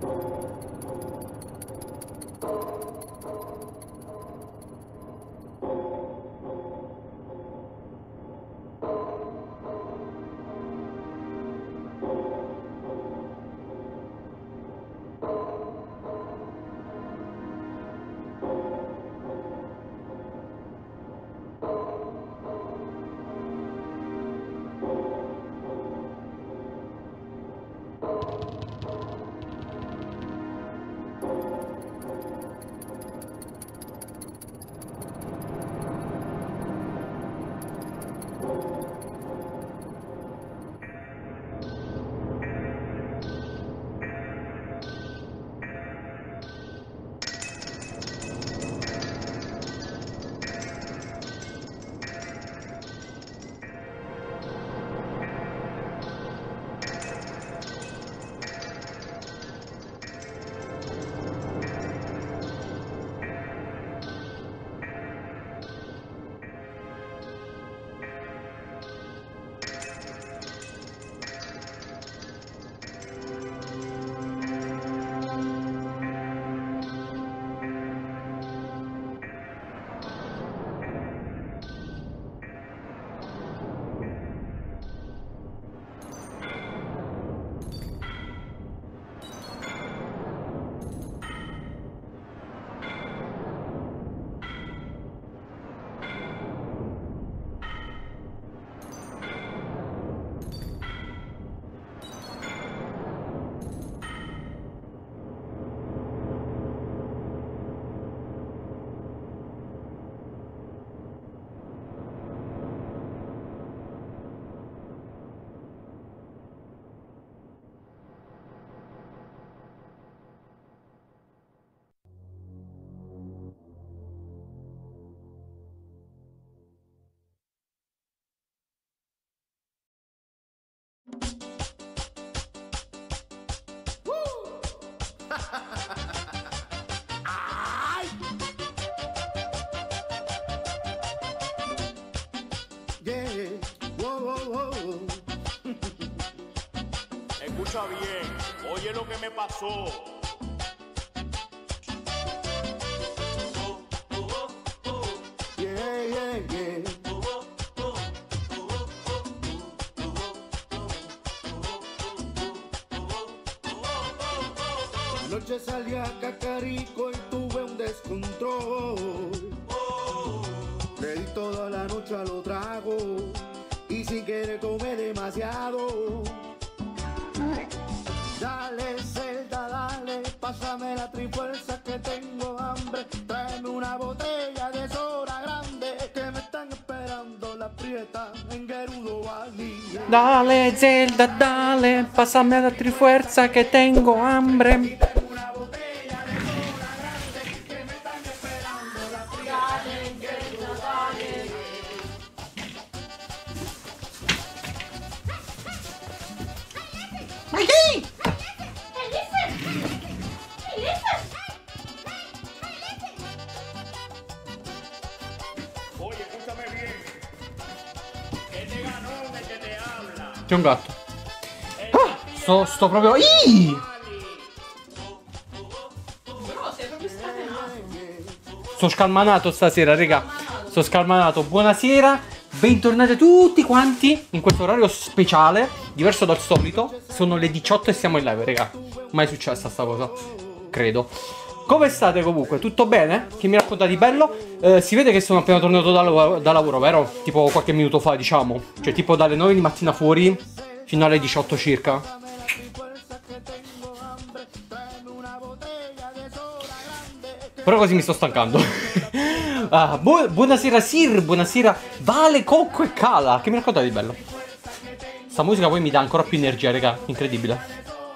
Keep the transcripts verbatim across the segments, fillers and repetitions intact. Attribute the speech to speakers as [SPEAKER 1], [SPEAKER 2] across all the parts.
[SPEAKER 1] Escucha bien, oye lo que me pasó.
[SPEAKER 2] Yeah, yeah, yeah. Anoche salí a Cacarico y tuve un descontrol. Le di toda la noche a los tragos y sin querer tomé demasiado. Dale, Zelda, dale, pásame la trifuerza que tengo hambre. Tráeme una botella de soda grande que me están esperando la prieta en Gerudo Valley.
[SPEAKER 3] Dale, Zelda, dale, pásame la trifuerza que tengo hambre.
[SPEAKER 1] Oye, escúchame bien. Este ganón es que te habla.
[SPEAKER 3] C'è un gatto. Ah, sto, sto proprio... Ih! Sto scalmanato stasera, raga. Sto scalmanato. Buonasera. Bentornati tutti quanti in questo orario speciale, diverso dal solito. Sono le diciotto e siamo in live, raga. Mai successa sta cosa, credo. Come state comunque? Tutto bene? Che mi racconta di bello? Eh, si vede che sono appena tornato da, da lavoro, vero? Tipo qualche minuto fa, diciamo. Cioè tipo dalle nove di mattina fuori fino alle diciotto circa. Però così mi sto stancando. ah, bu buonasera Sir, buonasera Vale, Cocco e Cala. Che mi racconta di bello? Sta musica poi mi dà ancora più energia, raga. Incredibile.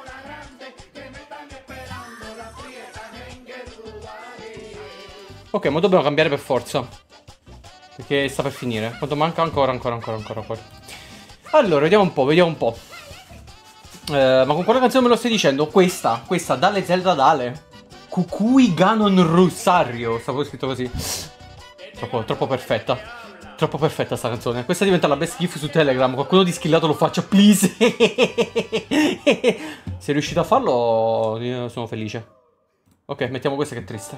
[SPEAKER 3] Ok, ma dobbiamo cambiare per forza, perché sta per finire. Quanto manca? Ancora, ancora, ancora, ancora, ancora. Allora, vediamo un po', vediamo un po'. eh, Ma con quale canzone me lo stai dicendo? Questa, questa, Dale Zelda Dale Kukui Ganon Rosario. Stavo scritto così. Troppo, troppo perfetta. Troppo perfetta sta canzone. Questa diventa la best gif su Telegram. Qualcuno di skillato lo faccia, please. Se riuscite a farlo, io sono felice. Ok, mettiamo questa che è triste.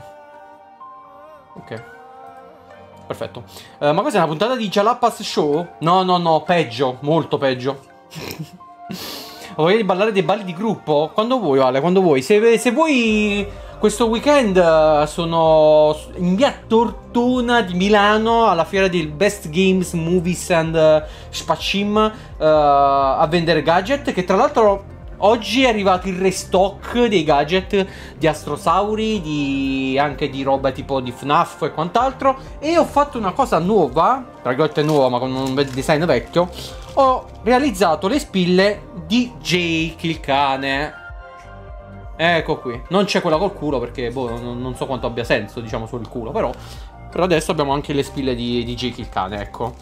[SPEAKER 3] Ok. Perfetto. Uh, ma cos'è una puntata di Jalapas Show? No, no, no, peggio. Molto peggio. Voglio ballare dei balli di gruppo? Quando vuoi, Vale, quando vuoi. Se, se vuoi... Questo weekend uh, sono in via Tortona di Milano alla fiera del Best Games, Movies and uh, Spacim uh, a vendere gadget, che tra l'altro oggi è arrivato il restock dei gadget di Astrosauri, di, anche di roba tipo di F NAF e quant'altro. E ho fatto una cosa nuova, tra virgolette nuova ma con un design vecchio. Ho realizzato le spille di Jake il cane. Ecco qui, non c'è quella col culo perché boh, non, non so quanto abbia senso, diciamo, sul culo, però però adesso abbiamo anche le spille di, di Jake il cane, ecco.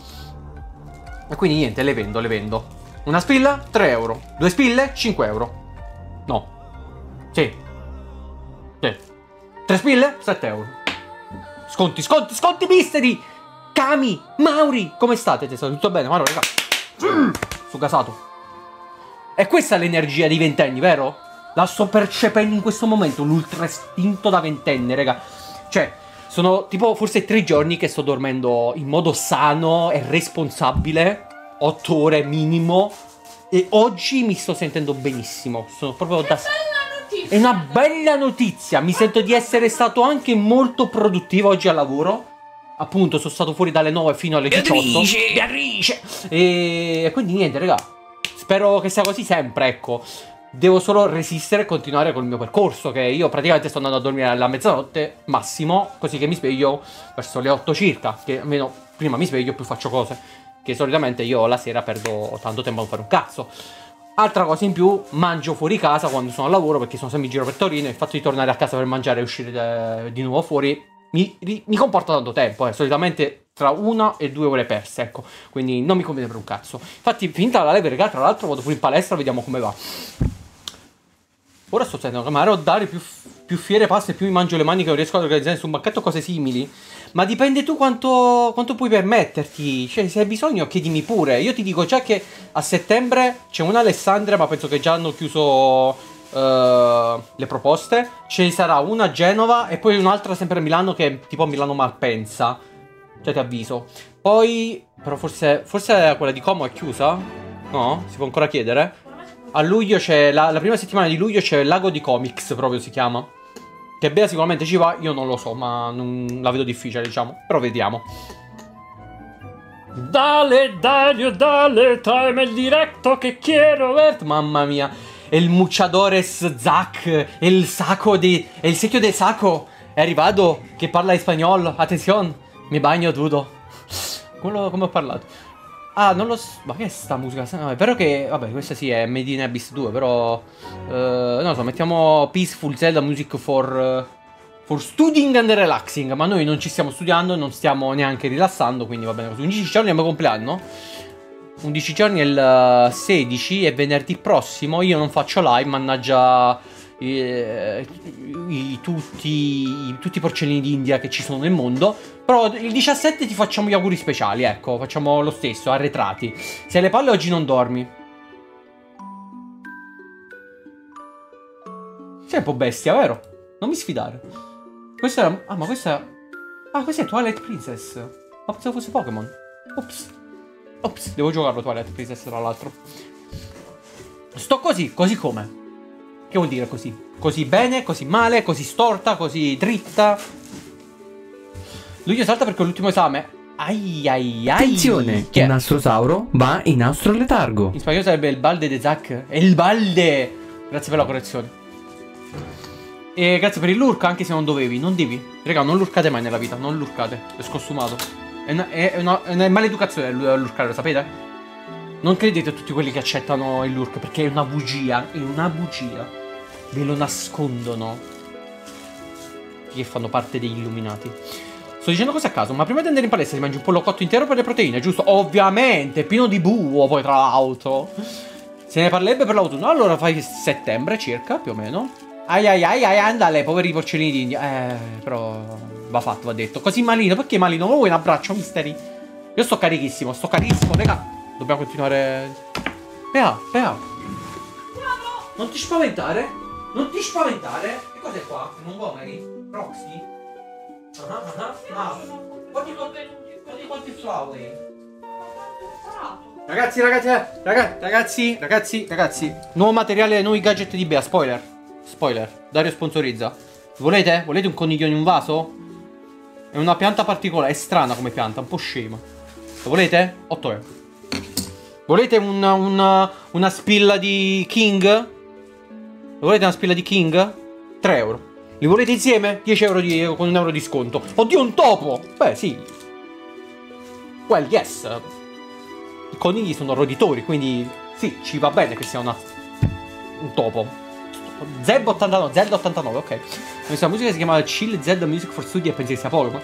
[SPEAKER 3] E quindi niente, le vendo, le vendo. Una spilla, tre euro. Due spille, cinque euro. No. Sì. Sì. Tre spille, sette euro. Sconti, sconti, sconti misteri! Cami, Mauri, come state? Tesoro? Tutto bene? Guarda, raga. Mm, su gasato. E questa è l'energia dei ventenni, vero? La sto percependo in questo momento, l'ultra istinto da ventenne, raga. Cioè, sono tipo forse tre giorni che sto dormendo in modo sano e responsabile, otto ore minimo, e oggi mi sto sentendo benissimo. Sono proprio da... È una bella notizia. Mi sento di essere stato anche molto produttivo oggi al lavoro. Appunto, sono stato fuori dalle nove fino alle diciotto. Beatrice! E quindi niente, raga. Spero che sia così sempre, ecco. Devo solo resistere e continuare col mio percorso, che io praticamente sto andando a dormire alla mezzanotte massimo, così che mi sveglio verso le otto circa, che almeno prima mi sveglio più faccio cose, che solitamente io la sera perdo tanto tempo a fare un cazzo. Altra cosa in più, mangio fuori casa quando sono al lavoro, perché sono sempre in giro per Torino, e il fatto di tornare a casa per mangiare e uscire de, di nuovo fuori mi, mi comporta tanto tempo, eh. Solitamente tra una e due ore perse, ecco, quindi non mi conviene per un cazzo. Infatti finita la live, raga, tra l'altro vado fuori in palestra, vediamo come va. Ora sto sentendo che magari dare più, più fiere passe, più mi mangio le mani, che non riesco ad organizzare su un banchetto, cose simili. Ma dipende tu quanto, quanto puoi permetterti. Cioè, se hai bisogno, chiedimi pure. Io ti dico già che a settembre c'è una Alessandria, ma penso che già hanno chiuso uh, le proposte. Ce sarà una a Genova e poi un'altra sempre a Milano, che è tipo Milano Malpensa. Cioè, ti avviso. Poi, però forse, forse quella di Como è chiusa? No? Si può ancora chiedere? A luglio c'è, la, la prima settimana di luglio c'è il Lago di Comics, proprio si chiama. Che Bea sicuramente ci va, io non lo so, ma non la vedo difficile, diciamo. Però vediamo. Dale, Dario, dale, tráeme il diretto che quiero ver. Mamma mia. El Muchadores Zac, el saco di... El secchio del saco è arrivato, che parla in spagnolo. Attenzione, mi bagno tutto. Come, come ho parlato? Ah, non lo so. Ma che è sta musica? No, è vero che... Vabbè, questa sì è Made in Abyss due, però... Uh, non lo so, mettiamo Peaceful Zelda Music for... Uh, for studying and relaxing. Ma noi non ci stiamo studiando, non stiamo neanche rilassando, quindi va bene così. undici giorni è il mio compleanno. undici giorni è il uh, sedici, è venerdì prossimo. Io non faccio live, mannaggia... I, i, tutti, i, tutti i porcellini d'India che ci sono nel mondo. Però il diciassette ti facciamo gli auguri speciali, ecco, facciamo lo stesso, arretrati. Se hai le palle oggi non dormi. Sei un po' bestia, vero? Non mi sfidare. Questa era... Ah, ma questa... Ah, questa è Twilight Princess. Ma pensavo fosse Pokémon. Ops. Ops, devo giocarlo Twilight Princess tra l'altro. Sto così, così come. Che vuol dire così? Così bene, così male, così storta, così dritta. Luglio salta perché è l'ultimo esame. Ai ai ai.
[SPEAKER 4] Attenzione,
[SPEAKER 3] Chi è?
[SPEAKER 4] un astrosauro va in astro letargo.
[SPEAKER 3] In spagnolo sarebbe il balde de Zac. È il balde. Grazie per la correzione. E grazie per il lurk, anche se non dovevi. Non devi. Raga, non lurcate mai nella vita. Non lurcate. È scostumato. È una, è una, è una maleducazione lurcare, lo sapete? Non credete a tutti quelli che accettano il lurk, perché è una bugia. È una bugia. Ve lo nascondono. Che fanno parte degli illuminati. Sto dicendo cose a caso, ma prima di andare in palestra ti mangi un pollo cotto intero per le proteine, giusto? Ovviamente, pieno di buo poi tra l'altro. Se ne parlerebbe per l'autunno, allora fai settembre circa, più o meno. Ai ai ai ai, andale, poveri porcellini d'India. Eh, però va fatto, va detto. Così malino, perché malino? Ma vuoi un abbraccio, misteri? Io Io sto carichissimo, sto carichissimo, raga. Dobbiamo continuare. Bea, Bea. Non ti spaventare. Non ti spaventare. Che cos'è qua? Non Montgomery? Roxy? Ah, ah, ah. Quanti quanti flower? Ragazzi, ragazzi, ragazzi, ragazzi, ragazzi, ragazzi. Nuovo materiale, nuovi gadget di Bea. Spoiler. Spoiler. Dario sponsorizza. Volete? Volete un coniglio in un vaso? È una pianta particolare. È strana come pianta, un po' scema. Lo volete? otto euro. Volete una, una, una spilla di King? Lo volete una spilla di King? tre euro. Li volete insieme? dieci euro di, con un euro di sconto. Oddio, un topo! Beh, sì. Well, yes. I conigli sono roditori, quindi sì, ci va bene che sia una, un topo. Zeb ottantanove, Zed ottantanove, ok. Questa musica si chiama Chill Zed Music for Studio e pensi che sia Pokémon.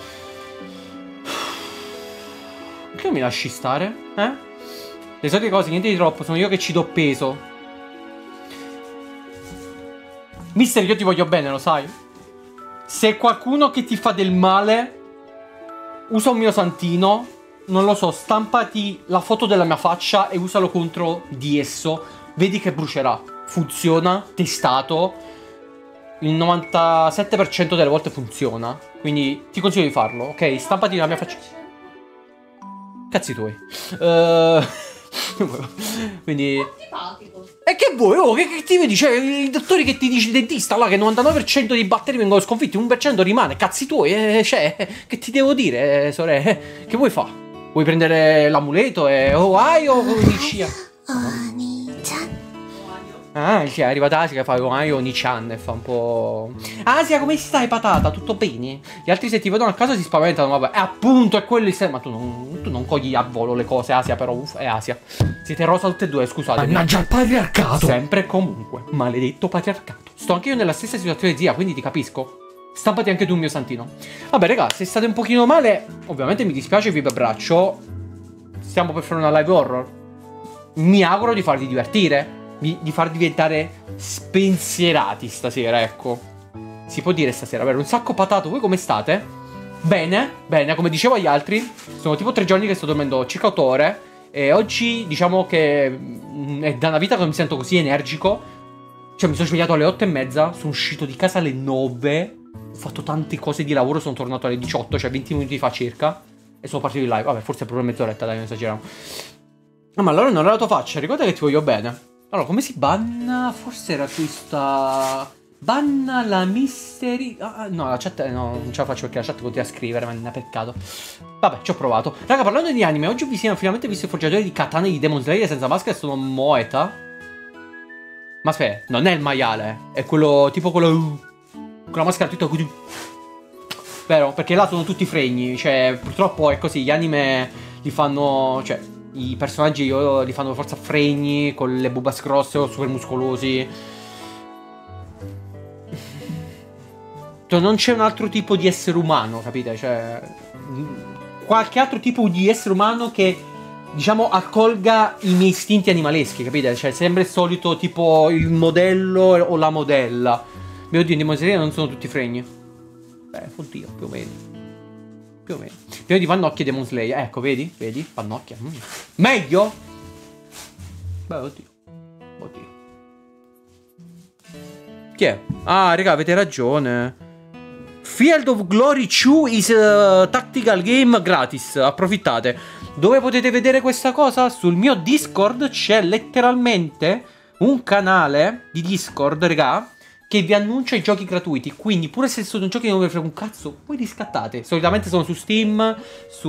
[SPEAKER 3] Perché mi lasci stare? Eh? Le solite cose, niente di troppo, sono io che ci do peso. Mister, io ti voglio bene, lo sai? Se qualcuno che ti fa del male usa un mio santino, non lo so, stampati la foto della mia faccia e usalo contro di esso. Vedi che brucerà. Funziona, testato. Il novantasette per cento delle volte funziona. Quindi ti consiglio di farlo, ok? Stampati la mia faccia. Cazzi tuoi. Uh... Quindi...
[SPEAKER 5] Antipatico.
[SPEAKER 3] E che vuoi? Oh, che, che ti vedi? Cioè, i dottori che ti dice il dentista là che il novantanove per cento dei batteri vengono sconfitti, uno per cento rimane. Cazzi tuoi, eh, cioè, che ti devo dire, sorelle? Che vuoi fare? Vuoi prendere l'amuleto e... Oh, ai, o Nicia? Ah, sì, è arrivata Asia che fa Ohio Nichan e fa un po'... Asia, come stai, patata? Tutto bene? Gli altri se ti vedono a casa si spaventano, vabbè. E appunto, è quello il senso. Ma tu non, tu non cogli a volo le cose, Asia, però uff, è Asia. Siete rosa tutte e due, scusate.
[SPEAKER 4] Mannaggia il patriarcato!
[SPEAKER 3] Sempre e comunque, maledetto patriarcato. Sto anche io nella stessa situazione, zia, quindi ti capisco. Stampati anche tu il mio santino. Vabbè, raga, se state un pochino male, ovviamente mi dispiace, vi abbraccio. Stiamo per fare una live horror. Mi auguro di farvi divertire. Di far diventare spensierati stasera, ecco. Si può dire stasera, vero? Un sacco patato. Voi come state? Bene, bene, come dicevo agli altri, sono tipo tre giorni che sto dormendo circa otto ore. E oggi diciamo che mh, è da una vita che non mi sento così energico. Cioè mi sono svegliato alle otto e mezza, sono uscito di casa alle nove, ho fatto tante cose di lavoro, sono tornato alle diciotto, cioè venti minuti fa circa. E sono partito in live, vabbè, forse proprio mezz'oretta, dai, non esageriamo. No, ma allora non era la tua faccia, ricorda che ti voglio bene. Allora, come si banna? Forse era questa... Banna la mystery... Ah, no, la chat... No, non ce la faccio perché la chat continua a scrivere, ma non è peccato. Vabbè, ci ho provato. Raga, parlando di anime, oggi vi siamo finalmente visto i forgiatori di katane di Demon Slayer senza maschera e sono Moeta. Ma aspetta, non è il maiale, è quello... tipo quello... con la maschera tutta così... Vero? Perché là sono tutti fregni, cioè, purtroppo è così, gli anime li fanno... cioè... I personaggi io li fanno per forza fregni, con le bubas grosse o super muscolosi. Cioè, non c'è un altro tipo di essere umano, capite? Cioè, qualche altro tipo di essere umano che, diciamo, accolga i miei istinti animaleschi, capite? Cioè, sembra il solito tipo il modello o la modella. Mio Dio, in Demon Slayer non sono tutti fregni. Beh, oddio, più o meno. Più o meno. Pieno di pannocchie Demon Slayer. Ecco, vedi? Vedi? Pannocchia. Mm. Meglio? Beh, oddio. Oddio. Chi è? Ah, raga, avete ragione. Field of Glory two is a tactical game gratis. Approfittate. Dove potete vedere questa cosa? Sul mio Discord c'è letteralmente un canale di Discord, raga, che vi annuncia i giochi gratuiti. Quindi pure se sono giochi che non vi frega un cazzo, voi li scattate. Solitamente sono su Steam,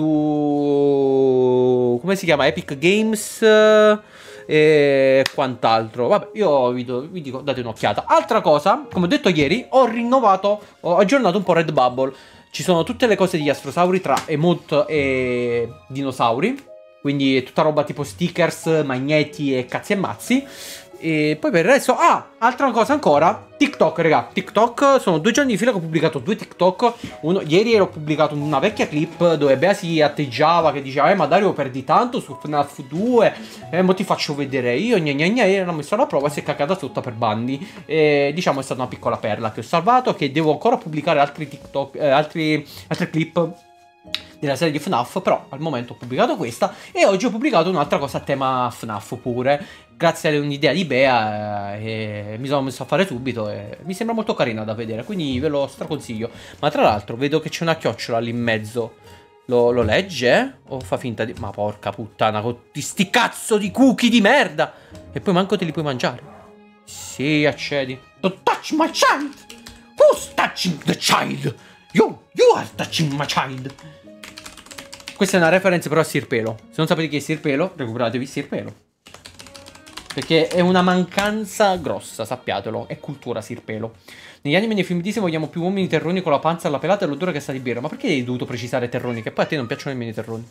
[SPEAKER 3] su... come si chiama? Epic Games e quant'altro. Vabbè, io vi, do, vi dico, date un'occhiata. Altra cosa, come ho detto ieri, ho rinnovato, ho aggiornato un po' Redbubble. Ci sono tutte le cose degli astrosauri tra emote e dinosauri. Quindi è tutta roba tipo stickers, magneti e cazzi e mazzi. E poi per il resto, ah, altra cosa ancora, TikTok, raga, TikTok, sono due giorni di fila che ho pubblicato due TikTok. Uno, ieri ero pubblicato una vecchia clip dove Bea si atteggiava, che diceva, eh ma Dario perdi tanto su F NAF due, e eh, mo ti faccio vedere io, gna gna gna, e l'ho messo alla prova e si è cagata sotto per Bandi. E diciamo è stata una piccola perla che ho salvato, che devo ancora pubblicare altri TikTok, eh, altri, altre clip della serie di F NAF, però al momento ho pubblicato questa e oggi ho pubblicato un'altra cosa a tema F NAF pure, grazie a un'idea di Bea eh, e mi sono messo a fare subito e mi sembra molto carina da vedere, quindi ve lo straconsiglio. Ma tra l'altro vedo che c'è una chiocciola lì in mezzo, lo, lo legge o fa finta di... Ma porca puttana, con sti cazzo di cookie di merda! E poi manco te li puoi mangiare. Sì, accedi. Don't touch my child! Who's touching the child? You, you are touching my child! Questa è una reference però a Sirpelo. Se non sapete chi è Sirpelo, recuperatevi Sirpelo. Perché è una mancanza grossa, sappiatelo. È cultura Sirpelo. Negli anime e nei film Disney vogliamo più uomini terroni con la panza alla pelata e l'odore che sta di birra. Ma perché hai dovuto precisare terroni? Che poi a te non piacciono nemmeno i terroni.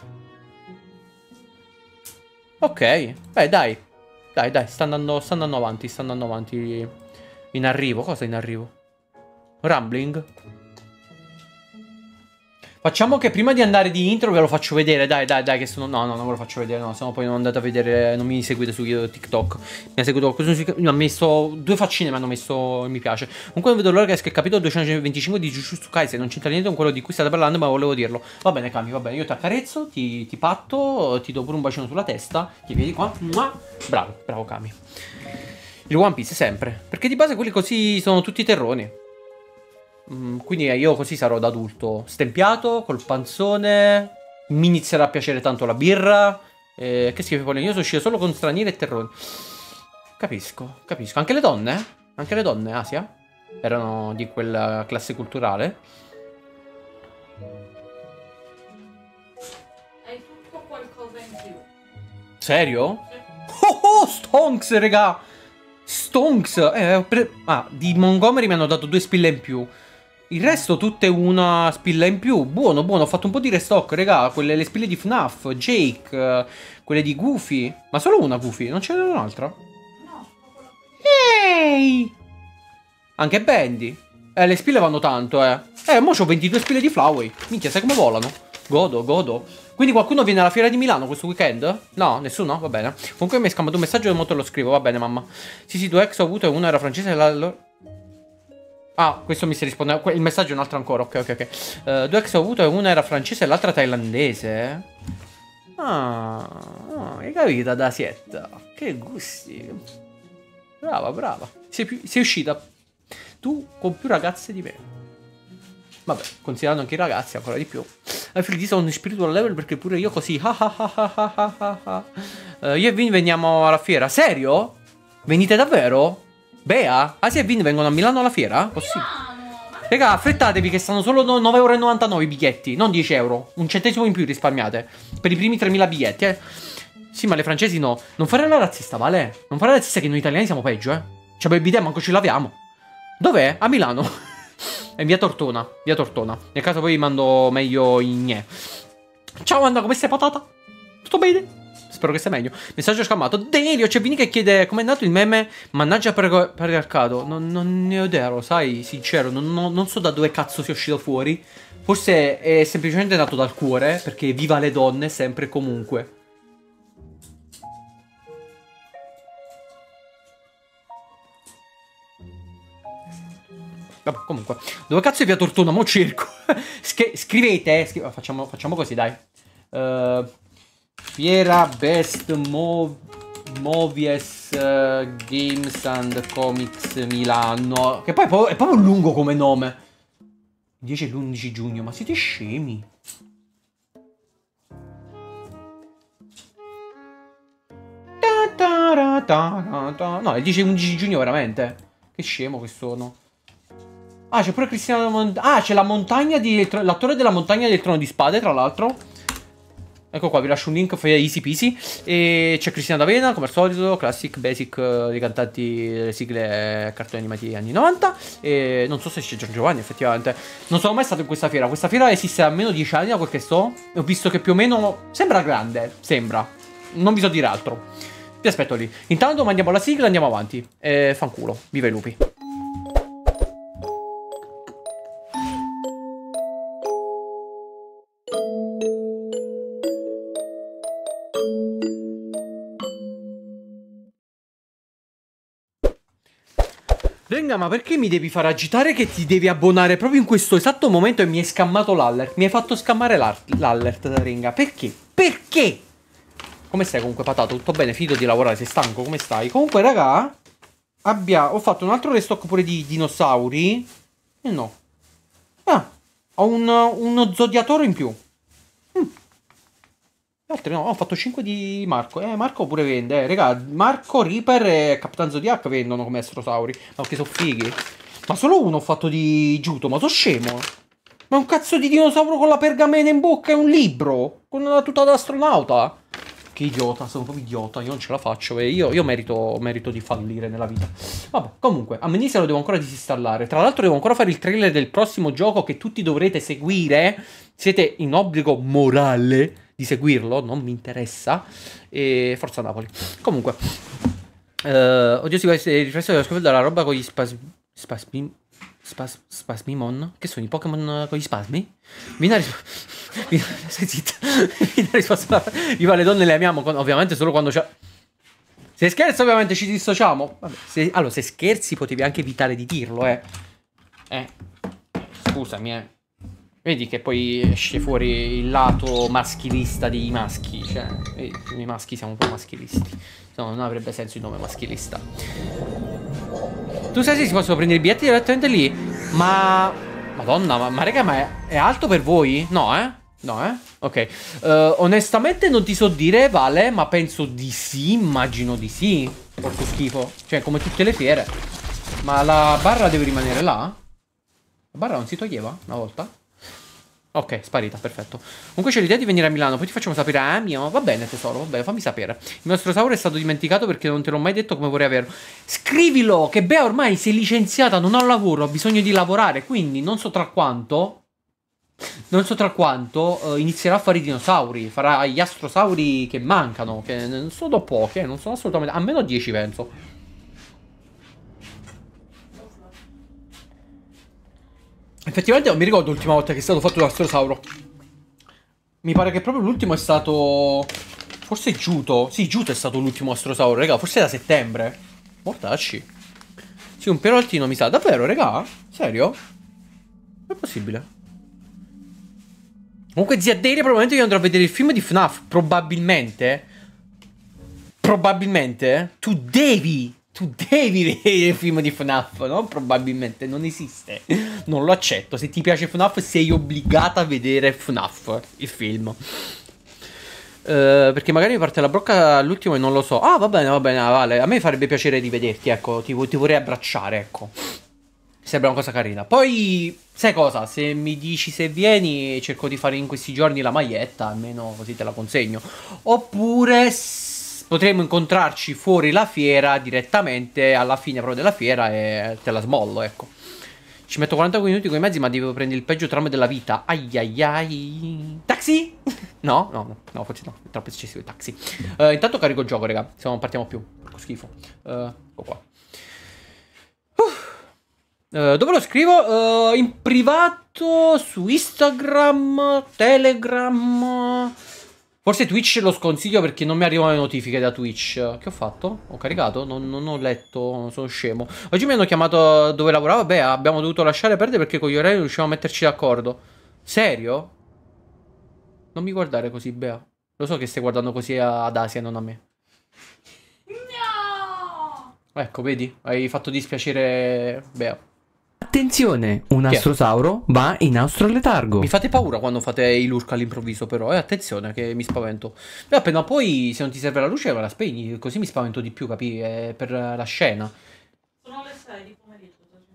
[SPEAKER 3] Ok. Beh, dai. Dai, dai, sta andando, sta andando avanti, sta andando avanti. In arrivo. Cosa in arrivo? Rumbling? Facciamo che prima di andare di intro ve lo faccio vedere. Dai, dai, dai, che sono... No, no, non ve lo faccio vedere, no. Sennò poi non andate a vedere... Non mi seguite su TikTok. Mi ha seguito qualcosa... Mi ha messo... Due faccine mi hanno messo il mi piace. Comunque non vedo l'ora che esca il capitolo duecentoventicinque di Jujutsu Kaisen. Non c'entra niente con quello di cui state parlando, ma volevo dirlo. Va bene, Cami, va bene. Io ti accarezzo, ti, ti patto, ti do pure un bacino sulla testa. Ti vedi qua. Bravo, bravo Cami. Il One Piece sempre. Perché di base quelli così sono tutti terroni. Mm, quindi io così sarò da adulto. Stempiato, col panzone. Mi inizierà a piacere tanto la birra. Eh, che schifo, io sono uscito solo con stranieri e terroni. Capisco, capisco. Anche le donne? Anche le donne, Asia? Erano di quella classe culturale?
[SPEAKER 5] Hai tutto qualcosa in più.
[SPEAKER 3] Serio? Oh oh, Stonks, raga! Stonks! Eh, pre... Ah, di Montgomery mi hanno dato due spille in più. Il resto tutte una spilla in più. Buono, buono, ho fatto un po' di restock, raga. Quelle, le spille di F NAF, Jake, uh, quelle di Goofy. Ma solo una Goofy, non ce n'è un'altra?
[SPEAKER 5] No,
[SPEAKER 3] Ehi! Anche Bendy. Eh, le spille vanno tanto, eh. Eh, mo c'ho ventidue spille di Flowey. Minchia, sai come volano? Godo, godo. Quindi qualcuno viene alla fiera di Milano questo weekend? No, nessuno? Va bene. Comunque mi hai scambiato un messaggio e mo te lo scrivo. Va bene, mamma. Sì, sì, due ex ho avuto e una era francese e l'altro... Ah, questo mi si risponde. Il messaggio è un altro ancora. Ok, ok, ok. Uh, due ex ho avuto e una era francese e l'altra thailandese. Ah, ah, hai capito, da sietta. Che gusti. Brava, brava. Sei, più, sei uscita tu con più ragazze di me. Vabbè, considerando anche i ragazzi, ancora di più. I figli sono un spiritual level perché pure io così. uh, io e Vin veniamo alla fiera. Serio? Venite davvero? Bea? Asia e Vin vengono a Milano alla fiera? Possibile? Raga, affrettatevi che stanno solo nove e novantanove euro i biglietti, non dieci euro. Un centesimo in più risparmiate. Per i primi tremila biglietti, eh. Sì, ma le francesi no. Non fare la razzista, Vale. Non fare la razzista che noi italiani siamo peggio, eh. Cioè, il bidet manco ce l'abbiamo. Dov'è? A Milano. È in via Tortona. Via Tortona. Nel caso poi vi mando meglio in gne. Ciao, Anna, come stai, patata? Tutto bene? Spero che sia meglio. Messaggio scammato. Delio, c'è Vini che chiede com'è nato il meme Mannaggia per patriarcato. Non, non ne ho idea, lo sai, sincero. Non, non, non so da dove cazzo sia uscito fuori. Forse è semplicemente nato dal cuore. Perché viva le donne sempre e comunque. Vabbè, comunque. Dove cazzo è via Tortona? Mo' cerco. Scrivete, eh. Scri facciamo, facciamo così, dai. Uh, Fiera Best Mov Movies uh, Games and Comics Milano. Che poi è proprio, è proprio lungo come nome. dieci e l'undici giugno, ma siete scemi? No, il dieci e undici giugno veramente. Che scemo che sono. Ah, c'è pure Cristiano Mont Ah, c'è la montagna di l'attore della montagna del trono di spade, tra l'altro. Ecco qua, vi lascio un link, fai easy peasy. E c'è Cristina D'Avena, come al solito, classic, basic, uh, dei cantanti delle sigle cartoni animati anni novanta. E non so se c'è Gian Giovanni, effettivamente. Non sono mai stato in questa fiera. Questa fiera esiste da almeno dieci anni, da quel che so. E ho visto che più o meno sembra grande, sembra. Non vi so dire altro. Vi aspetto lì. Intanto mandiamo la sigla e andiamo avanti. E fanculo, viva i lupi. Ringa, ma perché mi devi far agitare che ti devi abbonare proprio in questo esatto momento e mi hai scammato l'allert? Mi hai fatto scammare l'allert, Ringa. Perché? Perché? Come stai comunque, Patato? Tutto bene? Finito di lavorare? Sei stanco? Come stai? Comunque, raga, abbia... ho fatto un altro restock pure di dinosauri. E no. Ah, ho un, uno zodiatoro in più. Mm. Altri no, ho fatto cinque di Marco. Eh, Marco pure vende, eh. Raga, Marco, Reaper e Capitan Zodiac vendono come astrosauri. Ma che sono fighi. Ma solo uno ho fatto di Giuto, ma sono scemo. Ma un cazzo di dinosauro con la pergamena in bocca e un libro. Con la tuta da astronauta. Che idiota, sono proprio idiota, io non ce la faccio. E io, io merito, merito di fallire nella vita. Vabbè, comunque, Amnesia lo devo ancora disinstallare. Tra l'altro devo ancora fare il trailer del prossimo gioco che tutti dovrete seguire. Siete in obbligo morale di seguirlo, non mi interessa. E Forza Napoli. Comunque, uh, oddio, si può essere riflesso della scoperta della roba con gli spasmi. Spasmi. Spas, spasmimon? Che sono i Pokémon con gli spasmi? Viene Stai zitta. Viene risposta. Viva le donne, le amiamo. Con... ovviamente solo quando c'è. Se scherzi, ovviamente ci dissociamo. Vabbè, se... allora, se scherzi, potevi anche evitare di dirlo, eh. Eh. Scusami, eh. Vedi che poi esce fuori il lato maschilista dei maschi. Cioè, vedi, noi maschi siamo un po' maschilisti. Se no, non avrebbe senso il nome maschilista. Tu sai se si possono prendere i biglietti direttamente lì? Ma... Madonna, ma, ma raga, ma è, è alto per voi? No, eh? No, eh? Ok. Uh, onestamente non ti so dire, Vale, ma penso di sì, immagino di sì. Porco schifo. Cioè, come tutte le fiere. Ma la barra deve rimanere là? La barra non si toglieva una volta? Ok, sparita, perfetto. Comunque c'è l'idea di venire a Milano, poi ti facciamo sapere. Ah mio, va bene tesoro, va bene, fammi sapere. Il nostro Sauro è stato dimenticato perché non te l'ho mai detto come vorrei averlo. Scrivilo, che Bea ormai sei licenziata, non ho lavoro, ho bisogno di lavorare. Quindi non so tra quanto Non so tra quanto uh, inizierà a fare i dinosauri. Farà gli astrosauri che mancano, che non sono pochi, eh, non sono assolutamente... almeno dieci penso. Effettivamente non mi ricordo l'ultima volta che è stato fatto l'astrosauro. Mi pare che proprio l'ultimo è stato... forse Giuto. Sì, Giuto è stato l'ultimo astrosauro, raga. Forse da settembre. Mortacci. Sì, un peroltino mi sa. Davvero, raga? Serio? È possibile. Comunque, zia Delia, probabilmente io andrò a vedere il film di F NAF. Probabilmente. Probabilmente. Tu devi... Tu devi vedere il film di F NAF, no? Probabilmente non esiste. Non lo accetto. Se ti piace F NAF sei obbligata a vedere F NAF, il film. Uh, perché magari mi parte la brocca all'ultimo e non lo so. Ah, va bene, va bene, vale. A me farebbe piacere rivederti, ecco. Ti, ti vorrei abbracciare, ecco. Sembra una cosa carina. Poi, sai cosa? Se mi dici se vieni, cerco di fare in questi giorni la maglietta, almeno così te la consegno. Oppure... potremmo incontrarci fuori la fiera direttamente alla fine proprio della fiera e te la smollo, ecco. Ci metto quaranta minuti con i mezzi, ma devo prendere il peggio tram della vita. Ai ai ai. Taxi? No, no, no, no, forse no, è troppo eccessivo il taxi. Uh, intanto carico il gioco, raga, se non partiamo più. Porco schifo. Uh, ecco qua. Uh, dove lo scrivo? Uh, in privato, su Instagram, Telegram... Forse Twitch lo sconsiglio perché non mi arrivano le notifiche da Twitch. Che ho fatto? Ho caricato? Non, non ho letto, sono scemo. Oggi mi hanno chiamato dove lavoravo. Beh, abbiamo dovuto lasciare perdere perché con gli orari non riuscivamo a metterci d'accordo. Serio? Non mi guardare così, Bea. Lo so che stai guardando così ad Asia, non a me.
[SPEAKER 5] No!
[SPEAKER 3] Ecco, vedi? Hai fatto dispiacere Bea.
[SPEAKER 4] Attenzione, un astrosauro va in astroletargo.
[SPEAKER 3] Mi fate paura quando fate i lurk all'improvviso, però. E eh, attenzione che mi spavento. Beh, appena poi, se non ti serve la luce, me la spegni. Così mi spavento di più, capi? È per la scena.
[SPEAKER 5] Sono le sei di pomeriggio.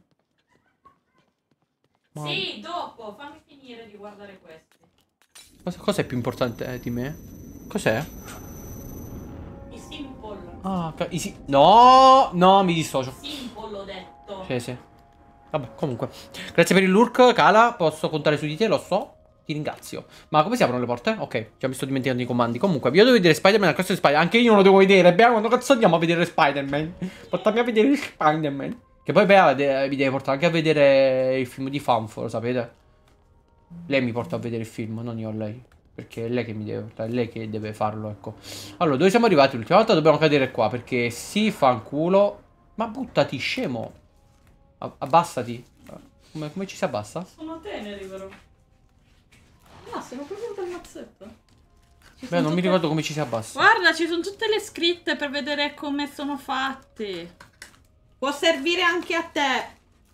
[SPEAKER 3] Ma...
[SPEAKER 5] sì, dopo, fammi finire di guardare questi.
[SPEAKER 3] Cosa, cosa è più importante di me? Cos'è?
[SPEAKER 5] I simple.
[SPEAKER 3] Ah, i si no, no, mi dissocio.
[SPEAKER 5] Simple ho detto.
[SPEAKER 3] Sì, sì. Vabbè, comunque. Grazie per il lurk, Cala. Posso contare su di te, lo so. Ti ringrazio. Ma come si aprono le porte? Ok, già mi sto dimenticando i comandi. Comunque, io devo vedere Spider-Man al corso di Spider-Man. Anche io lo devo vedere. Bea, quando cazzo andiamo a vedere Spider-Man? Portami a vedere Spider-Man. Che poi Bea vi deve portare anche a vedere il film di Fanfo, lo sapete? Lei mi porta a vedere il film, non io a lei. Perché è lei che mi deve portare, è lei che deve farlo, ecco. Allora, dove siamo arrivati? L'ultima volta dobbiamo cadere qua, perché si fa un culo. Ma buttati, scemo. A abbassati. Come, come ci si abbassa?
[SPEAKER 5] Sono teneri però. No, sono proprio del mazzetto. Ci
[SPEAKER 3] Beh,
[SPEAKER 5] sono
[SPEAKER 3] non mi
[SPEAKER 5] tutte-
[SPEAKER 3] ricordo come ci si abbassa.
[SPEAKER 5] Guarda, ci sono tutte le scritte per vedere come sono fatti. Può servire anche a te.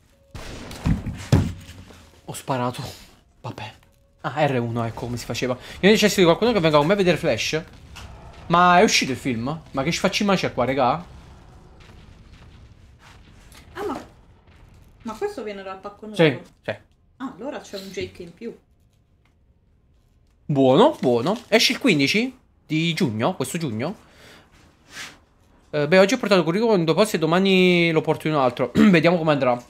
[SPEAKER 3] Ho sparato. Vabbè. Ah, R uno, ecco come si faceva. Io necessito di qualcuno che venga con me a vedere Flash. Ma è uscito il film? Ma che facciamo c'è qua, regà?
[SPEAKER 5] Ah, ma... Ma questo viene dal pacco nuovo?
[SPEAKER 3] Sì, sì.
[SPEAKER 5] Ah, allora c'è un Jake in più.
[SPEAKER 3] Buono, buono. Esce il quindici di giugno, questo giugno. Eh, beh, oggi ho portato il curriculum in due posti e domani lo porto in un altro. Vediamo come andrà.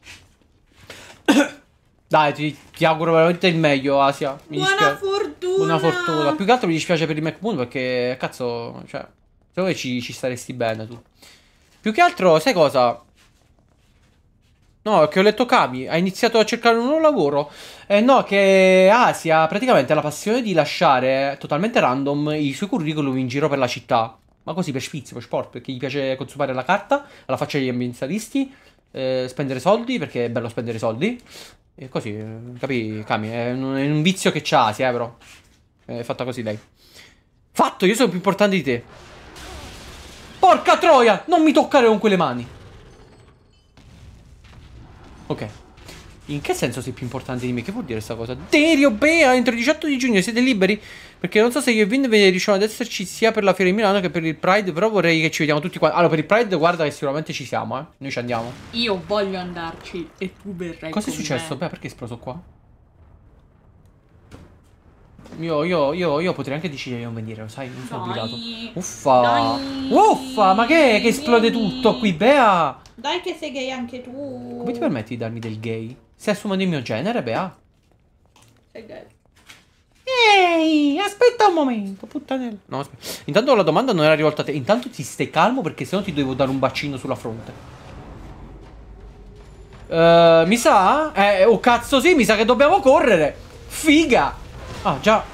[SPEAKER 3] Dai, ti, ti auguro veramente il meglio, Asia. Mi
[SPEAKER 5] Buona
[SPEAKER 3] dispiace.
[SPEAKER 5] fortuna!
[SPEAKER 3] Buona fortuna. Più che altro mi dispiace per il MacBook perché, cazzo, cioè, secondo me ci, ci staresti bene tu. Più che altro, sai cosa? No, che ho letto Kami, ha iniziato a cercare un nuovo lavoro. Eh no, che Asia praticamente ha la passione di lasciare totalmente random i suoi curriculum in giro per la città. Ma così per sfizio, per sport, perché gli piace consumare la carta, alla faccia degli ambientalisti, eh, spendere soldi, perché è bello spendere soldi. E così, eh, capì, Kami, è un, è un vizio che c'ha Asia, eh, però. È fatta così lei. Fatto, io sono più importante di te. Porca troia, non mi toccare con quelle mani. Ok. In che senso sei più importante di me? Che vuol dire sta cosa? Derio Bea, entro il diciotto di giugno siete liberi? Perché non so se io e Vin riusciamo ad esserci sia per la fiera di Milano che per il Pride. Però vorrei che ci vediamo tutti qua. Allora, per il Pride guarda che sicuramente ci siamo, eh. Noi ci andiamo.
[SPEAKER 5] Io voglio andarci e tu verrai.
[SPEAKER 3] Cosa è
[SPEAKER 5] con
[SPEAKER 3] successo?
[SPEAKER 5] me.
[SPEAKER 3] Beh, perché è esploso qua? Io, io, io, io potrei anche decidere di non venire, lo sai? Non sono
[SPEAKER 5] Dai.
[SPEAKER 3] obbligato. Uffa.
[SPEAKER 5] Dai.
[SPEAKER 3] Uffa, ma che è che esplode
[SPEAKER 5] Vieni.
[SPEAKER 3] tutto qui, Bea?
[SPEAKER 5] Dai che sei gay anche tu.
[SPEAKER 3] Come ti permetti di darmi del gay? Stai assumendo il mio genere, Bea?
[SPEAKER 5] Sei gay.
[SPEAKER 3] Ehi, aspetta un momento, puttanella. No, aspetta. Intanto la domanda non era rivolta a te. Intanto ti stai calmo perché sennò ti devo dare un bacino sulla fronte. Uh, mi sa? Eh, oh cazzo sì, mi sa che dobbiamo correre. Figa. Ah, già.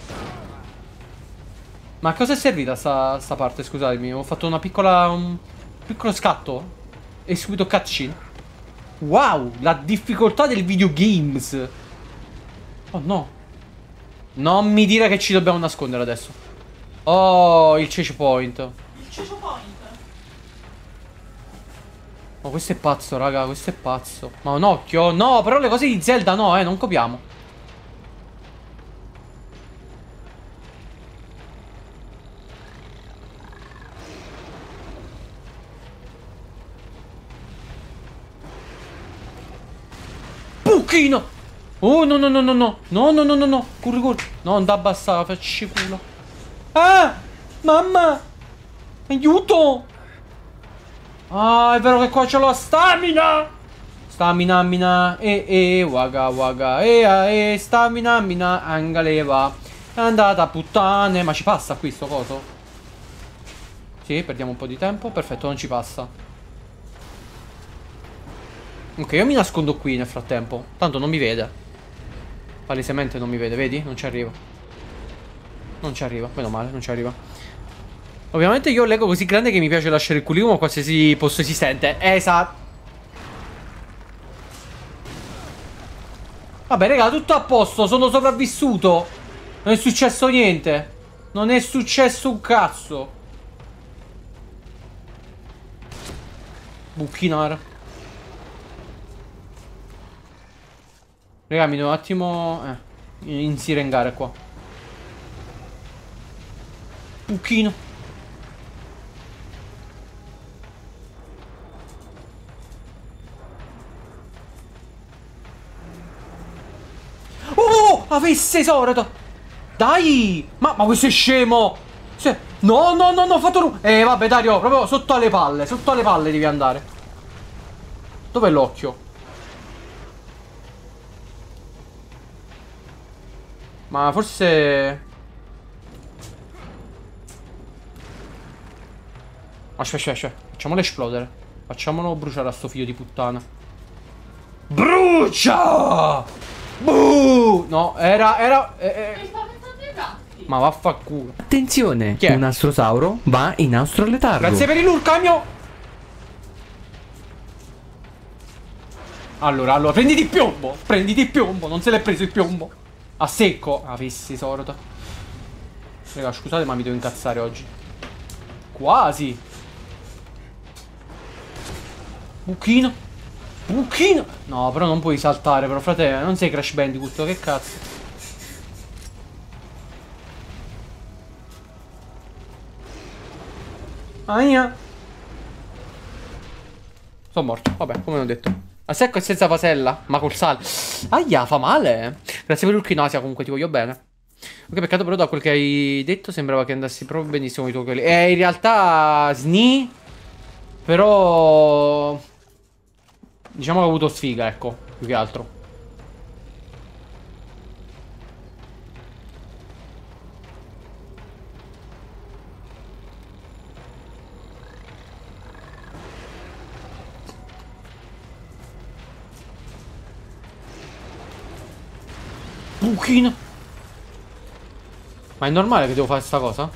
[SPEAKER 3] Ma a cosa è servita sta, sta parte, scusatemi. Ho fatto una piccola... un piccolo scatto. E subito cutscene. Wow, la difficoltà del videogames. Oh no. Non mi dire che ci dobbiamo nascondere adesso. Oh, il Chase Point.
[SPEAKER 5] Il Cecio Point.
[SPEAKER 3] Oh, questo è pazzo, raga, questo è pazzo. Ma un occhio. No, però le cose di Zelda no, eh, non copiamo. Buchino! Oh, no, no, no, no, no. No, no, no, no, no. Corri, corri. No, non da abbassare, facci culo. Ah! Mamma! Aiuto! Ah, è vero che qua c'ho la stamina! Stamina, mina, e, e, waga, waga, e, e, stamina, mina, angaleva. È andata a puttane. Ma ci passa qui sto coso? Sì, perdiamo un po' di tempo. Perfetto, non ci passa. Ok, io mi nascondo qui nel frattempo. Tanto non mi vede. Palesemente non mi vede, vedi? Non ci arriva. Non ci arriva, meno male, non ci arriva. Ovviamente io ho l'ego così grande che mi piace lasciare il curriculum a qualsiasi posto esistente. Esatto. Vabbè, raga, tutto a posto, sono sopravvissuto. Non è successo niente. Non è successo un cazzo. Bucchinar. Raga, mi devo un attimo eh, insirengare qua. Buchino. Oh, avesse esorato. Dai. Ma, ma questo è scemo. Cioè, no, no, no, no, ho fatto ru- Eh, vabbè, Dario, proprio sotto alle palle. Sotto alle palle devi andare. Dov'è l'occhio? Ma forse... Aspetta, aspetta, facciamolo esplodere. Facciamolo bruciare a sto figlio di puttana. Brucia! Buh! No, era... era... Eh, eh. Ma vaffanculo.
[SPEAKER 4] Attenzione,
[SPEAKER 3] Chi è?
[SPEAKER 4] un astrosauro va in astro letargo.
[SPEAKER 3] Grazie per il lur, cambio! Allora, allora, prenditi il piombo. Prenditi il piombo. Non se l'è preso il piombo. A secco. Avessi sorta. Raga, scusate, ma mi devo incazzare oggi. Quasi. Buchino. Buchino. No, però non puoi saltare, però, fratello. Non sei Crash Bandicoot, che cazzo. Aia. Sono morto, vabbè, come ho detto. A secco e senza pasella, ma col sale. Aia, fa male. Grazie per l'urchinosia, comunque ti voglio bene. Ok, peccato però da quel che hai detto sembrava che andassi proprio benissimo con i tuoi quelli. Eh, in realtà sni. Però diciamo che ho avuto sfiga, ecco, più che altro. Buchino. Ma è normale che devo fare sta cosa?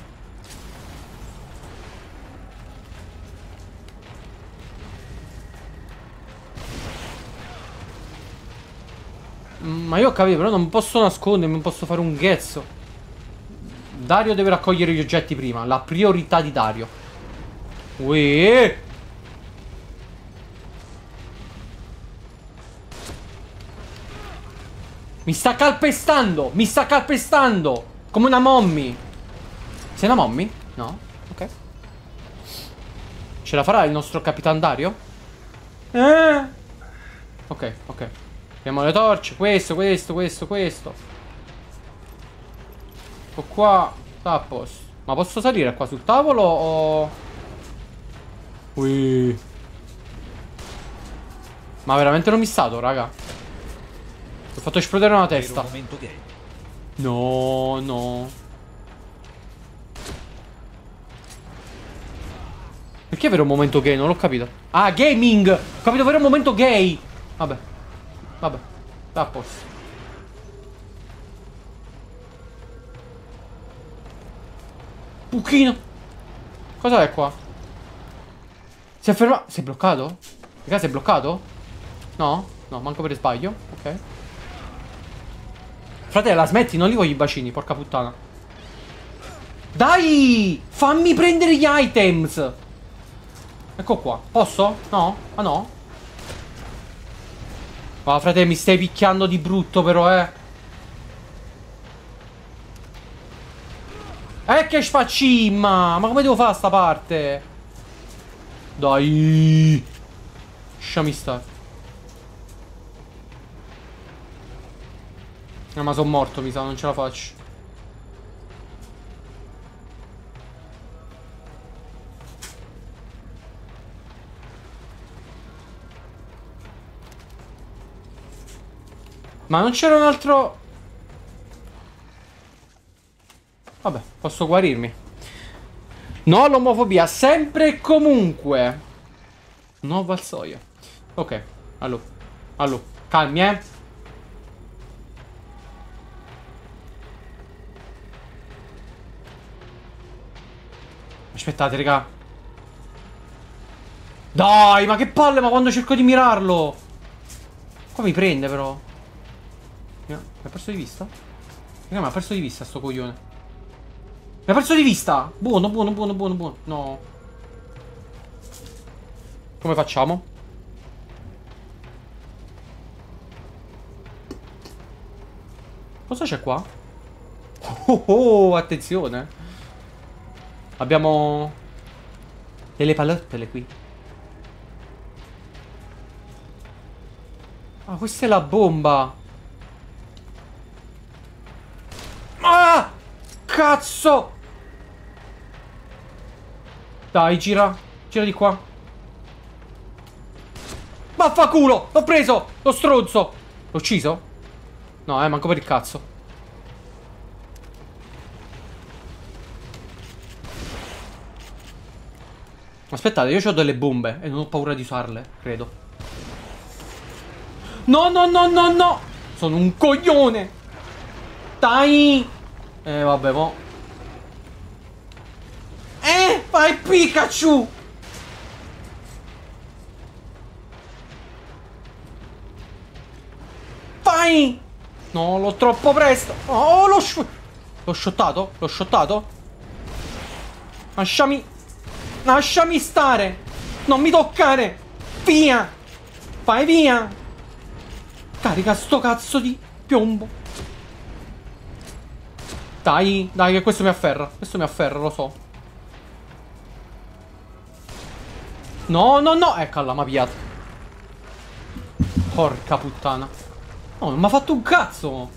[SPEAKER 3] Ma io ho capito, però non posso nascondermi, non posso fare un ghezzo. Dario deve raccogliere gli oggetti prima. La priorità di Dario. Uè. Mi sta calpestando! Mi sta calpestando! Come una mommy. Sei una mommy? No? Ok. Ce la farà il nostro Capitan Dario? Eh. Ok, ok. Abbiamo le torce. Questo, questo, questo, questo. Ecco qua. Sta a posto. Ma posso salire qua sul tavolo o... Ui. Ma veramente non mi stato, raga. Ho fatto esplodere una testa. No, no. Perché avere un momento gay? Non l'ho capito. Ah, gaming! Ho capito avere un momento gay. Vabbè. Vabbè. Sta a posto. Buchino. Cos'è qua? Si è fermato. Si è bloccato? Raga, si è bloccato? No? No, manco per sbaglio. Ok. Fratello, la smetti? Non li voglio i bacini, porca puttana. Dai! Fammi prendere gli items! Ecco qua. Posso? No? Ah no? Ma fratello, mi stai picchiando di brutto però, eh. Eh che sfaccimma! Ma come devo fare sta parte? Dai! Lasciami stare. No, ma sono morto, mi sa, non ce la faccio. Ma non c'era un altro... Vabbè, posso guarirmi. No all'omofobia, sempre e comunque. No valsoia. Ok, allora, allora, calmi, eh. Aspettate, raga. Dai, ma che palle, ma quando cerco di mirarlo. Qua mi prende, però. Mi ha perso di vista? Raga, mi ha perso di vista sto coglione. Mi ha perso di vista. Buono, buono, buono, buono, buono. No. Come facciamo? Cosa c'è qua? Oh, oh, attenzione. Abbiamo delle palottole qui. Ah, questa è la bomba. Ah! Cazzo! Dai, gira. Gira di qua. Vaffanculo! L'ho preso! Lo stronzo! L'ho ucciso? No, eh, manco per il cazzo. Aspettate, io ho delle bombe e non ho paura di usarle, credo. No, no, no, no, no! Sono un coglione! Dai! Eh, vabbè, mo. Eh, vai Pikachu! Dai! No, l'ho troppo presto. Oh, l'ho sh L'ho shottato? L'ho shottato? Lasciami. Lasciami stare. Non mi toccare. Via. Vai via. Carica sto cazzo di piombo. Dai, dai, che questo mi afferra. Questo mi afferra, lo so. No, no, no. Eccola, m'ha pigliato. Porca puttana. No, non mi ha fatto un cazzo.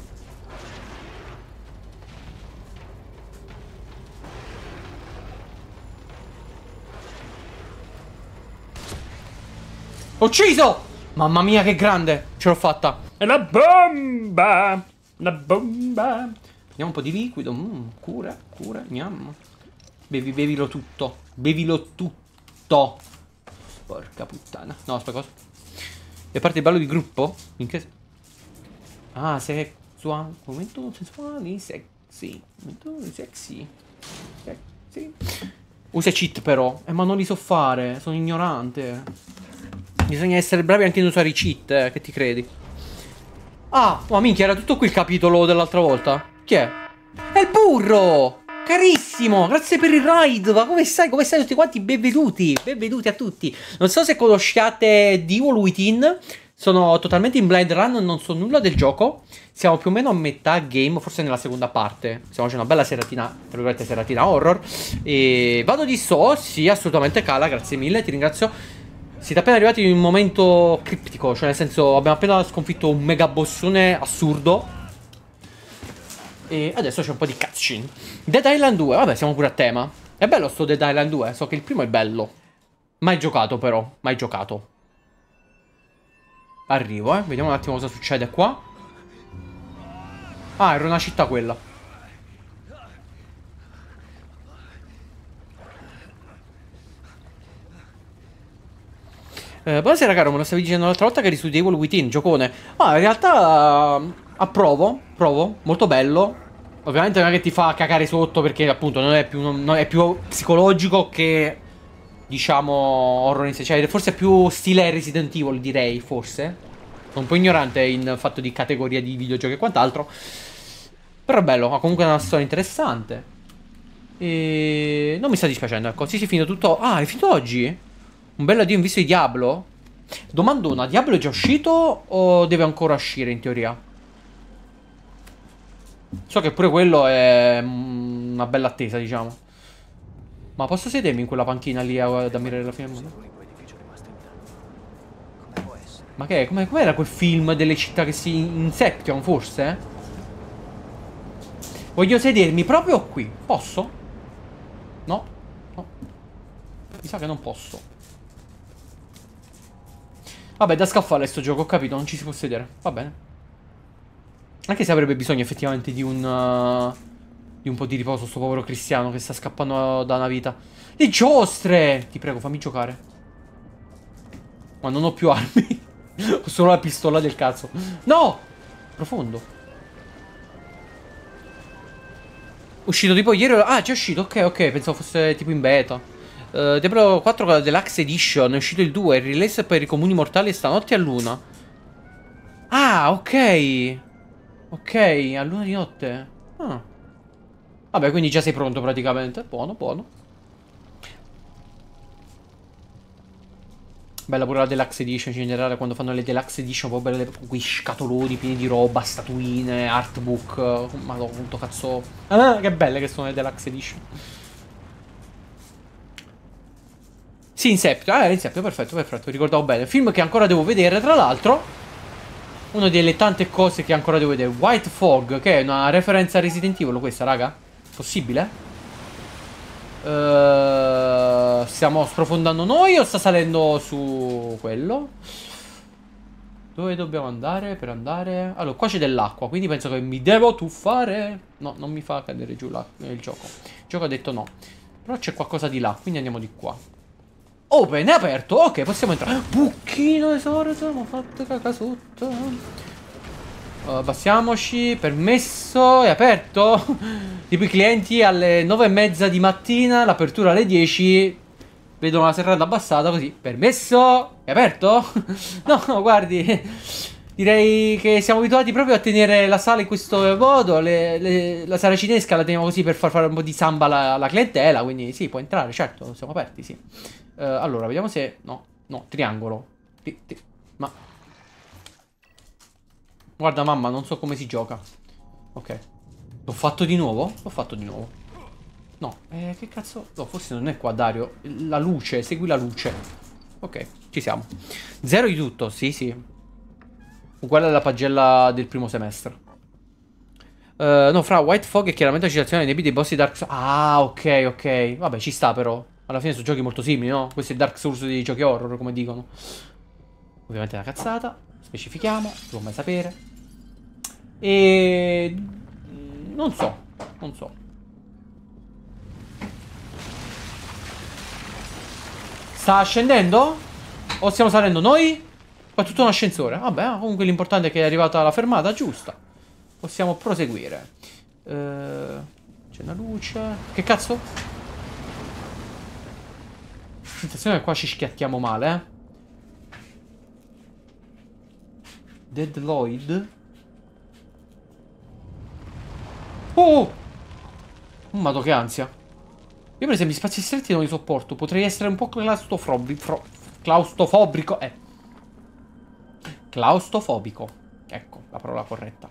[SPEAKER 3] Ucciso! Mamma mia, che grande. Ce l'ho fatta.
[SPEAKER 1] È la bomba. La bomba.
[SPEAKER 3] Andiamo un po' di liquido. Mm, cura, cura, andiamo. Bevi, bevilo tutto. Bevilo tutto. Porca puttana. No, aspetta, cosa? E parte il ballo di gruppo? In che... Ah, sexual. Momento sensuali, sexy. Momento sexy. Sexy. Usa cheat però. Eh, ma non li so fare. Sono ignorante. Bisogna essere bravi anche in usare i cheat, eh, che ti credi? Ah, ma minchia, era tutto qui il capitolo dell'altra volta? Chi è? È il burro! Carissimo, grazie per il ride. Ma come stai? Come stai tutti quanti? Benvenuti, benvenuti a tutti. Non so se conosciate The Evil Within. Sono totalmente in blind run, non so nulla del gioco. Siamo più o meno a metà game, forse nella seconda parte. Stiamo facendo una bella seratina, tra virgolette seratina horror. E vado di so, sì, assolutamente cala, grazie mille, ti ringrazio. Siete appena arrivati in un momento criptico, cioè nel senso abbiamo appena sconfitto un mega bossone assurdo. E adesso c'è un po' di cutscene. Dead Island due, vabbè, siamo pure a tema. È bello sto Dead Island due, so che il primo è bello. Mai giocato però, mai giocato. Arrivo, eh, vediamo un attimo cosa succede qua. Ah, era una città quella. Eh, buonasera caro, me lo stavi dicendo l'altra volta che eri su The Evil Within, giocone. Ah, in realtà uh, approvo, provo, molto bello. Ovviamente non è che ti fa cagare sotto perché appunto non è più, non è più psicologico che, diciamo, horror in sé. Cioè forse è più stile Resident Evil, direi, forse. Sono un po' ignorante in fatto di categoria di videogiochi e quant'altro. Però è bello, ha comunque una storia interessante. E non mi sta dispiacendo, ecco. Sì, sì, è finito tutto. Ah, è finito oggi? Un bel addio in viso di Diablo? Domandona, Diablo è già uscito o deve ancora uscire in teoria? So che pure quello è una bella attesa, diciamo. Ma posso sedermi in quella panchina lì ad ammirare la fine del mondo? Ma che è? Come com'era quel film delle città che si... Inception, forse? Voglio sedermi proprio qui. Posso? No? No. Mi sa che non posso. Vabbè, da scaffale sto gioco, ho capito, non ci si può sedere. Va bene. Anche se avrebbe bisogno effettivamente di un... Uh, di un po' di riposo, sto povero cristiano che sta scappando da una vita. Le giostre! Ti prego, fammi giocare. Ma non ho più armi. Ho solo la pistola del cazzo. No! Profondo. Uscito tipo ieri... Ah, già è uscito, ok, ok, pensavo fosse tipo in beta. Uh, Diablo quattro Deluxe Edition, è uscito il due, il release per i comuni mortali stanotte a luna. Ah, ok. Ok, a luna di notte. Ah. Vabbè, quindi già sei pronto praticamente. Buono, buono. Bella pure la Deluxe Edition in generale, quando fanno le Deluxe Edition, poi belle quei scatoloni pieni di roba, statuine, artbook. Madonna, quanto cazzo. Ah, che belle che sono le Deluxe Edition. Sì, Inception, ah, Inception, perfetto, perfetto, ricordavo bene. Film che ancora devo vedere, tra l'altro. Una delle tante cose che ancora devo vedere. White Fog, che è una referenza a Resident Evil questa, raga? Possibile? Uh, stiamo sprofondando noi o sta salendo su quello? Dove dobbiamo andare per andare? Allora, qua c'è dell'acqua, quindi penso che mi devo tuffare. No, non mi fa cadere giù là, il gioco. Il gioco ha detto no. Però c'è qualcosa di là, quindi andiamo di qua. Open, è aperto, ok, possiamo entrare. Bucchino esore, siamo fatti caca sotto. uh, Abbassiamoci, permesso, è aperto. Tipo i clienti alle nove e mezza di mattina, l'apertura alle dieci. Vedono la serranda abbassata così. Permesso, è aperto? No, no, guardi. Direi che siamo abituati proprio a tenere la sala in questo modo. Le, le, la sala cinesca la teniamo così per far fare un po' di samba alla, alla clientela. Quindi sì, può entrare, certo, siamo aperti, sì. Uh, allora, vediamo se... No, no, triangolo. Tri, tri, ma... Guarda mamma, non so come si gioca. Ok. L'ho fatto di nuovo? L'ho fatto di nuovo. No, eh, che cazzo... No, forse non è qua, Dario. La luce, segui la luce. Ok, ci siamo. Zero di tutto, sì, sì. Uguale alla pagella del primo semestre. Uh, no, fra White Fog e chiaramente la citazione dei nebi dei boss di Dark Souls. Ah, ok, ok. Vabbè, ci sta però. Alla fine sono giochi molto simili, no? Questo è Dark Souls dei giochi horror, come dicono. Ovviamente è una cazzata. Specifichiamo, si può mai sapere. E... Non so, non so. Sta scendendo? O stiamo salendo noi? Qua è tutto un ascensore. Vabbè, comunque l'importante è che è arrivata la fermata giusta. Possiamo proseguire. Uh, c'è una luce. Che cazzo? Sensazione che qua ci schiattiamo male, eh. Dead Lloyd. Oh! Oh, madò che ansia. Io per esempio gli spazi stretti non li sopporto. Potrei essere un po' claustrofobico. Claustrofobico. Eh. Claustrofobico. Ecco, la parola corretta.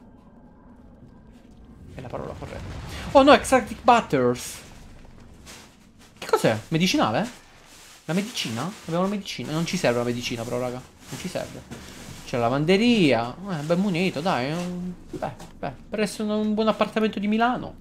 [SPEAKER 3] È la parola corretta. Oh no, Extractic Butters. Che cos'è? Medicinale? La medicina? Abbiamo la medicina. Non ci serve la medicina però, raga. Non ci serve. C'è la lavanderia. Eh, ben munito, dai. Beh, beh, per essere un buon appartamento di Milano.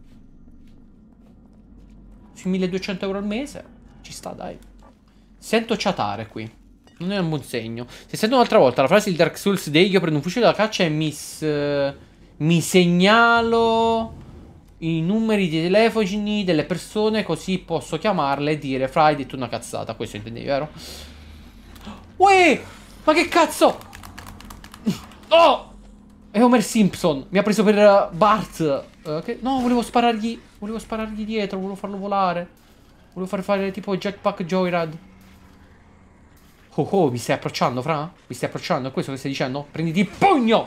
[SPEAKER 3] Sui milleduecento euro al mese. Ci sta, dai. Sento ciatare qui. Non è un buon segno. Se sento un'altra volta la frase di Dark Souls Day, io prendo un fucile da caccia e mi, uh, mi segnalo i numeri di telefoni delle persone, così posso chiamarle e dire: fra, hai detto una cazzata. Questo intendevi, vero? Uè! Ma che cazzo? Oh! È Homer Simpson. Mi ha preso per uh, Bart. Uh, che... No, volevo sparargli. Volevo sparargli dietro. Volevo farlo volare. Volevo far fare tipo Jetpack Joyride. Oh oh, mi stai approcciando, fra? Mi stai approcciando? È questo che stai dicendo? Prenditi il pugno!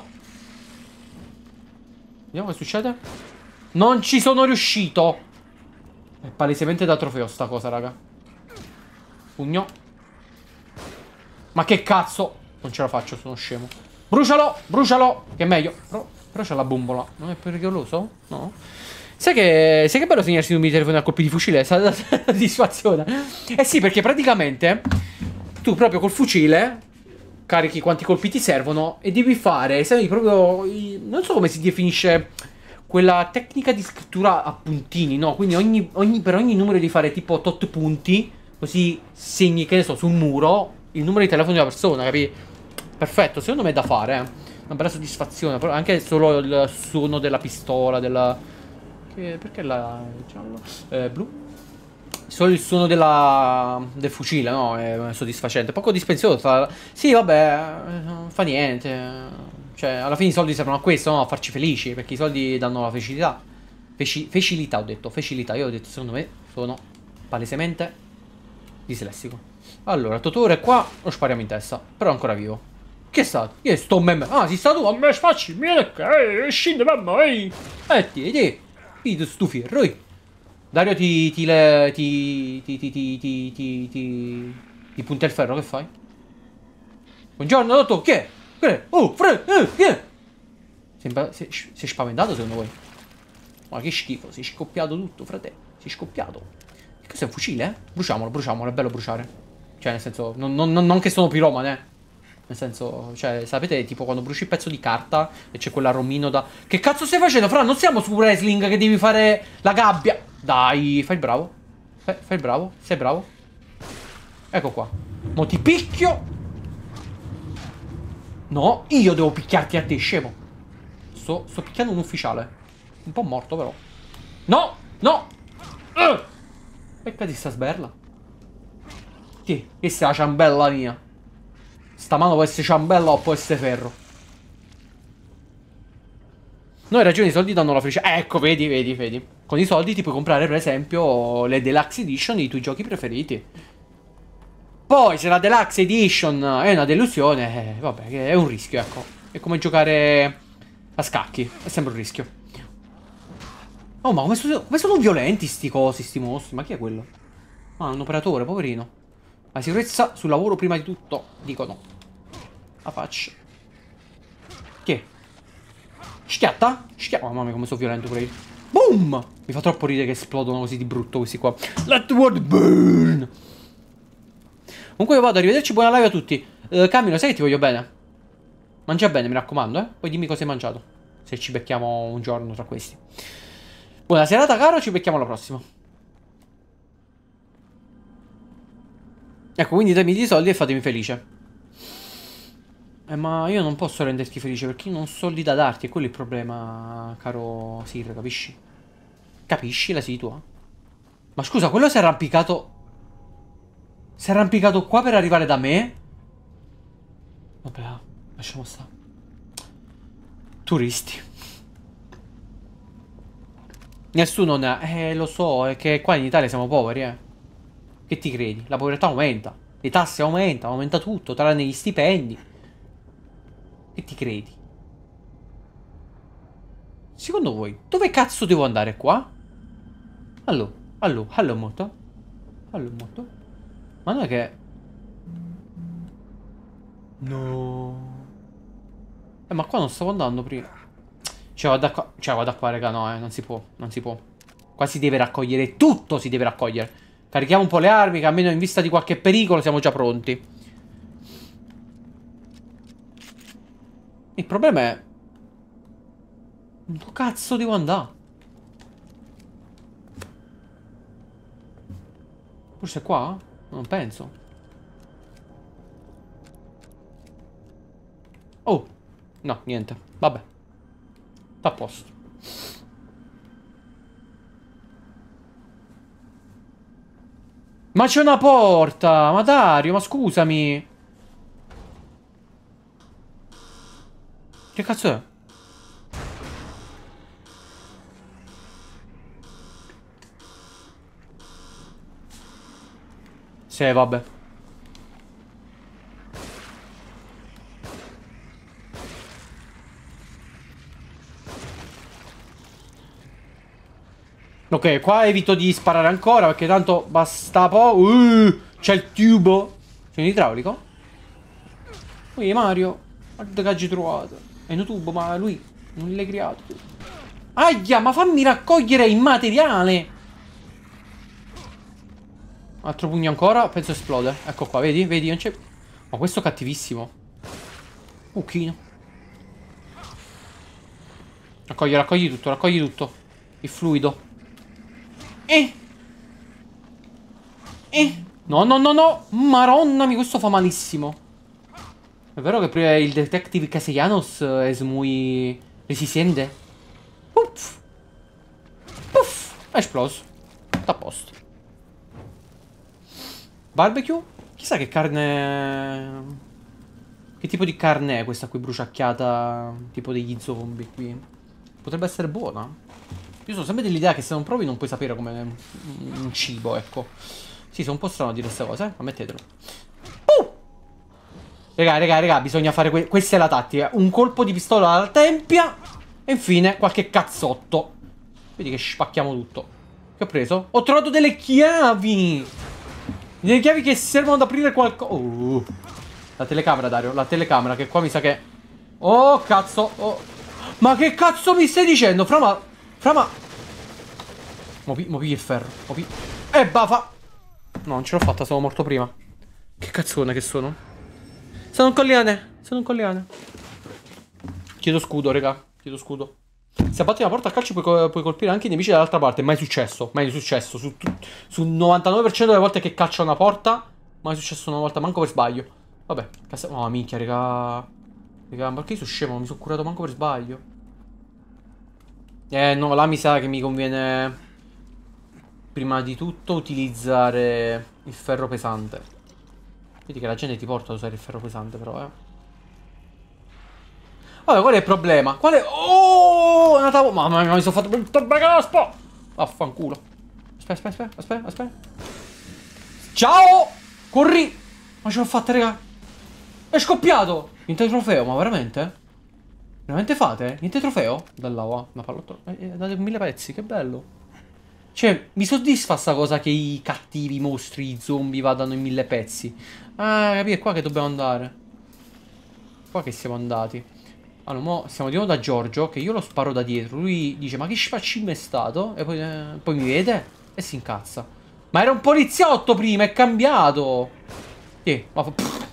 [SPEAKER 3] Vediamo che succede. Non ci sono riuscito. È palesemente da trofeo sta cosa, raga. Pugno. Ma che cazzo? Non ce la faccio, sono scemo. Brucialo, brucialo. Che è meglio. Però, però c'è la bombola. Non è pericoloso? No. Sai che, sai che bello segnarsi i numeri di telefono a colpi di fucile? Sa da soddisfazione. Eh sì, perché praticamente tu proprio col fucile carichi quanti colpi ti servono e devi fare, sai, proprio, non so come si definisce quella tecnica di scrittura a puntini, no? Quindi ogni, ogni, per ogni numero devi fare tipo tot punti, così segni, che ne so, sul muro il numero di telefono della persona, capi? Perfetto, secondo me è da fare, eh. Una bella soddisfazione, però anche solo il suono della pistola, della... Che, perché la... giallo? Eh, blu? Solo il suono della, del fucile, no? È soddisfacente. Poco dispenzioso. Sì, vabbè, non fa niente. Cioè, alla fine i soldi servono a questo, no? A farci felici. Perché i soldi danno la felicità. Feci, facilità, ho detto. Facilità. Io ho detto, secondo me, sono palesemente dislessico. Allora, Totoro è qua. Lo spariamo in testa. Però è ancora vivo. Che è stato? Io sto meme. Ah, si sta tu? A me facci. Vieni qua. Eh, scende, mamma. Ehi. Eh, ti, ti. Ti stufi. Rui. Dario ti ti, le, ti, ti, ti, ti, ti, ti, ti, ti punta il ferro, che fai? Buongiorno, dottor, che è? Che è? Oh, fre, eh, che è? Sembra, sei, sei spaventato secondo voi? Ma che schifo, sei scoppiato tutto, frate. Sei scoppiato. Che cos'è, un fucile, eh? Bruciamolo, bruciamolo, è bello bruciare. Cioè, nel senso, non, non, non che sono piromane, eh. Nel senso, cioè, sapete, tipo quando bruci il pezzo di carta e c'è quell'aromino da... Che cazzo stai facendo, fra? Non siamo su wrestling che devi fare la gabbia. Dai, fai il bravo. Fai, fai il bravo, sei bravo. Ecco qua. Mo ti picchio. No, io devo picchiarti a te, scemo. Sto, sto picchiando un ufficiale. Un po' morto, però. No, no. Uh! Peccati sta sberla. Che, questa è la ciambella mia. Sta mano può essere ciambella o può essere ferro. No, hai ragione, i soldi danno la felicità. Ecco, vedi, vedi, vedi. Con i soldi ti puoi comprare, per esempio, le Deluxe Edition dei tuoi giochi preferiti. Poi, se la Deluxe Edition è una delusione, eh, vabbè, è un rischio, ecco. È come giocare a scacchi. È sempre un rischio. Oh, ma come sono, come sono violenti sti cosi, sti mostri? Ma chi è quello? Ah, un operatore, poverino. La sicurezza sul lavoro prima di tutto. Dicono. La faccia. Chi è? Schiatta? Schiatta. Oh, mamma mia, come sono violento pure io. Boom! Mi fa troppo ridere che esplodono così di brutto questi qua. Let the world burn! Comunque io vado, arrivederci, buona live a tutti. uh, Camilo, sai che ti voglio bene? Mangia bene, mi raccomando, eh. Poi dimmi cosa hai mangiato, se ci becchiamo un giorno tra questi. Buona serata, caro, ci becchiamo alla prossima. Ecco, quindi datemi i soldi e fatemi felice. Eh, ma io non posso renderti felice perché io non ho soldi da darti. E quello è il problema, caro Sir, capisci? Capisci la situa? Ma scusa, quello si è arrampicato... Si è arrampicato qua per arrivare da me? Vabbè, lasciamo stare. Turisti. Nessuno ne ha... Eh, lo so, è che qua in Italia siamo poveri, eh. Che ti credi? La povertà aumenta. Le tasse aumentano, aumenta tutto, tranne gli stipendi. Che ti credi? Secondo voi, dove cazzo devo andare qua? Allora, allora, allora molto. Allora molto. Ma non è che... No. Eh, ma qua non stavo andando prima. Cioè, guarda qua, cioè, guarda qua, raga, no, eh, non si può, non si può. Qua si deve raccogliere, tutto si deve raccogliere. Carichiamo un po' le armi, che almeno in vista di qualche pericolo siamo già pronti. Il problema è... Dove cazzo devo andare? Forse qua? Non penso. Oh, no, niente. Vabbè. Sta a posto. Ma c'è una porta! Ma Dario, ma scusami! Che cazzo è? Sì, vabbè. Ok, qua evito di sparare ancora perché tanto basta po'. Uh, c'è il tubo. C'è un idraulico? Ui, Mario, guarda che hai trovato. È un tubo, ma lui non l'hai creato. Aia, ma fammi raccogliere il materiale. Altro pugno ancora, penso esplode. Ecco qua, vedi, vedi, non c'è... Ma questo è cattivissimo. Cucchino. Raccogli, raccogli tutto, raccogli tutto. Il fluido. Eh. Eh. No, no, no, no. Maronnami, questo fa malissimo. È vero che il detective Castellanos è muy resistente? Puff. Puff. È esploso. Sta a posto. Barbecue? Chissà che carne... Che tipo di carne è questa qui bruciacchiata? Tipo degli zombie qui. Potrebbe essere buona. Io sono sempre dell'idea che se non provi non puoi sapere come un cibo, ecco. Sì, sono un po' strano a dire queste cose, eh? Ammettetelo. Uh! Raga, raga, raga, bisogna fare... Que questa è la tattica. Un colpo di pistola alla tempia. E infine qualche cazzotto. Vedi che spacchiamo tutto. Che ho preso? Ho trovato delle chiavi. Delle chiavi che servono ad aprire qualcosa. Oh. La telecamera, Dario. La telecamera, che qua mi sa che... Oh, cazzo. Oh. Ma che cazzo mi stai dicendo? Frama... Frama... Mo, pi mo pigli il ferro. Mo pi eh, bafa. No, non ce l'ho fatta, sono morto prima. Che cazzone che sono. Sono un colliane. Sono un colliane. Chiedo scudo, raga. Chiedo scudo. Se abbatti una porta a calcio puoi, puoi colpire anche i nemici dall'altra parte. Mai successo. Mai successo. Su, sul novantanove per cento delle volte che calcio una porta, mai successo una volta, manco per sbaglio. Vabbè. Oh, minchia, raga. Raga, perché io sono scemo? Mi sono curato manco per sbaglio. Eh, no, là mi sa che mi conviene prima di tutto utilizzare il ferro pesante. Vedi che la gente ti porta ad usare il ferro pesante, però, eh. Vabbè, qual è il problema? Qual è... Oh, una tavola... Mamma mia, mi sono fatto brutto bagaspo. Vaffanculo. Aspetta, aspetta, aspetta, aspetta, aspetta. Ciao! Corri! Ma ce l'ho fatta, raga. È scoppiato! Vinto il trofeo, ma veramente? Veramente fate? Niente trofeo? Dalla una pallottola. Eh, date mille pezzi, che bello. Cioè, mi soddisfa sta cosa che i cattivi, i mostri, i zombie vadano in mille pezzi. Ah, capì, è qua che dobbiamo andare. Qua che siamo andati. Allora, mo stiamo di nuovo da Giorgio, che io lo sparo da dietro. Lui dice, ma che spaccino è stato? E poi, eh, poi mi vede e si incazza. Ma era un poliziotto prima, è cambiato. Che? Ma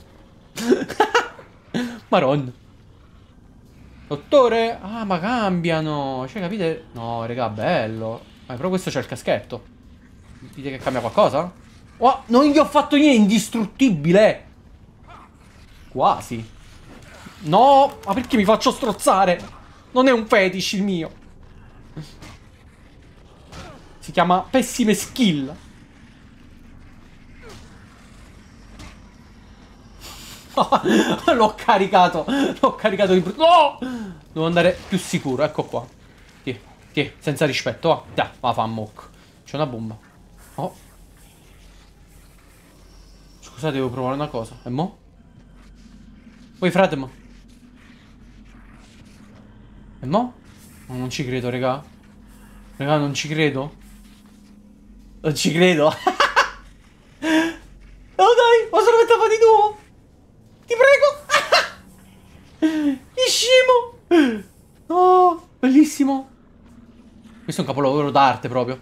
[SPEAKER 3] Maron. Dottore? Ah, ma cambiano. Cioè, capite? No, raga, bello. Ma però questo c'è il caschetto. Dite che cambia qualcosa? Oh, non gli ho fatto niente, indistruttibile. Quasi. No, ma perché mi faccio strozzare? Non è un fetish il mio. Si chiama pessime skill. L'ho caricato. L'ho caricato di brutto. No! Devo andare più sicuro, ecco qua. Tiè, tiè, senza rispetto, va. Dai, va, fa mock. C'è una bomba. Oh. Scusate, devo provare una cosa. E mo? Poi frate, ma. E mo? Oh, non ci credo, raga. Raga, non ci credo. Non ci credo. Oh dai, posso metterla di nuovo? Ti prego. Che scemo. Oh, bellissimo. Questo è un capolavoro d'arte proprio.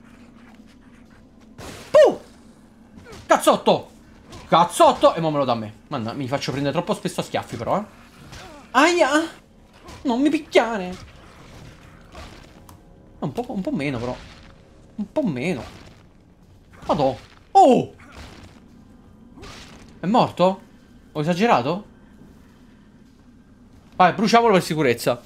[SPEAKER 3] Puh! Cazzotto. Cazzotto. E mo me lo dà a me. Manna, mi faccio prendere troppo spesso a schiaffi però, eh. Aia. Non mi picchiare. Un po', un po' meno però. Un po' meno. Madò. Oh! È morto? Ho esagerato? Vai, bruciamolo per sicurezza.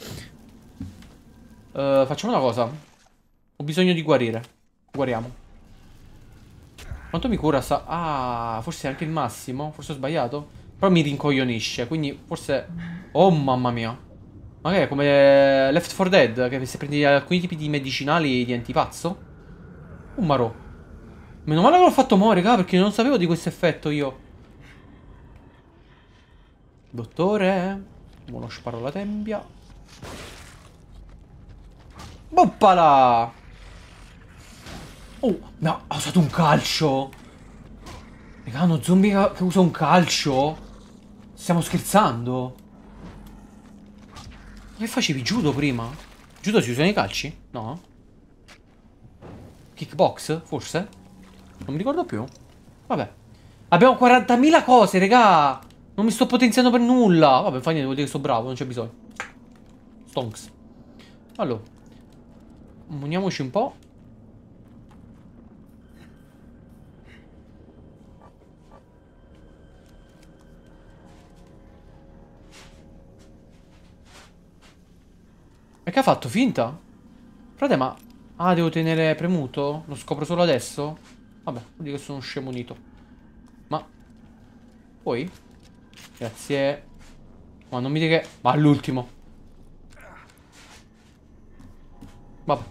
[SPEAKER 3] uh, Facciamo una cosa. Ho bisogno di guarire. Guariamo. Quanto mi cura sta... Ah, forse è anche il massimo. Forse ho sbagliato. Però mi rincoglionisce. Quindi forse... Oh mamma mia. Magari è come Left four Dead, che se prendi alcuni tipi di medicinali diventi pazzo. Un marò. Meno male che l'ho fatto muovere, raga, perché non sapevo di questo effetto io. Dottore. Mo lo sparo alla tempia. Boppala. Oh, no, ha usato un calcio. Raga, uno zombie che usa un calcio. Stiamo scherzando? Che facevi judo prima? Judo si usano i calci? No? Kickbox? Forse? Non mi ricordo più. Vabbè. Abbiamo quarantamila cose, regà. Non mi sto potenziando per nulla. Vabbè, fa niente, vuol dire che sto bravo, non c'è bisogno. Stonks. Allora. Muniamoci un po'. E che ha fatto? Finta? Frate, ma... Ah, devo tenere premuto? Lo scopro solo adesso? Vabbè, vuol dire che sono un scemo unito. Ma... Poi? Grazie. Ma non mi dica che... Ma all'ultimo. Vabbè.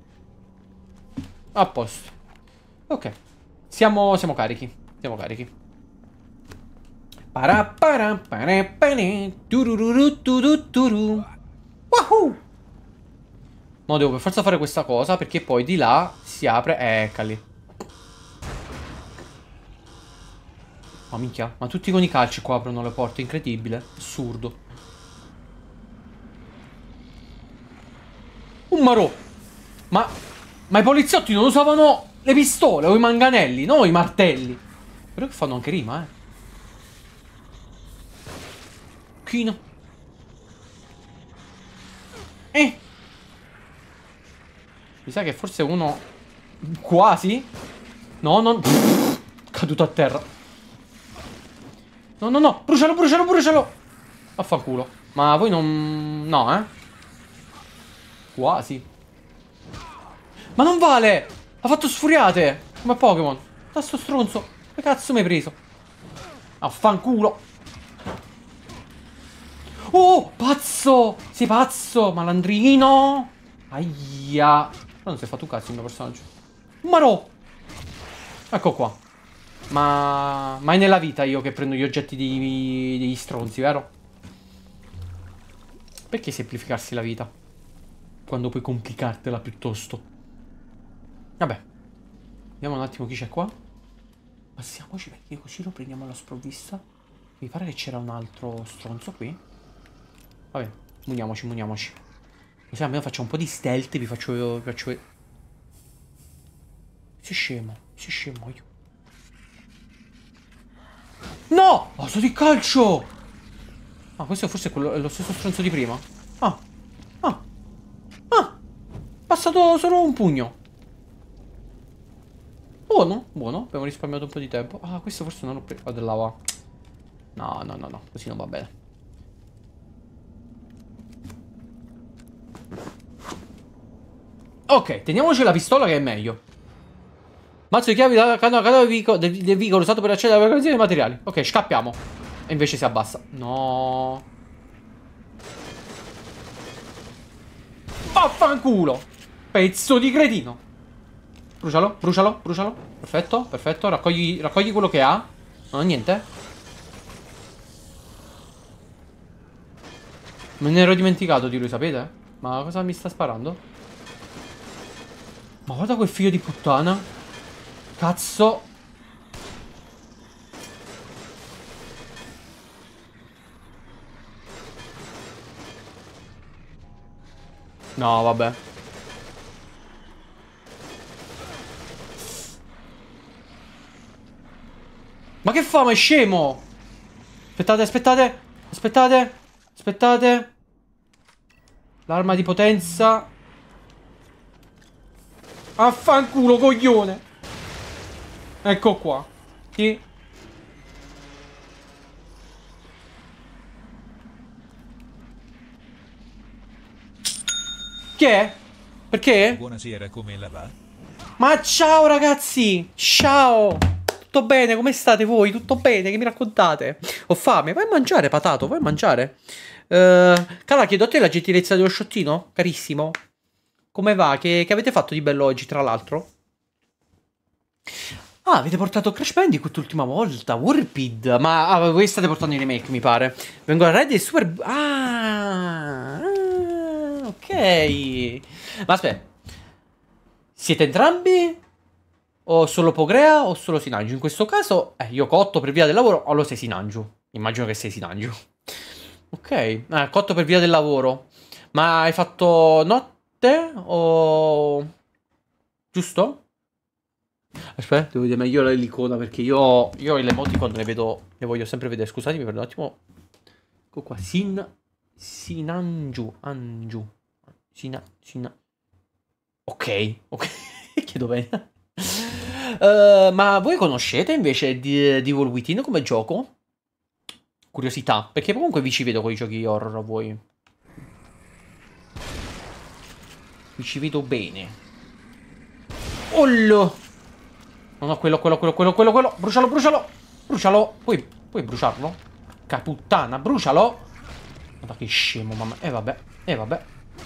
[SPEAKER 3] A posto. Ok. Siamo, siamo carichi. Siamo carichi. Wahoo! Ma devo per forza fare questa cosa, perché poi di là si apre. Eccoli. Ma minchia, ma tutti con i calci qua aprono le porte, incredibile. Assurdo. Un marò. Ma Ma i poliziotti non usavano le pistole o i manganelli, no i martelli. Però che fanno anche rima, eh. Chino. Eh. Mi sa che forse uno... Quasi? No, non... Pff, caduto a terra. No, no, no. Brucialo, brucialo, brucialo. Affanculo. Ma voi non... No, eh. Quasi. Ma non vale. Ha fatto sfuriate. Come Pokémon. Da sto stronzo. Che cazzo mi hai preso? Affanculo. Oh, pazzo. Sei pazzo, malandrino. Aia. Non si è fatto un cazzo il mio personaggio. Marò. Ecco qua. Ma mai nella vita io che prendo gli oggetti degli, degli stronzi, vero? Perché semplificarsi la vita? Quando puoi complicartela piuttosto. Vabbè. Vediamo un attimo chi c'è qua. Passiamoci perché così lo prendiamo alla sprovvista. Mi pare che c'era un altro stronzo qui. Vabbè, muniamoci, muniamoci. Così almeno faccio un po' di stealth. Vi faccio... Vi faccio... Sei scemo, sei scemo io. No! Ho usato il calcio! Ah, questo forse è, quello, è lo stesso stronzo di prima. Ah, ah, ah. Passato solo un pugno. Buono, buono. Abbiamo risparmiato un po' di tempo. Ah, questo forse non l'ho preso. Ah, dell'ava. No, no, no, no. Così non va bene. Ok, teniamoci la pistola che è meglio. Mazzo di chiavi da canale del vicolo usato per accedere alla organizzazione dei materiali. Ok, scappiamo. E invece si abbassa. No. Vaffanculo. Pezzo di cretino. Brucialo, brucialo, brucialo. Perfetto, perfetto. Raccogli, raccogli quello che ha. Non ha niente. Me ne ero dimenticato di lui, sapete? Ma cosa mi sta sparando? Ma guarda quel figlio di puttana. Cazzo. No, vabbè. Ma che fa, ma è scemo? Aspettate, aspettate. Aspettate. Aspettate. L'arma di potenza. Affanculo, coglione. Ecco qua. Sì. Che è? Perché?
[SPEAKER 6] Buonasera, come la va?
[SPEAKER 3] Ma ciao ragazzi. Ciao. Tutto bene? Come state voi? Tutto bene? Che mi raccontate? Ho fame. Vai a mangiare, patato. Vai a mangiare. Uh, cara, chiedo a te la gentilezza dello sciottino? Carissimo. Come va? Che, che avete fatto di bello oggi, tra l'altro? Ah, avete portato Crash Bandicoot l'ultima volta. Warped. Ma ah, voi state portando i remake, mi pare. Vengo a Red e Super... Ah, ah, ok. Ma aspetta. Siete entrambi? O solo Pogrea o solo Sinanju? In questo caso, eh, io cotto per via del lavoro o lo sei Sinanju? Immagino che sei Sinanju. Ok. Eh, cotto per via del lavoro. Ma hai fatto notte o... Giusto? Aspetta, devo vedere meglio l'icona perché io, io le emoticon le vedo, le voglio sempre vedere. Scusatemi per un attimo. Ecco qua, Sin... Sinanju, Anju. Sina... Sina... Ok, ok. Chiedo bene. Uh, ma voi conoscete invece di, di Evil Within come gioco? Curiosità, perché comunque vi ci vedo con i giochi horror a voi. Vi ci vedo bene. Ollo! No, no, quello, quello, quello, quello, quello, quello. Brucialo, brucialo. Brucialo. Puoi, puoi bruciarlo? Caputtana, brucialo. Guarda che scemo, mamma. E eh, vabbè, e eh, vabbè.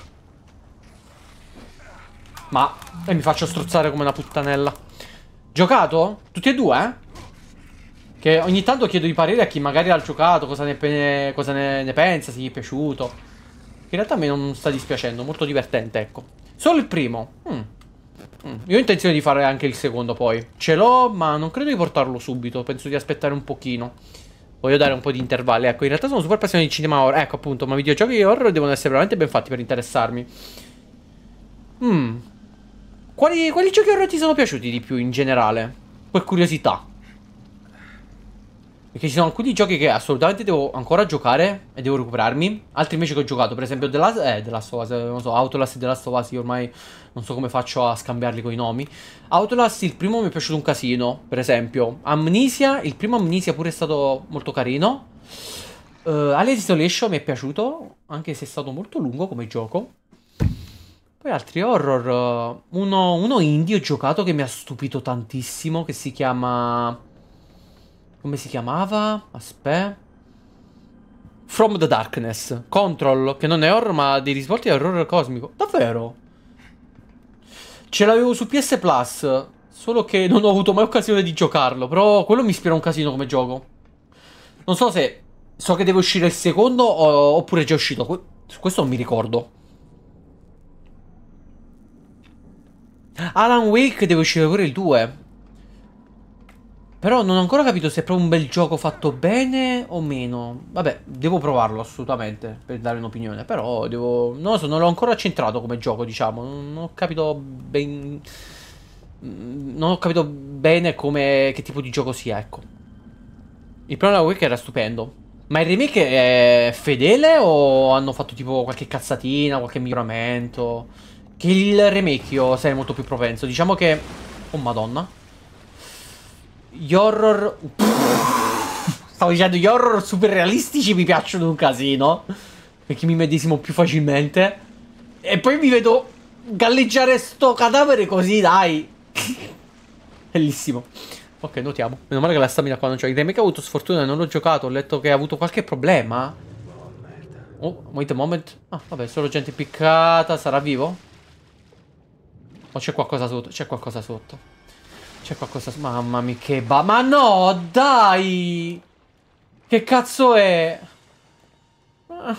[SPEAKER 3] Ma, e eh, mi faccio strozzare come una puttanella. Giocato? Tutti e due, eh? Che ogni tanto chiedo i pareri a chi magari ha giocato, cosa ne, cosa ne, ne pensa, se gli è piaciuto. In realtà a me non sta dispiacendo, molto divertente, ecco. Solo il primo. Mm. Mm. Io ho intenzione di fare anche il secondo poi. Ce l'ho, ma non credo di portarlo subito. Penso di aspettare un pochino. Voglio dare un po' di intervalli. Ecco, in realtà sono super appassionato di cinema horror. Ecco, appunto, ma videogiochi horror devono essere veramente ben fatti per interessarmi. Mm. Quali, quali giochi horror ti sono piaciuti di più in generale? Per curiosità. Perché ci sono alcuni giochi che assolutamente devo ancora giocare e devo recuperarmi. Altri invece che ho giocato, per esempio The Last, eh, The Last of Us, non so, Outlast e The Last of Us, io ormai non so come faccio a scambiarli con i nomi. Outlast, il primo mi è piaciuto un casino, per esempio. Amnesia, il primo Amnesia pure è stato molto carino. uh, Alien Isolation mi è piaciuto, anche se è stato molto lungo come gioco. Poi altri horror, uno, uno indie ho giocato che mi ha stupito tantissimo, che si chiama... Come si chiamava? Aspetta. From the Darkness. Control, che non è horror ma dei risvolti di horror cosmico. Davvero? Ce l'avevo su P S Plus, solo che non ho avuto mai occasione di giocarlo. Però quello mi ispira un casino come gioco. Non so se... So che deve uscire il secondo o, oppure è già uscito. Su questo non mi ricordo. Alan Wake deve uscire pure il due. Però non ho ancora capito se è proprio un bel gioco fatto bene o meno. Vabbè, devo provarlo assolutamente per dare un'opinione. Però devo... non lo so, non l'ho ancora centrato come gioco, diciamo. Non ho capito ben... non ho capito bene come... che tipo di gioco sia, ecco. Il primo Alan Wake era stupendo. Ma il remake è fedele o hanno fatto tipo qualche cazzatina, qualche miglioramento? Che il remake io sarei molto più propenso. Diciamo che... oh madonna. Gli horror... stavo dicendo gli horror super realistici mi piacciono un casino. Perché mi medesimo più facilmente. E poi mi vedo galleggiare sto cadavere così, dai. Bellissimo. Ok, notiamo. Meno male che la stamina qua non c'è. Il remake ha avuto sfortuna e non l'ho giocato. Ho letto che ha avuto qualche problema. Oh, wait a moment. Ah, vabbè, solo gente piccata. Sarà vivo? O c'è qualcosa sotto? C'è qualcosa sotto. C'è qualcosa sotto. Mamma mia, che ba... ma no, dai! Che cazzo è? Ma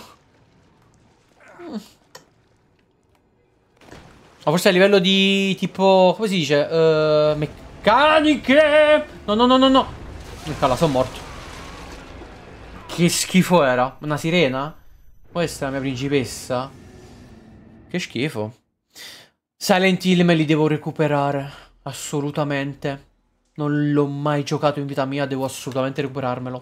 [SPEAKER 3] forse a livello di tipo... come si dice? Uh, meccaniche! No, no, no, no, no. Cala, sono morto. Che schifo era. Una sirena? Questa è la mia principessa. Che schifo. Silent Hill me li devo recuperare. Assolutamente. Non l'ho mai giocato in vita mia. Devo assolutamente recuperarmelo.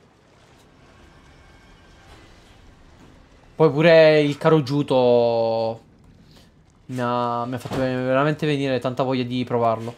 [SPEAKER 3] Poi pure il caro Giuto mi ha, mi ha fatto veramente venire tanta voglia di provarlo.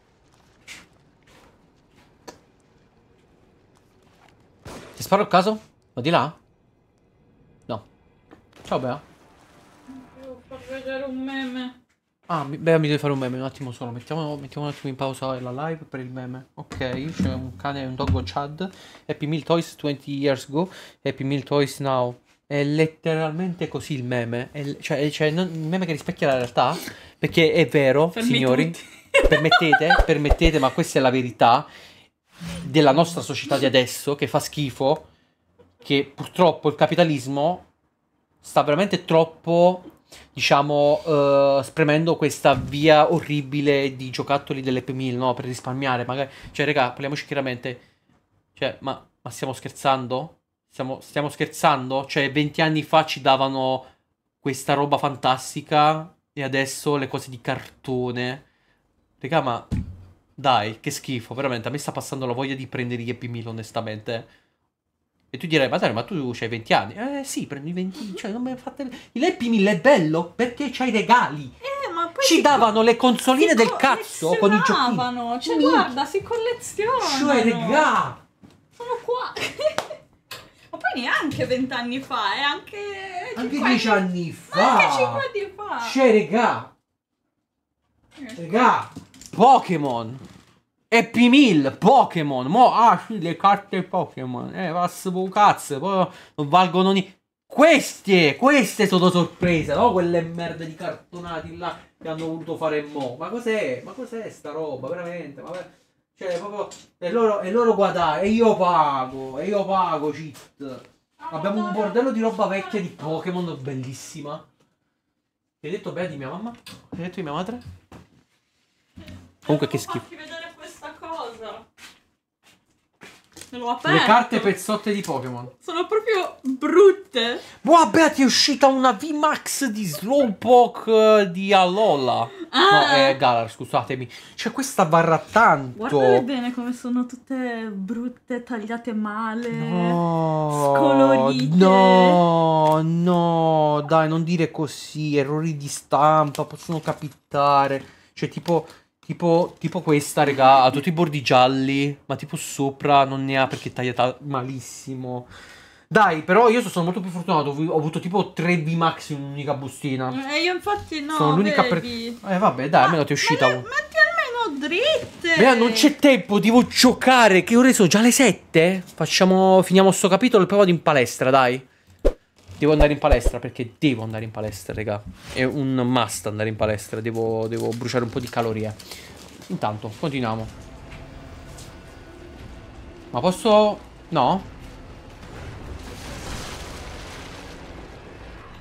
[SPEAKER 3] Ti sparo a caso? Va di là? No. Ciao Bea.
[SPEAKER 5] Devo far vedere un meme.
[SPEAKER 3] Ah, Bea mi deve fare un meme un attimo solo. Mettiamo, mettiamo un attimo in pausa la live per il meme. Ok, c'è un cane e un doggo Chad. Happy Meal Toys twenty years ago. Happy Meal Toys now. È letteralmente così il meme. È, cioè, cioè non, il meme che rispecchia la realtà. Perché è vero,
[SPEAKER 5] Fermi
[SPEAKER 3] signori.
[SPEAKER 5] tutti.
[SPEAKER 3] Permettete, permettete, ma questa è la verità della nostra società di adesso, che fa schifo. Che purtroppo il capitalismo sta veramente troppo, diciamo, uh, spremendo questa via orribile di giocattoli dell'Happy Meal, no? Per risparmiare, magari. Cioè, raga, parliamoci chiaramente. Cioè, ma, ma stiamo scherzando? Stiamo, stiamo scherzando? Cioè, venti anni fa ci davano questa roba fantastica e adesso le cose di cartone. Raga, ma dai, che schifo, veramente. A me sta passando la voglia di prendere gli Happy Meal, onestamente. E tu direi, ma dai, ma tu c'hai venti anni. Eh sì, prendo i venti, cioè non me ne fate... Il Happy Meal è bello perché c'hai i regali.
[SPEAKER 5] Eh, ma poi
[SPEAKER 3] Ci
[SPEAKER 5] si
[SPEAKER 3] davano le consoline
[SPEAKER 5] si
[SPEAKER 3] del cazzo con i giochini.
[SPEAKER 5] collezionavano. Cioè,
[SPEAKER 3] Minchia.
[SPEAKER 5] guarda, si collezionano.
[SPEAKER 3] Cioè, regà.
[SPEAKER 5] Sono qua. Ma poi neanche vent'anni fa, è anche...
[SPEAKER 3] Anche
[SPEAKER 5] cinque
[SPEAKER 3] dieci anni fa.
[SPEAKER 5] Anche cinque anni fa.
[SPEAKER 3] Cioè, regà. Regà. Pokémon. Happy Meal, Pokémon. Mo, ah sì, le carte Pokémon. Eh, va a cazzo. Poi non valgono ni... Queste, queste sono sorprese, no? Quelle merde di cartonati là che hanno voluto fare mo. Ma cos'è? Ma cos'è sta roba? Veramente? Ma ver... Cioè, proprio... E loro, e loro guadagno. E io pago. E io pago, cheat. Abbiamo un bordello di roba vecchia di Pokémon bellissima. Ti hai detto beh di mia mamma? Ti hai detto di mia madre? Comunque che schifo.
[SPEAKER 5] Farti vedere questa cosa. Me l'ho aperto.
[SPEAKER 3] Le carte pezzotte di Pokémon.
[SPEAKER 5] Sono proprio brutte.
[SPEAKER 3] Vabbè, ti è uscita una V MAX di Slowpoke di Alola.
[SPEAKER 5] Ah.
[SPEAKER 3] No, è Galar, scusatemi. Cioè, questa varrà tanto.
[SPEAKER 5] Guardale bene come sono tutte brutte, tagliate male.
[SPEAKER 3] No,
[SPEAKER 5] Scolorite.
[SPEAKER 3] no, no, dai, non dire così. Errori di stampa possono capitare. Cioè, tipo... Tipo, tipo questa, raga, ha tutti i bordi gialli, ma tipo sopra non ne ha perché è tagliata malissimo. Dai, però io sono molto più fortunato, ho avuto tipo tre V MAX in un'unica bustina.
[SPEAKER 5] E io infatti no,
[SPEAKER 3] Sono l'unica per...
[SPEAKER 5] vedi?
[SPEAKER 3] Eh vabbè, dai, almeno ti è uscita
[SPEAKER 5] Ma le-
[SPEAKER 3] una.
[SPEAKER 5] metti almeno dritte.
[SPEAKER 3] Beh, non c'è tempo, devo giocare, che ore sono? Già le sette? Facciamo, finiamo sto capitolo e poi vado in palestra, dai. Devo andare in palestra perché devo andare in palestra, raga. È un must andare in palestra. Devo, devo bruciare un po' di calorie. Intanto, continuiamo. Ma posso... No?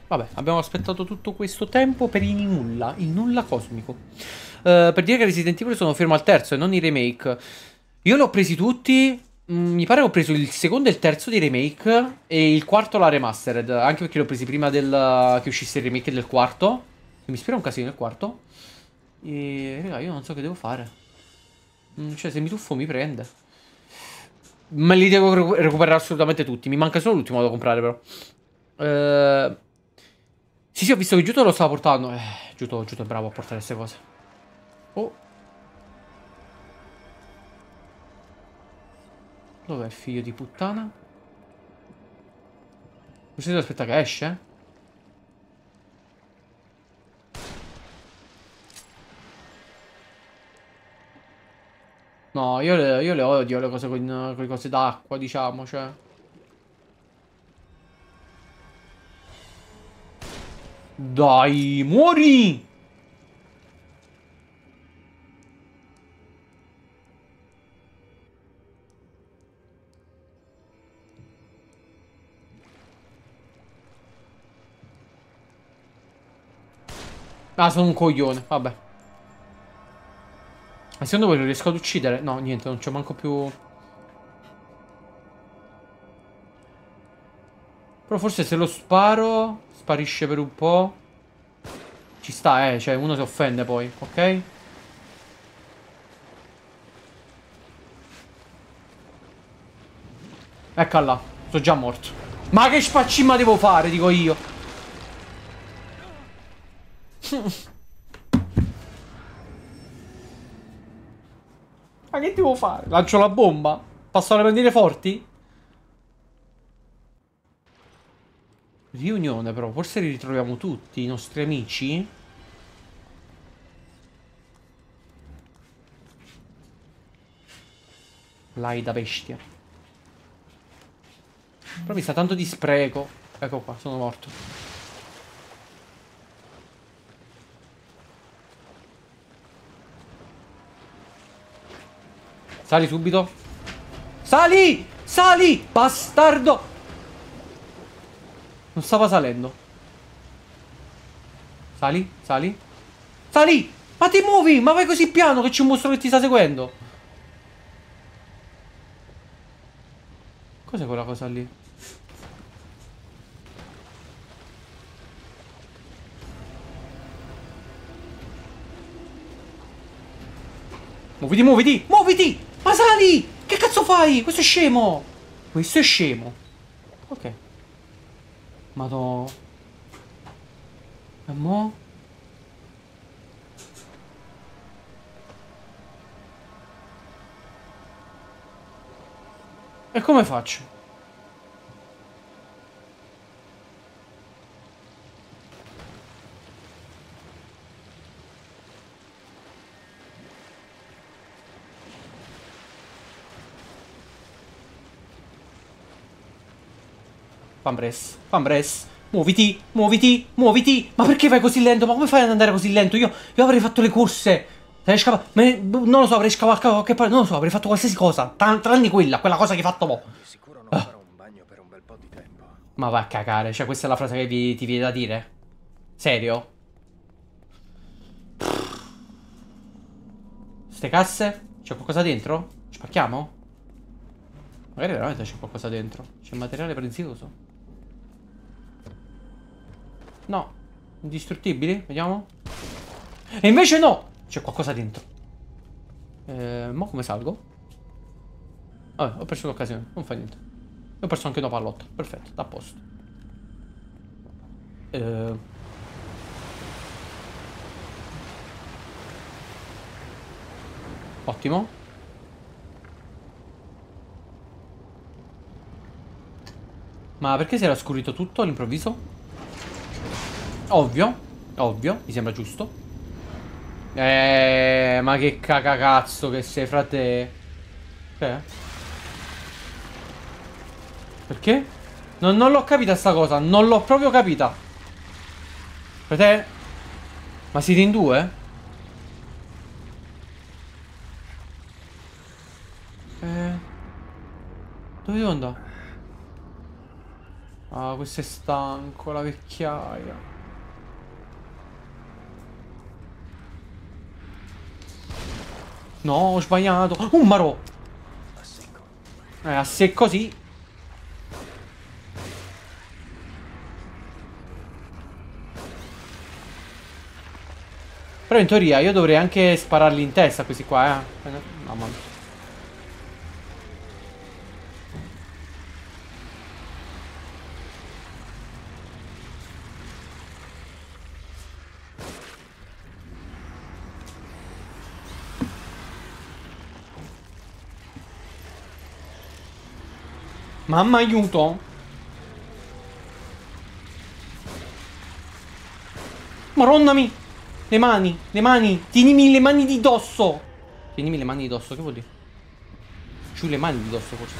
[SPEAKER 3] Vabbè, abbiamo aspettato tutto questo tempo per il nulla, il nulla cosmico. Uh, per dire che Resident Evil sono fermo al terzo e non i remake. Io li ho presi tutti. Mm, mi pare che ho preso il secondo e il terzo di remake e il quarto la remastered. Anche perché li ho presi prima del, che uscisse il remake del quarto. Mi ispira un casino il quarto. E raga, io non so che devo fare. Mm, cioè, se mi tuffo mi prende. Me li devo recu recuperare assolutamente tutti. Mi manca solo l'ultimo da comprare, però. Ehm... Sì, sì, ho visto che Giuto lo stava portando. Eh, Giuto, Giuto è bravo a portare queste cose. Oh. Dov'è il figlio di puttana? Questo devo aspettare che esce? No, io le, io le odio le cose con, con le cose d'acqua, diciamo, cioè. Dai, muori! Ah, sono un coglione, vabbè. Ma secondo voi lo riesco ad uccidere? No, niente, non c'è manco più... Però forse se lo sparo sparisce per un po'. Ci sta, eh, cioè uno si offende poi, ok? Eccola là, sono già morto. Ma che spaccimma devo fare, dico io. Ma che devo fare? Lancio la bomba? Passo le bandine forti? Riunione però, forse li ritroviamo tutti i nostri amici. L'hai da bestia. Però mi sa tanto di spreco. Ecco qua, sono morto. Sali subito. Sali! Sali! Bastardo! Non stava salendo. Sali, sali. Sali! Ma ti muovi! Ma vai così piano che c'è un mostro che ti sta seguendo. Cos'è quella cosa lì? Muoviti, muoviti! Muoviti! Ma sali! Che cazzo fai? Questo è scemo! Questo è scemo. Ok. Madò. E mo? E come faccio? Fambres, Fambres, muoviti, muoviti, muoviti. Ma perché vai così lento? Ma come fai ad andare così lento? Io, io avrei fatto le corse. Avrei scava... Me... Non lo so, avrei scavalcato che poi... Non lo so, avrei fatto qualsiasi cosa. Tran tranne quella, quella cosa che hai fatto mo'.
[SPEAKER 6] Di sicuro non
[SPEAKER 3] Ah.
[SPEAKER 6] farò un bagno per un bel po' di tempo.
[SPEAKER 3] Ma va a cagare, cioè questa è la frase che vi, ti viene da dire? Serio? Ste casse? C'è qualcosa dentro? Spacchiamo? Magari veramente c'è qualcosa dentro. C'è materiale prezioso. No. Indistruttibili? Vediamo. E invece no! C'è qualcosa dentro. Eh, mo come salgo? Vabbè, ho perso l'occasione. Non fa niente. Ho perso anche una pallotta. Perfetto, da posto. Eh... Ottimo. Ma perché si era scurito tutto all'improvviso? Ovvio. Ovvio, mi sembra giusto. Eh, ma che cagacazzo che sei, frate. Che? Perché? Non, non l'ho capita sta cosa. Non l'ho proprio capita. Frate? Ma siete in due? Eh... Dove devo andare? Ah, questo è stanco, la vecchiaia. No, ho sbagliato. Un marò.
[SPEAKER 6] A secco.
[SPEAKER 3] Eh, a secco sì. Però in teoria io dovrei anche spararli in testa questi qua, eh. Mamma mia. Mamma aiuto. Maronnami. Le mani, le mani. Tienimi le mani di dosso. Tienimi le mani di dosso, che vuol dire? Giù le mani di dosso forse.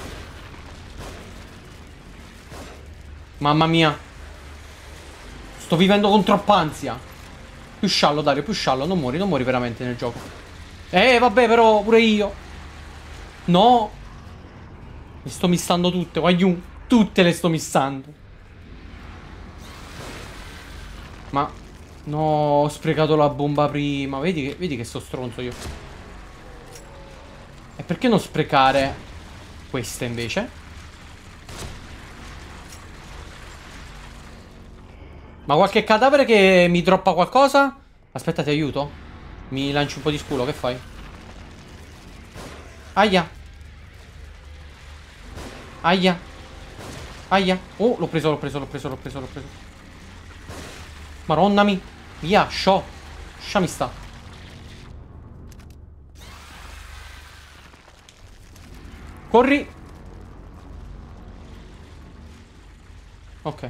[SPEAKER 3] Mamma mia. Sto vivendo con troppa ansia. Più sciallo, Dario, più sciallo. Non muori, non muori veramente nel gioco. Eh, vabbè, però pure io. No. Le sto missando tutte, guagliù. Tutte le sto missando. Ma no, ho sprecato la bomba prima. Vedi che, vedi che sto stronzo io. E perché non sprecare questa invece? Ma qualche cadavere che mi droppa qualcosa? Aspetta, ti aiuto. Mi lanci un po' di scudo, che fai? Aia. Aia. Aia. Oh, l'ho preso, l'ho preso, l'ho preso, l'ho preso, l'ho preso. Maronnami. Via, sciò. Sciami sta. Corri. Ok.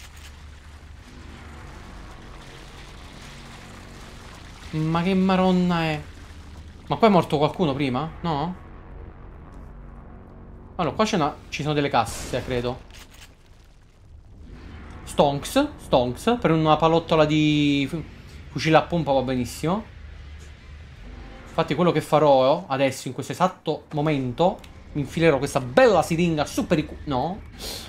[SPEAKER 3] Ma che maronna è? Ma qua è morto qualcuno prima? No? Allora, qua c'è una... ci sono delle casse, credo. Stonks. Stonks. Per una palottola di fucile a pompa va benissimo. Infatti quello che farò adesso, in questo esatto momento, mi infilerò questa bella siringa super... No.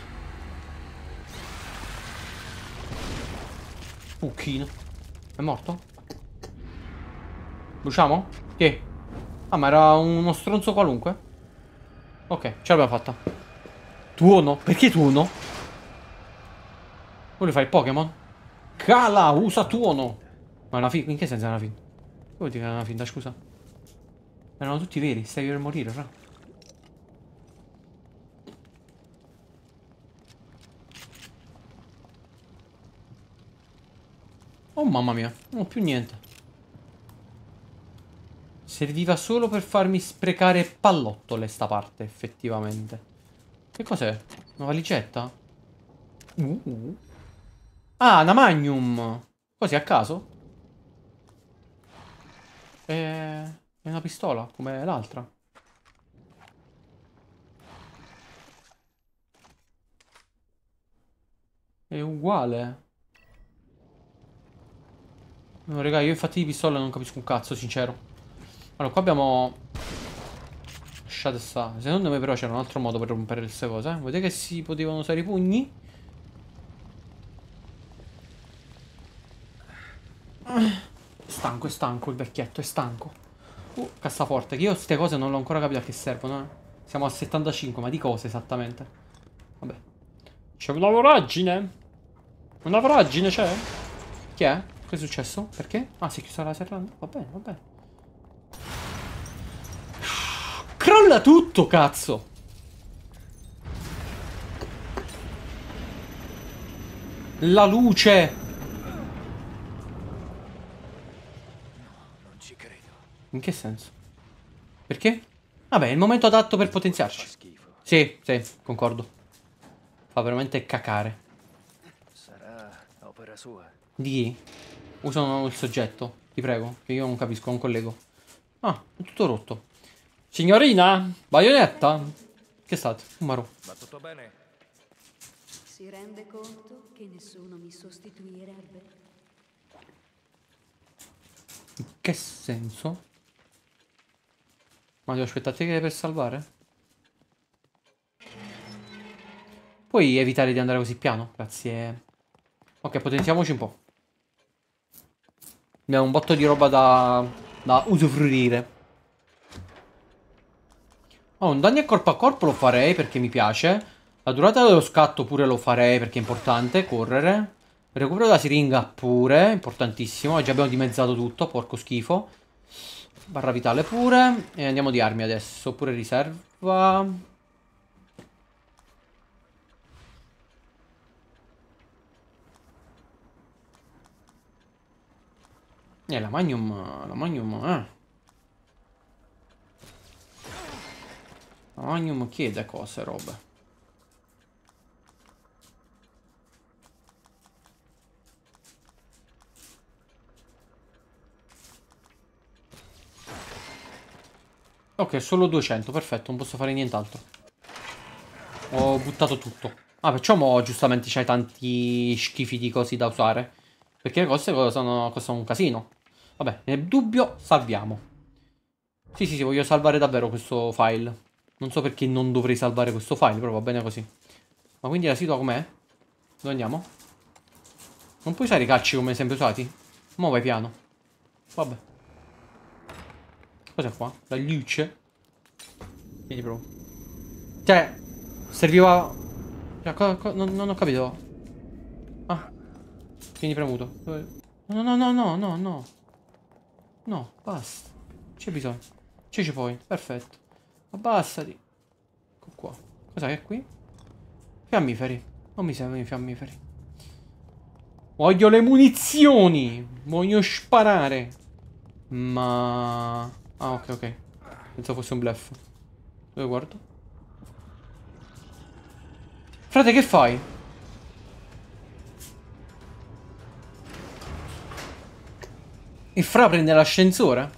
[SPEAKER 3] Pucchino. È morto? Bruciamo? Che? Ah, ma era uno stronzo qualunque? Ok, ce l'abbiamo fatta. Tuono? Perché tuono? Vuole fare il Pokémon? Cala, usa tuono. Ma è una finta? In che senso è una finta? Che vuol dire che è una finta, scusa? Erano tutti veri, stai per morire, fra. Oh mamma mia, non ho più niente. Serviva solo per farmi sprecare pallottole sta parte, effettivamente. Che cos'è? Una valigetta? Uh. Ah, una magnum. Così a caso? È... è una pistola, come l'altra. È uguale. No, raga, io infatti di pistola non capisco un cazzo, sincero. Allora, qua abbiamo... lasciate stare. Secondo me però c'era un altro modo per rompere queste cose, eh? Vedete che si potevano usare i pugni? È stanco, è stanco il vecchietto, è stanco. Uh, cassaforte, che io queste cose non l'ho ancora capito a che servono, eh. Siamo a settantacinque, ma di cosa esattamente? Vabbè. C'è una voragine. Una voragine c'è? Chi è? Che è successo? Perché? Ah, si è chiusa la serranda? Va bene, va bene. Crolla tutto, cazzo! La luce!
[SPEAKER 6] Non ci credo.
[SPEAKER 3] In che senso? Perché? Vabbè, è il momento adatto per potenziarci.
[SPEAKER 6] Fa schifo.
[SPEAKER 3] Sì, sì, concordo. Fa veramente cacare.
[SPEAKER 6] Sarà opera sua.
[SPEAKER 3] Di chi? Usano il soggetto, ti prego, che io non capisco, non collego. Ah, è tutto rotto. Signorina, baionetta. Che è stato? Un marò.
[SPEAKER 6] Va tutto bene?
[SPEAKER 7] Si rende conto che nessuno mi sostituirebbe?
[SPEAKER 3] In che senso? Ma devo aspettare te per salvare? Puoi evitare di andare così piano? Grazie. Ok, potenziamoci un po'. Abbiamo un botto di roba da, da usufruire. Oh, un danno a corpo a corpo lo farei perché mi piace. La durata dello scatto pure lo farei perché è importante. Correre. Il recupero della siringa pure. Importantissimo. Oggi abbiamo dimezzato tutto. Porco schifo. Barra vitale pure. E andiamo di armi adesso. Pure riserva. Eh, la Magnum. La Magnum, eh. La Magnum chiede cose, robe. Ok, solo duecento, perfetto, non posso fare nient'altro. Ho buttato tutto. Ah, perciò mo giustamente c'hai tanti schifi di cose da usare. Perché le cose costano, costano un casino. Vabbè, nel dubbio salviamo. Sì, sì, sì, voglio salvare davvero questo file. Non so perché non dovrei salvare questo file, però va bene così. Ma quindi la situa com'è? Dove andiamo? Non puoi usare i calci come sempre usati? Mo vai piano. Vabbè. Cos'è qua? La luce? Vieni proprio. Cioè, serviva... Cioè, co co non, non ho capito. Ah. Vieni premuto. No, no, no, no, no, no. No, basta. C'è bisogno. C'è ci puoi. Perfetto. Abbassati. Ecco qua. Cos'è che è qui? Fiammiferi. Non mi servono i fiammiferi. Voglio le munizioni. Voglio sparare. Ma... Ah, ok, ok. Pensavo fosse un bluff. Dove guardo? Frate, che fai? Il Fra prende l'ascensore?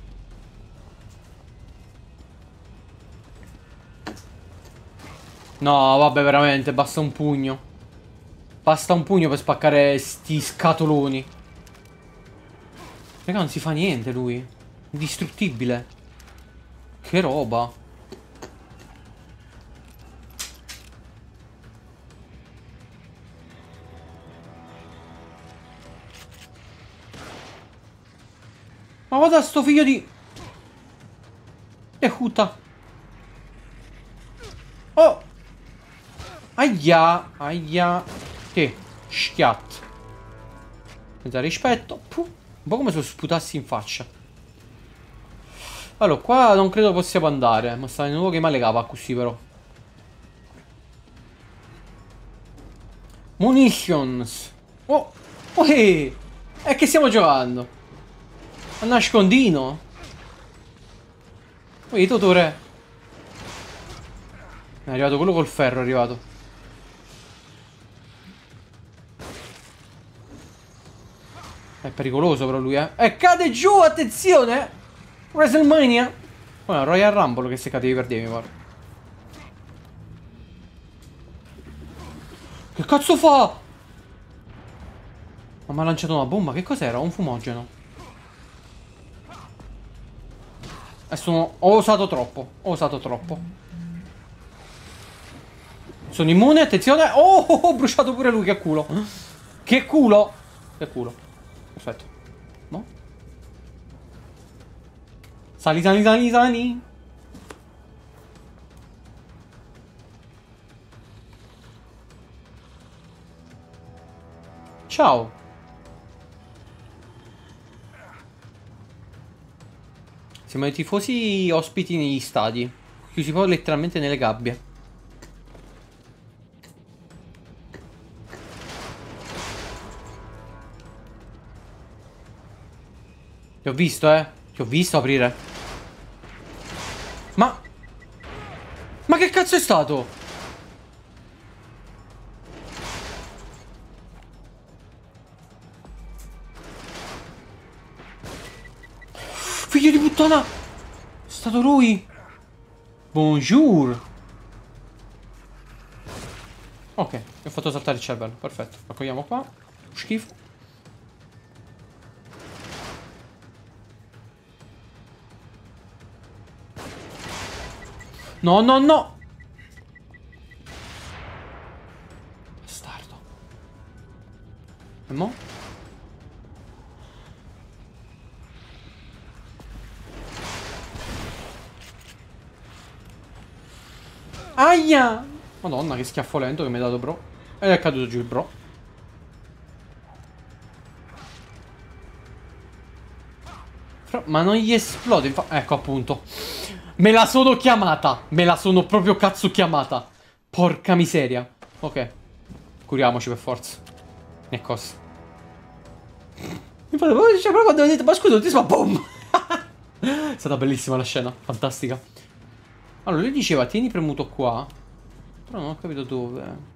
[SPEAKER 3] No, vabbè, veramente, basta un pugno. Basta un pugno per spaccare sti scatoloni. Raga, non si fa niente lui. Indistruttibile. Che roba. Ma guarda sto figlio di... E puta. Oh. Aia. Aia. Che schiat. Senza rispetto. Puh. Un po' come se lo sputassi in faccia. Allora, qua non credo possiamo andare. Ma sta in nuovo che male cava così però. Munitions. Oh. Oh, hey. E che stiamo giocando? A nascondino? Ui, Totore. È arrivato quello col ferro, è arrivato. È pericoloso però lui, eh. E cade giù, attenzione! WrestleMania! Oh, è un Royal Rumble che se cadevi perdevi, mi pare. Che cazzo fa? Ma mi ha lanciato una bomba, che cos'era? Un fumogeno. Adesso ho osato troppo. Ho osato troppo. Sono immune, attenzione. Oh, ho bruciato pure lui, che culo. Che culo. Che culo. Perfetto. No? Sali, sali, sali, sali. Ciao. Siamo i tifosi ospiti negli stadi. Chiusi poi letteralmente nelle gabbie. Ti ho visto, eh. Ti ho visto aprire. Ma... Ma che cazzo è stato? Figlio di puttana! È stato lui! Bonjour! Ok, mi ho fatto saltare il cervello, perfetto. Raccogliamo qua. Schifo. No, no, no! Aia! Madonna, che schiaffo lento che mi ha dato, bro. Ed è caduto giù il bro. Fra- Ma non gli esplode, infa- ecco appunto. Me la sono chiamata. Me la sono proprio cazzo chiamata. Porca miseria. Ok. Curiamoci per forza. E cosa? Infatti, cioè, però quando ho detto, ma scusa, non ti fa boom. È stata bellissima la scena. Fantastica. Allora, lui diceva, tieni premuto qua. Però non ho capito dove.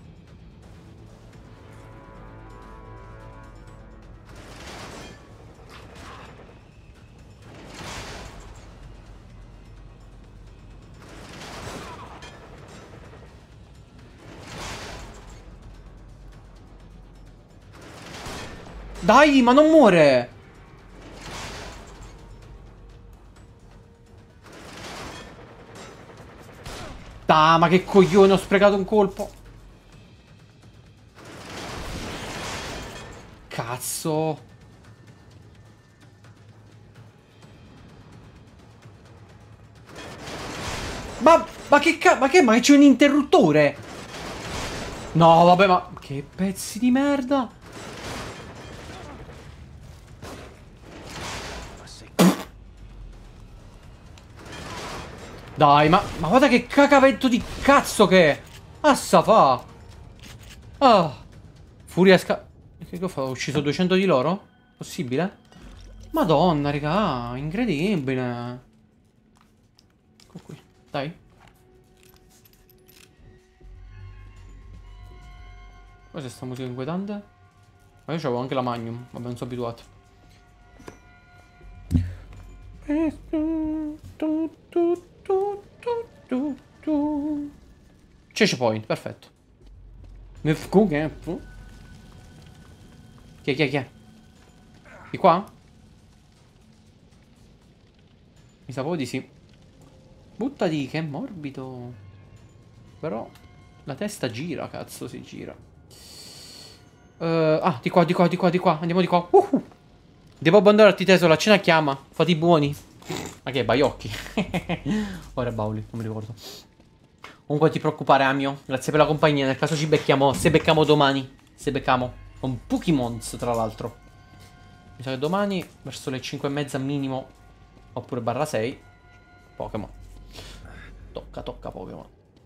[SPEAKER 3] Dai, ma non muore! Dai, ma che coglione, ho sprecato un colpo. Cazzo. Ma, ma che cazzo, ma che, ma c'è un interruttore? No, vabbè, ma che pezzi di merda. Dai, ma, ma guarda che cacavento di cazzo che è. Assa fa. Ah. Furia sca... Che ho fatto? Ho ucciso duecento di loro? Possibile? Madonna, raga. Incredibile. Ecco qui. Dai. Cos'è sta musica inquietante? Ma io c'avevo anche la Magnum. Vabbè, non sono abituato. C'è point, perfetto. Chi è? Chi è? Chi è? Chi è? Di qua? Mi sa di sì. Buttati, che è morbido. Però la testa gira, cazzo, si gira. uh, Ah, di qua, di qua, di qua, di qua. Andiamo di qua. uh-huh. Devo abbandonarti, teso, la cena chiama. Fate i buoni. Ma che baiocchi. Ora Bauli, non mi ricordo. Comunque ti preoccupare, Amio. Grazie per la compagnia. Nel caso ci becchiamo. Se becchiamo domani. Se becchiamo. Con Pokemons, tra l'altro. Mi sa che domani, verso le cinque e mezza minimo. Oppure barra sei. Pokémon. Tocca, tocca Pokémon.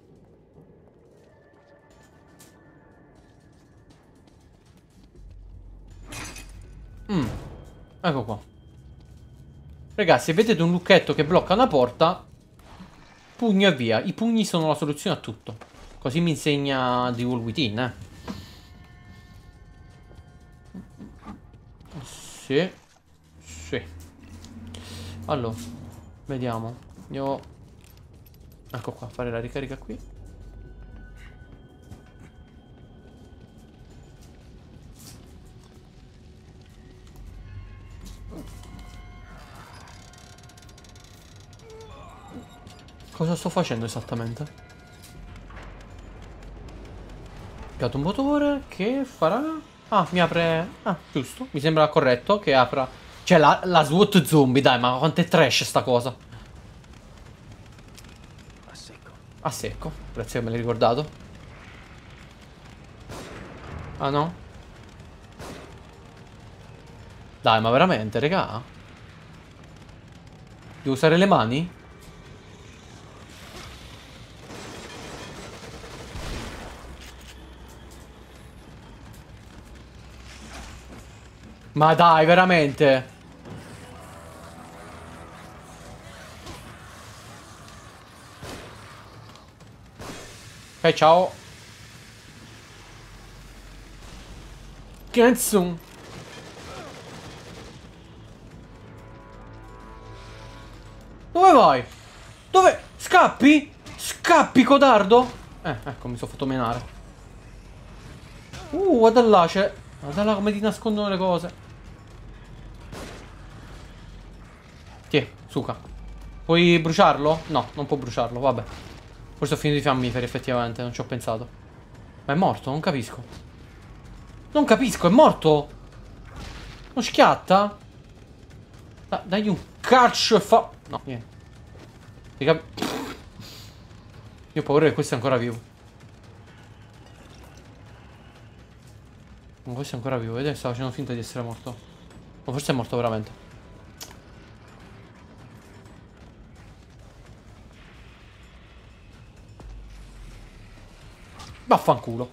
[SPEAKER 3] Mm. Ecco qua. Ragazzi, se vedete un lucchetto che blocca una porta, pugno e via. I pugni sono la soluzione a tutto. Così mi insegna The Wall Within, eh. Sì. Sì. Allora, vediamo. Andiamo. Ecco qua, fare la ricarica qui. Cosa sto facendo esattamente? Ho piato un motore che farà... Ah, mi apre... Ah, giusto. Mi sembra corretto che apra... Cioè, la, la SWAT zombie, dai, ma quanto è trash sta cosa.
[SPEAKER 6] A secco.
[SPEAKER 3] A secco. Grazie che me l'hai ricordato. Ah, no? Dai, ma veramente, raga? Devo usare le mani? Ma dai, veramente? Ok, ciao. Cazzo. Dove vai? Dove? Scappi? Scappi, codardo? Eh, ecco, mi sono fatto menare. Uh, guarda là, c'è... Guarda là come ti nascondono le cose. Tiè, suca. Puoi bruciarlo? No, non può bruciarlo, vabbè. Forse ho finito i fiammiferi, effettivamente, non ci ho pensato. Ma è morto? Non capisco. Non capisco, è morto? Non schiatta? Da dagli un calcio e fa... No, niente. Io ho paura che questo è ancora vivo. Ma questo è ancora vivo. Vedete, stava facendo finta di essere morto. Ma forse è morto veramente. Vaffanculo.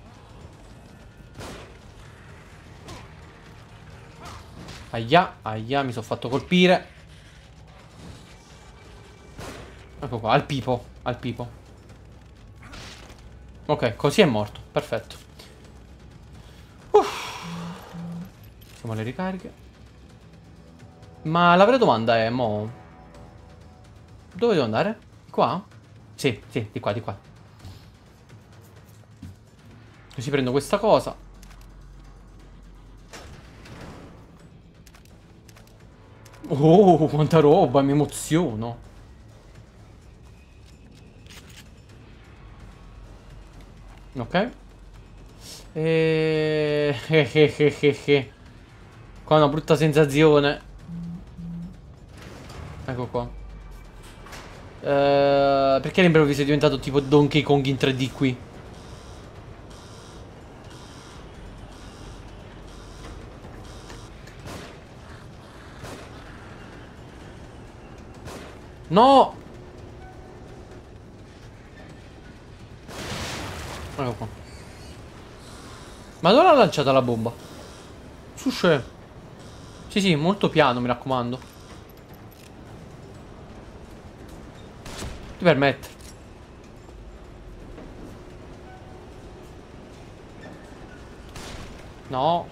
[SPEAKER 3] Aia, aia, mi sono fatto colpire. Ecco qua, al pipo, al pipo. Ok, così è morto, perfetto. Uff. Siamo alle ricariche. Ma la vera domanda è, mo, dove devo andare? Di qua? Sì, sì, di qua, di qua. Così prendo questa cosa. Oh, quanta roba, mi emoziono. Ok. E... Qua è una brutta sensazione. Ecco qua. Uh, perché all'improvviso è diventato tipo Donkey Kong in tre D qui? No! Ecco qua. Ma dove l'ha lanciata la bomba? Susce. Sì, sì, molto piano, mi raccomando. Ti permette. No.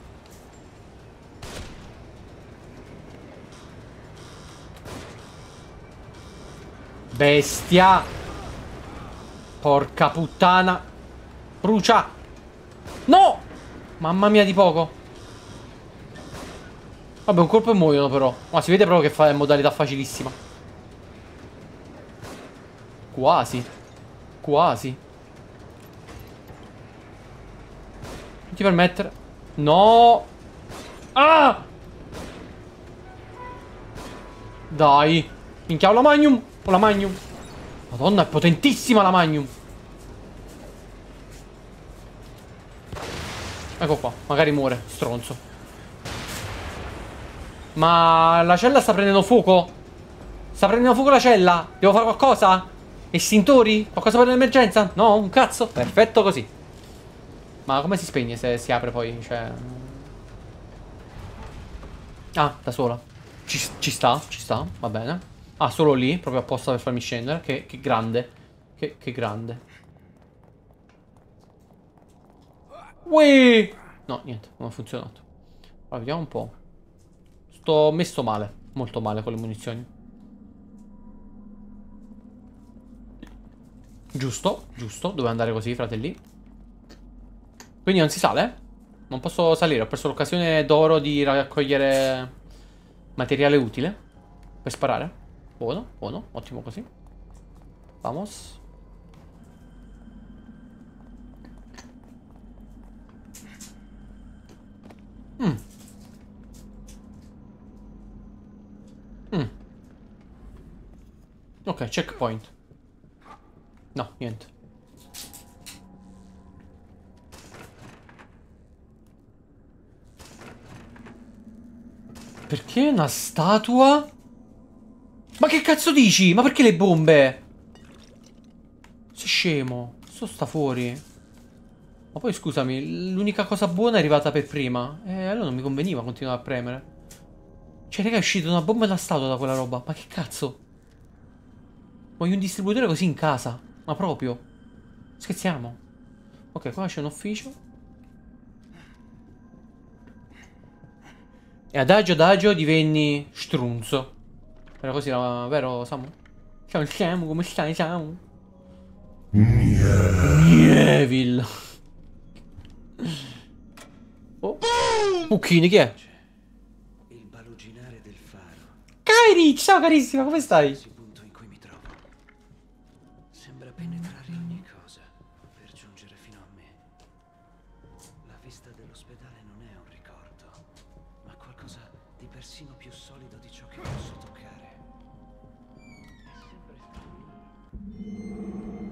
[SPEAKER 3] Bestia. Porca puttana. Brucia. No. Mamma mia di poco. Vabbè, un colpo e muoiono però. Ma si vede proprio che fa è modalità facilissima. Quasi. Quasi. Non ti permettere. No. Ah. Dai. Minchia, ho la Magnum. Ho la Magnum. Madonna, è potentissima la Magnum. Ecco qua, magari muore, stronzo. Ma la cella sta prendendo fuoco? Sta prendendo fuoco la cella? Devo fare qualcosa? Estintori? Qualcosa per l'emergenza? No, un cazzo? Perfetto così. Ma come si spegne se si apre poi? Cioè... Ah, da sola. Ci, ci sta, ci sta, va bene. Ah, solo lì, proprio apposta per farmi scendere. Che, che grande. Che, che grande. Uè! No, niente, non ha funzionato. Allora, vediamo un po'. Sto messo male, molto male con le munizioni. Giusto, giusto, dove andare così, fratelli. Quindi non si sale? Non posso salire, ho perso l'occasione d'oro di raccogliere materiale utile per sparare. Buono, buono, ottimo così. Vamos. Mm. Mm. Ok, checkpoint. No, niente. Perché una statua? Ma che cazzo dici? Ma perché le bombe? Sei scemo. Sto sta fuori. Ma poi scusami, l'unica cosa buona è arrivata per prima. E allora non mi conveniva continuare a premere. Cioè, raga, è uscita una bomba e una statua da quella roba. Ma che cazzo? Voglio un distributore così in casa. Ma proprio. Scherziamo. Ok, qua c'è un ufficio. E adagio adagio divenni strunzo. Era così, era vero, Samu? Ciao Samu, come stai, Samu? Nievil. Oh. Pucchini, chi è?
[SPEAKER 8] Il baluginare del faro.
[SPEAKER 3] Kairi, ciao carissima, come stai?
[SPEAKER 8] Il punto in cui mi trovo. Sembra penetrare ogni cosa per giungere fino a me. La vista dell'ospedale non è un ricordo, ma qualcosa di persino più solido di ciò che posso toccare. È sempre stato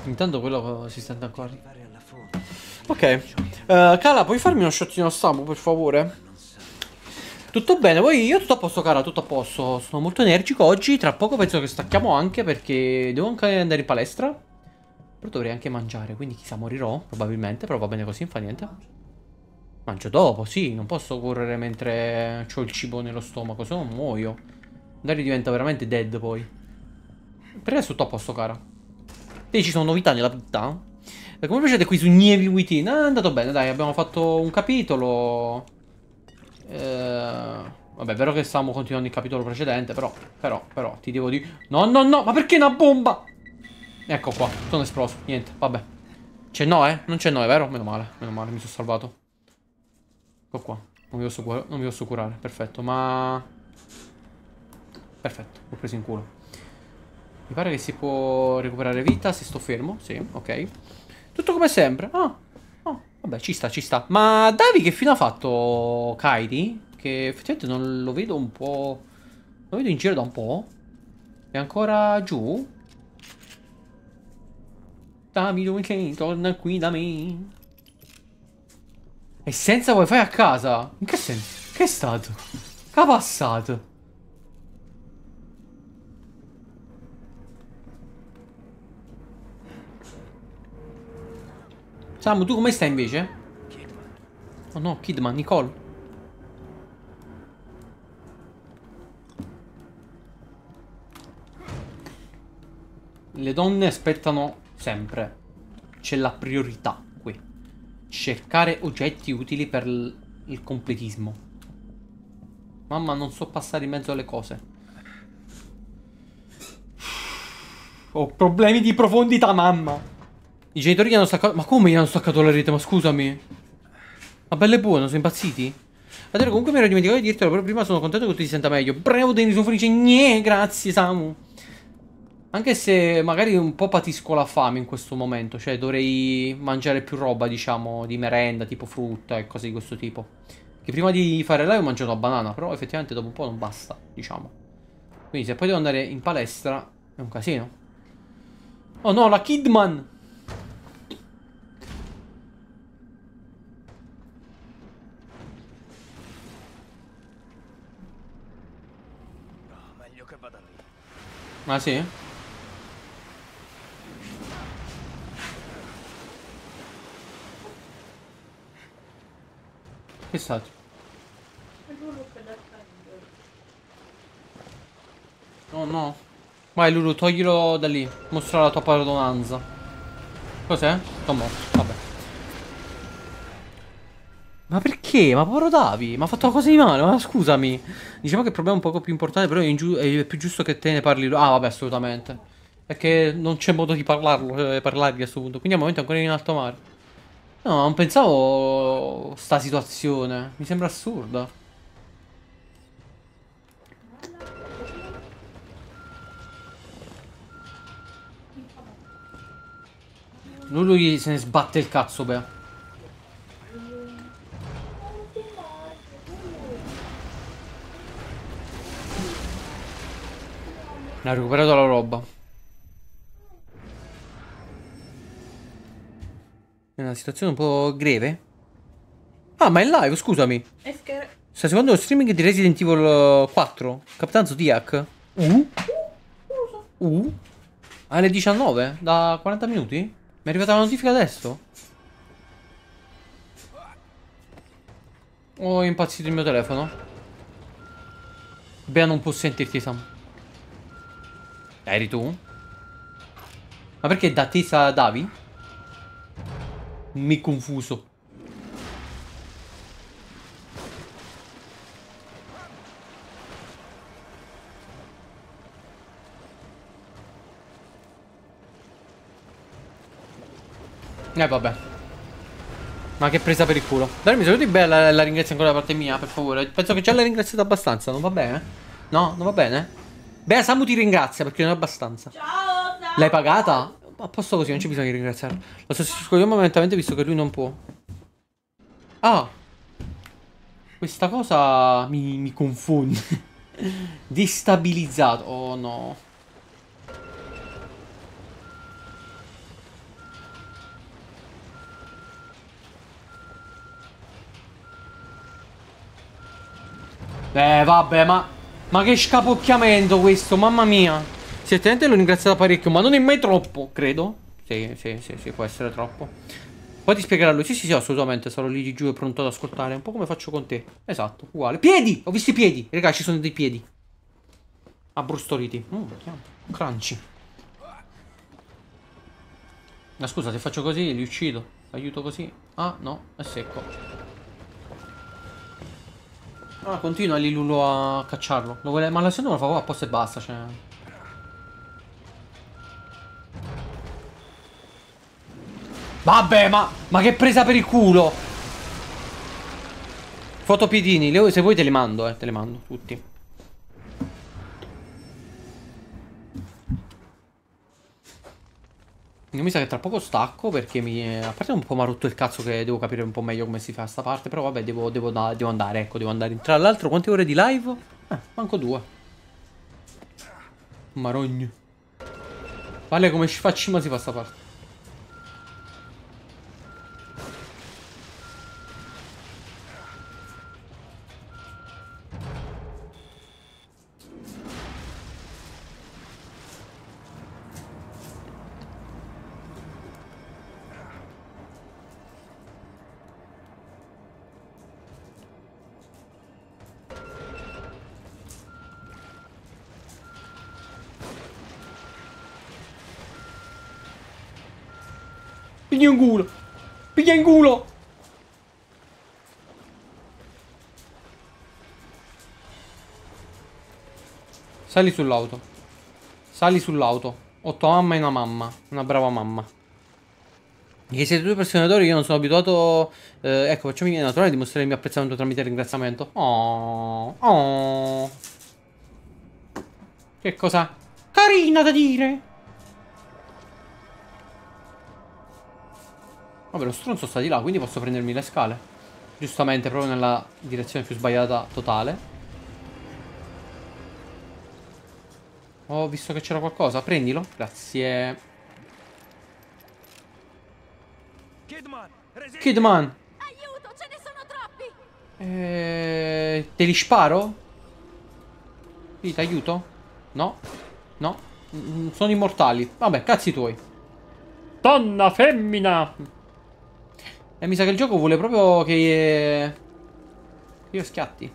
[SPEAKER 3] Intanto quello si stende ancora.
[SPEAKER 8] Arrivare alla fonte.
[SPEAKER 3] Ok. Uh, Cala, puoi farmi uno shottino Samu, per favore? Tutto bene, poi io tutto a posto, cara, tutto a posto. Sono molto energico oggi. Tra poco penso che stacchiamo anche perché devo anche andare in palestra. Però dovrei anche mangiare, quindi chissà, morirò probabilmente. Però va bene così, non fa niente. Mangio dopo, sì, non posso correre mentre ho il cibo nello stomaco, se no muoio. Magari diventa veramente dead poi. Per adesso tutto a posto, cara. Te ci sono novità nella vita? E come piacete qui su Nievi Within? Ah, è andato bene, dai, abbiamo fatto un capitolo. Eh, vabbè, è vero che stavamo continuando il capitolo precedente, però, però, però, ti devo dire... No, no, no, ma perché una bomba? Ecco qua, sono esploso, niente, vabbè. C'è Noè? Non c'è Noè, vero? Meno male, meno male, mi sono salvato. Ecco qua, non vi posso curare, non vi posso curare, perfetto, ma... Perfetto, l'ho preso in culo. Mi pare che si può recuperare vita se sto fermo, sì, ok. Tutto come sempre, ah, ah, vabbè, ci sta, ci sta. Ma Davi che fine ha fatto Kairi? Che effettivamente non lo vedo un po'... Lo vedo in giro da un po'. È ancora giù? Dammi dove sei, torna qui da me. E senza wifi a casa? In che senso? Che è stato? Che ha passato? Samu, tu come stai invece?
[SPEAKER 6] Kidman.
[SPEAKER 3] Oh no, Kidman, Nicole. Le donne aspettano sempre. C'è la priorità qui. Cercare oggetti utili per il completismo. Mamma, non so passare in mezzo alle cose. Ho problemi di profondità, mamma. I genitori gli hanno staccato... Ma come gli hanno staccato la rete? Ma scusami. Ma bello e buono, sono impazziti? Allora, comunque mi ero dimenticato di dirtelo, però prima sono contento che tu ti senta meglio. Bravo, Denis, sono felice. Gnè, grazie, Samu. Anche se magari un po' patisco la fame in questo momento. Cioè, dovrei mangiare più roba, diciamo, di merenda, tipo frutta e cose di questo tipo. Che prima di fare live ho mangiato una banana, però effettivamente dopo un po' non basta, diciamo. Quindi se poi devo andare in palestra è un casino. Oh no, la Kidman!
[SPEAKER 6] Meglio che vada lì.
[SPEAKER 3] Ah sì? Che è stato? Oh no. Vai Lulu, toglilo da lì. Mostra la tua padronanza. Cos'è? Sto morto, vabbè. Ma perché? Ma povero Davi, mi ha fatto qualcosa di male, ma scusami. Diciamo che il problema è un poco più importante, però è, è più giusto che te ne parli. Ah, vabbè, assolutamente. Perché non c'è modo di parlarlo, eh, parlargli a questo punto. Quindi al momento è ancora in alto mare. No, non pensavo sta situazione. Mi sembra assurda. Lui, lui se ne sbatte il cazzo, beh. Ha recuperato la roba. È una situazione un po' greve. Ah, ma è live, scusami. Stai seguendo lo streaming di Resident Evil quattro? Capitan Zodiac? Uh? Uh? Alle diciannove? Da quaranta minuti? Mi è arrivata la notifica adesso? Ho impazzito il mio telefono. Bea non può sentirti, Sam. Eri tu? Ma perché da te sa Davi? Mi confuso. Eh vabbè. Ma che presa per il culo. Dai, mi saluti bella la, la ringrazio ancora da parte mia, per favore. Penso che già l'hai ringraziata abbastanza, non va bene? No, non va bene? Beh, Samu ti ringrazia perché non è abbastanza.
[SPEAKER 5] Ciao, Samu.
[SPEAKER 3] L'hai pagata? A posto così, non c'è bisogno di ringraziarlo. Lo sostituiamo momentaneamente visto che lui non può. Ah. Questa cosa mi, mi confonde. Destabilizzato. Oh no. Eh, vabbè, ma... Ma che scapocchiamento questo, mamma mia. Certamente l'ho ringraziata parecchio, ma non è mai troppo, credo. Sì, sì, sì, sì, può essere troppo. Poi ti spiegherà lui. Sì, sì, sì, assolutamente. Sarò lì di giù e pronto ad ascoltare. Un po' come faccio con te. Esatto, uguale. Piedi! Ho visto i piedi. Raga, ci sono dei piedi. Abbrustoliti. Mm, crunchy. Ma scusa, se faccio così li uccido. Aiuto così. Ah, no, è secco. Ah, continua lì Lulu a cacciarlo. Lo vuole... Ma la seconda me lo fa apposta e basta, cioè... Vabbè, ma, ma che presa per il culo! Fotopiedini, le, se vuoi te le mando, eh, te le mando, tutti. Io mi sa che tra poco stacco perché mi... A parte un po' mi ha rotto il cazzo che devo capire un po' meglio come si fa sta parte. Però vabbè, devo, devo, devo andare, ecco, devo andare. Tra l'altro, quante ore di live? Eh, manco due. Marogno. Vale come ci facci ma si fa sta parte. Piglia in culo! Piglia in culo! Sali sull'auto. Sali sull'auto. Ho tua mamma e una mamma. Una brava mamma. Che siete due personatori, io non sono abituato. Eh, ecco, facciamo in naturale dimostrare il mio apprezzamento tramite il ringraziamento. Oh. Oh. Che cosa carina da dire. Vabbè, lo stronzo sta di là, quindi posso prendermi le scale. Giustamente, proprio nella direzione più sbagliata totale. Ho visto che c'era qualcosa, prendilo. Grazie.
[SPEAKER 6] Kidman!
[SPEAKER 3] Kidman!
[SPEAKER 7] Aiuto, ce ne sono troppi!
[SPEAKER 3] Eh, te li sparo? Sì, ti aiuto? No? No? Mm, sono immortali. Vabbè, cazzi tuoi. Donna femmina! E mi sa che il gioco vuole proprio che io schiatti.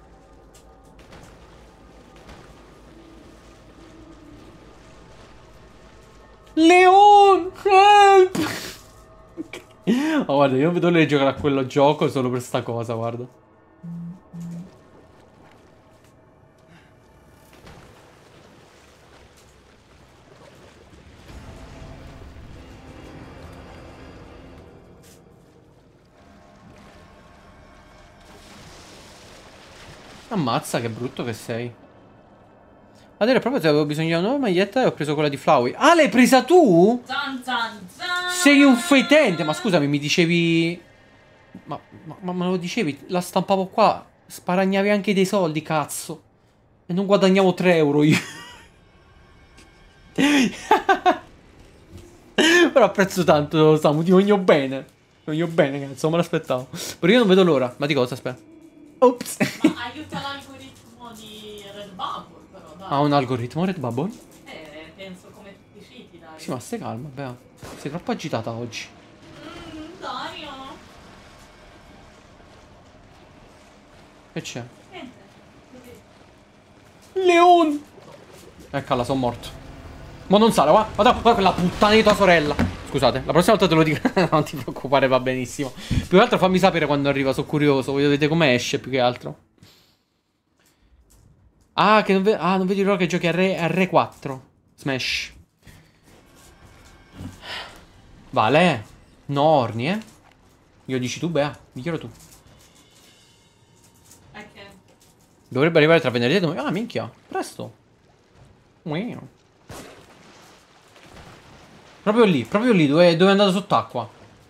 [SPEAKER 3] Leon! Help! Oh, guarda, io non vedo l'ora di giocare a quello gioco solo per sta cosa, guarda. Ammazza, che brutto che sei. Adesso proprio se avevo bisogno di una nuova maglietta e ho preso quella di Flowey. Ah, l'hai presa tu?
[SPEAKER 5] Zan, zan, zan.
[SPEAKER 3] Sei un fetente. Ma scusami, mi dicevi... Ma, ma, ma me lo dicevi? La stampavo qua. Sparagnavi anche dei soldi, cazzo. E non guadagnavo tre euro io. Però apprezzo tanto, Samu, ti voglio bene. Ti voglio bene, cazzo, non me l'aspettavo. Però io non vedo l'ora. Ma di cosa, aspetta. Ops.
[SPEAKER 5] Ma aiuta l'algoritmo di Redbubble, però, dai.
[SPEAKER 3] Ha un algoritmo Redbubble?
[SPEAKER 5] Eh, penso come tutti i siti, dai.
[SPEAKER 3] Sì, ma stai calma, Bea. Sei troppo agitata oggi.
[SPEAKER 5] Mm, Dario.
[SPEAKER 3] Che c'è?
[SPEAKER 5] Niente.
[SPEAKER 3] Leon! Eccola, sono morto. Ma non sale, guarda, guarda, guarda quella puttana di tua sorella. Scusate, la prossima volta te lo dico. Non ti preoccupare, va benissimo. Più che altro fammi sapere quando arriva, sono curioso. Voglio vedere come esce, più che altro. Ah, che non, ve ah, non vedi l'ora che giochi a Re, a Re quattro. Smash. Vale. No, orni, eh. Io dici tu, Bea. Migliora tu.
[SPEAKER 5] Ok.
[SPEAKER 3] Dovrebbe arrivare tra venerdì e domenica. Ah, minchia. Presto. Wow. Proprio lì, proprio lì, dove, dove è andato sott'acqua.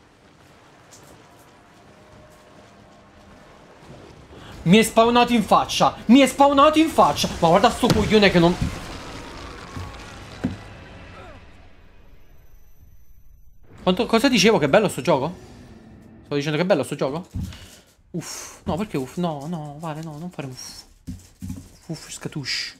[SPEAKER 3] Mi è spawnato in faccia. Mi è spawnato in faccia. Ma guarda sto coglione che non... Quanto, cosa dicevo? Che bello sto gioco? Sto dicendo che bello sto gioco? Uff. No, perché uff? No, no, vale, no, non fare uff. Fuff, scatush.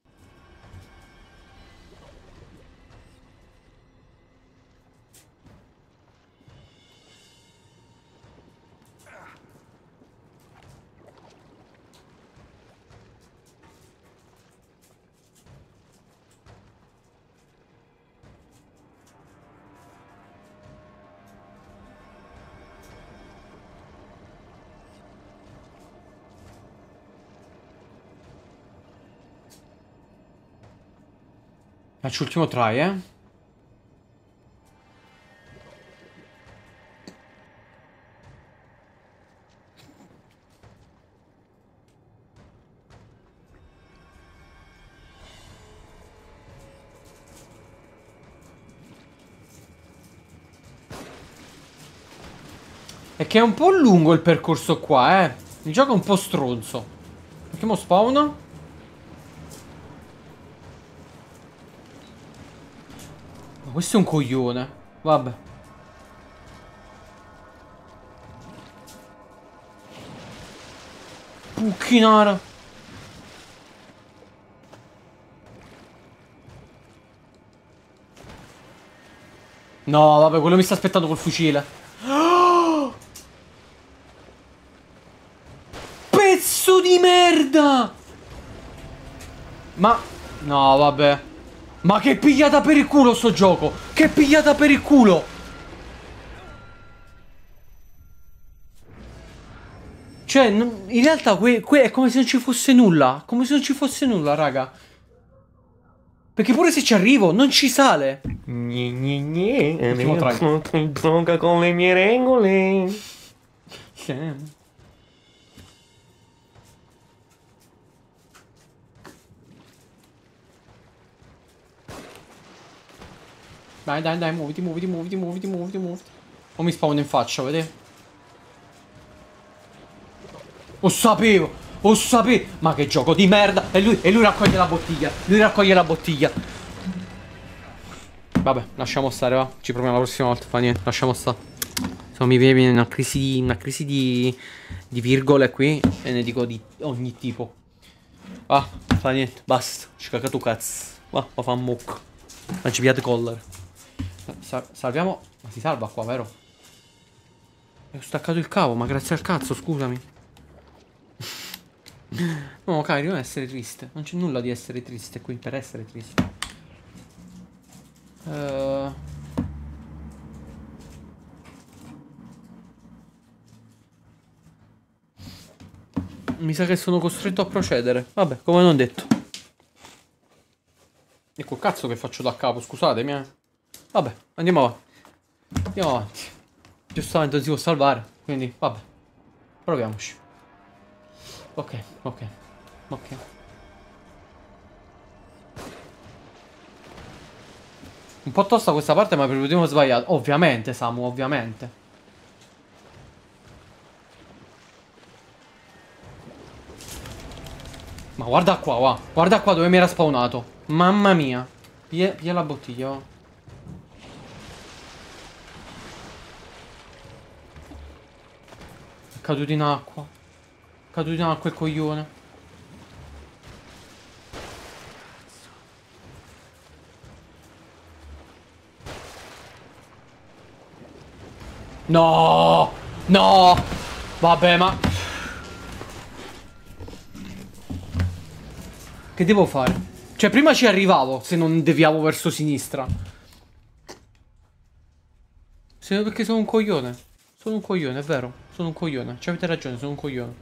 [SPEAKER 3] Faccio l'ultimo try, eh. È che è un po' lungo il percorso qua, eh. Il gioco è un po' stronzo. Perché mo spawna? Questo è un coglione. Vabbè. Pucchinara. No, vabbè, quello mi sta aspettando col fucile. Oh! Pezzo di merda! Ma... no, vabbè. Ma che pigliata per il culo sto gioco! Che pigliata per il culo! Cioè, in realtà que, que è come se non ci fosse nulla. Come se non ci fosse nulla, raga. Perché pure se ci arrivo, non ci sale.
[SPEAKER 9] Gne gne gne.
[SPEAKER 3] Ultimo try.
[SPEAKER 9] Gioca con le mie regole.
[SPEAKER 3] Sì. Dai, dai, dai, muoviti, muoviti, muoviti, muoviti, muoviti, muoviti. O mi spawno in faccia, vedete? Lo sapevo, lo sapevo. Ma che gioco di merda. E lui, e lui raccoglie la bottiglia. Lui raccoglie la bottiglia. Vabbè, lasciamo stare, va. Ci proviamo la prossima volta, fa niente, lasciamo stare. Se no mi viene una crisi, una crisi di, di virgole qui. E ne dico di ogni tipo. Va, fa niente, basta. Ci caga tu cazzo. Va, va fa un mucco. Non ci piate collar. Sal salviamo. Ma si salva qua, vero? E ho staccato il cavo, ma grazie al cazzo, scusami. No, cari, non essere triste. Non c'è nulla di essere triste qui per essere triste. Uh... Mi sa che sono costretto a procedere. Vabbè, come non detto. E col cazzo che faccio da capo, scusatemi, eh. Vabbè, andiamo avanti. Andiamo avanti. Giustamente non si può salvare, quindi vabbè. Proviamoci. Ok, ok, ok. Un po' tosta questa parte, ma per il motivo sbagliato. Ovviamente, Samu, ovviamente. Ma guarda qua, va. Guarda qua dove mi era spawnato. Mamma mia. Pia, pia la bottiglia, va. È caduto in acqua. È caduto in acqua il coglione. No! No! Vabbè, ma... Che devo fare? Cioè, prima ci arrivavo se non deviavo verso sinistra. Se, perché sono un coglione. Sono un coglione, è vero. Sono un coglione. Ci avete ragione, sono un coglione.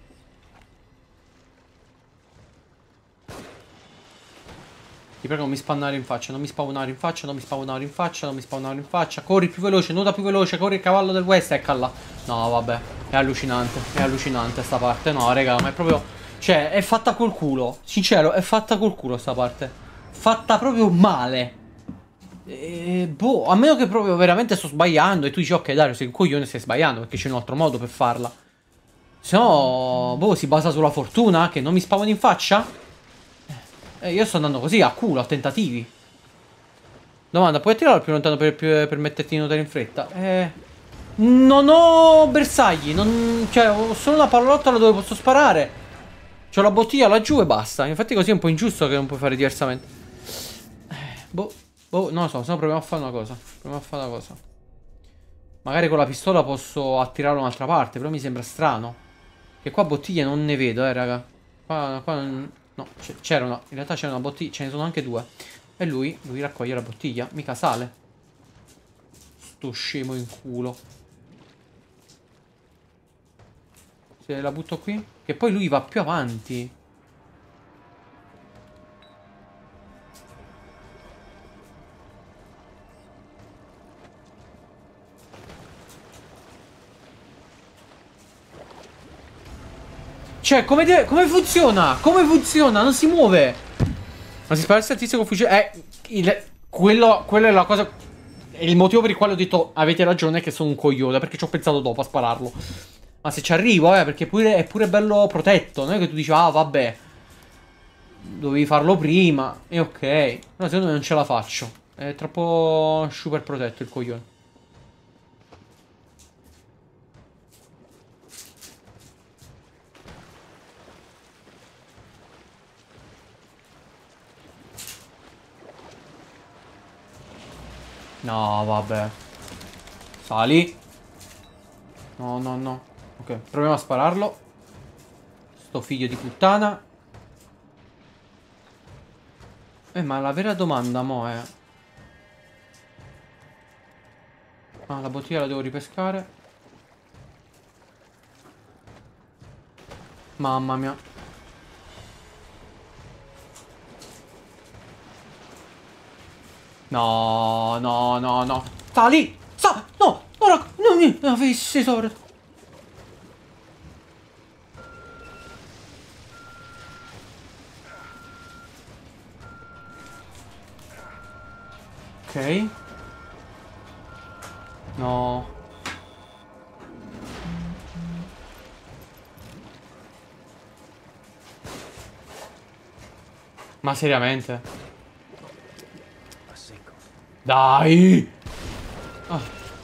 [SPEAKER 3] Ti prego, non mi spannare in faccia. Non mi spawnare in faccia, non mi spawnare in faccia, non mi spawnare in faccia. Corri più veloce, nuota più veloce, corri il cavallo del West, eccola. No, vabbè. È allucinante. È allucinante sta parte. No, raga, ma è proprio... Cioè, è fatta col culo. Sincero, è fatta col culo sta parte. Fatta proprio male. E, boh, a meno che proprio veramente sto sbagliando e tu dici ok Dario sei un coglione, stai sbagliando perché c'è un altro modo per farla. Se no, boh, si basa sulla fortuna che non mi spavano in faccia. E io sto andando così a culo, a tentativi. Domanda, puoi tirare più lontano per, per, per metterti in nuotare in fretta? Eh, non ho bersagli, non, cioè ho solo una pallottola dove posso sparare. C'ho la bottiglia laggiù e basta. Infatti così è un po' ingiusto che non puoi fare diversamente. Eh, boh, boh, non lo so, se no proviamo a fare una cosa. Proviamo a fare una cosa. Magari con la pistola posso attirarlo un'altra parte, però mi sembra strano. Che qua bottiglie non ne vedo, eh, raga. Qua, qua non... No, c'era una... In realtà c'era una bottiglia, ce ne sono anche due. E lui, lui raccoglie la bottiglia. Mica sale. Sto scemo in culo. Se la butto qui. Che poi lui va più avanti. Cioè, come, deve, come funziona? Come funziona? Non si muove. Ma si spara il statistico fucile. Eh, il, quello, quello è la cosa. È il motivo per il quale ho detto avete ragione che sono un coglione. Perché ci ho pensato dopo a spararlo. Ma se ci arrivo, eh, perché pure, è pure bello protetto. Non è che tu dici, ah, vabbè, dovevi farlo prima. E ok. Però secondo me non ce la faccio. È troppo super protetto il coglione. No, vabbè. Sali. No, no, no. Ok, proviamo a spararlo. Sto figlio di puttana. Eh, ma la vera domanda mo è... Ah, la bottiglia la devo ripescare. Mamma mia. No, no, no, no. Sta lì! Sta! No! Ora! Non mi avessi tesoro! Ok. No. Ma seriamente? Dai! Oh.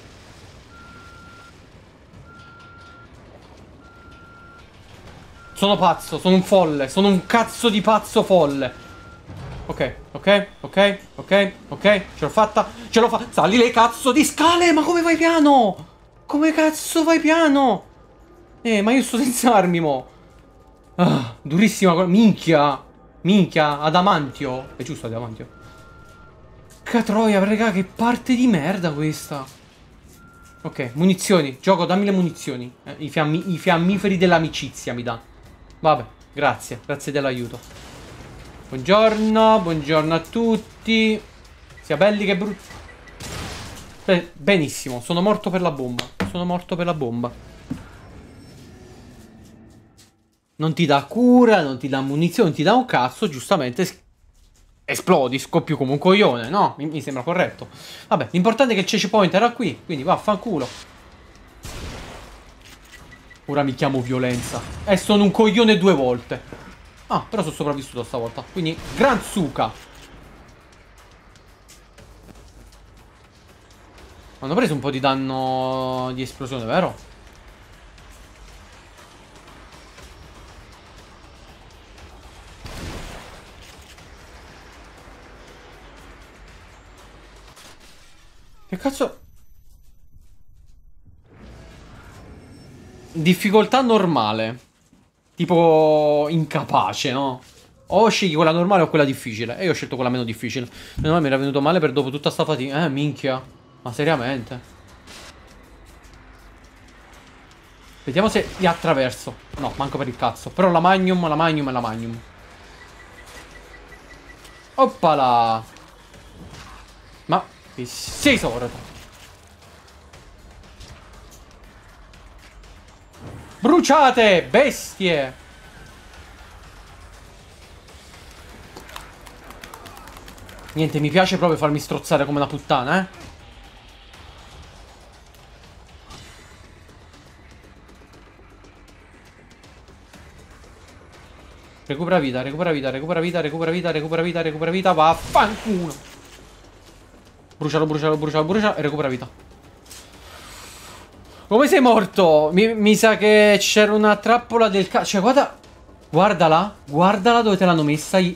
[SPEAKER 3] Sono pazzo, sono un folle, sono un cazzo di pazzo folle. Ok, ok, ok, ok, ok, ce l'ho fatta, ce l'ho fatta. Sali le cazzo di scale, ma come vai piano? Come cazzo vai piano? Eh, ma io sto senza armi, mo. Ah, durissima, minchia. Minchia, adamantio. È giusto adamantio? Catroia, raga, che parte di merda questa. Ok, munizioni. Gioco, dammi le munizioni. eh, i, fiammi I fiammiferi dell'amicizia mi dà. Vabbè, grazie, grazie dell'aiuto. Buongiorno, buongiorno a tutti. Sia belli che brutti. Beh, benissimo, sono morto per la bomba. Sono morto per la bomba. Non ti dà cura, non ti dà munizioni, non ti dà un cazzo, giustamente esplodi, scoppio come un coglione, no? Mi, mi sembra corretto. Vabbè, l'importante è che il C C point era qui, quindi vaffanculo. Ora mi chiamo violenza. E sono un coglione due volte. Ah, però sono sopravvissuto stavolta. Quindi, gran zucca. Hanno preso un po' di danno di esplosione, vero? Che cazzo? Difficoltà normale. Tipo incapace, no? O scegli quella normale o quella difficile. E io ho scelto quella meno difficile. Meno male mi era venuto male per dopo tutta sta fatica. Eh, minchia. Ma seriamente. Vediamo se li attraverso. No, manco per il cazzo. Però la magnum, la magnum e la magnum. Oppala. Ma che sei sordo. Bruciate, bestie. Niente, mi piace proprio farmi strozzare come una puttana, eh. Recupera vita, recupera vita, recupera vita, recupera vita, recupera vita, recupera vita, vaffanculo. Brucialo, brucialo, brucialo, brucialo e recupera vita. Come sei morto? Mi, mi sa che c'era una trappola del cazzo. Cioè, guarda. Guardala. Guardala dove te l'hanno messa. I...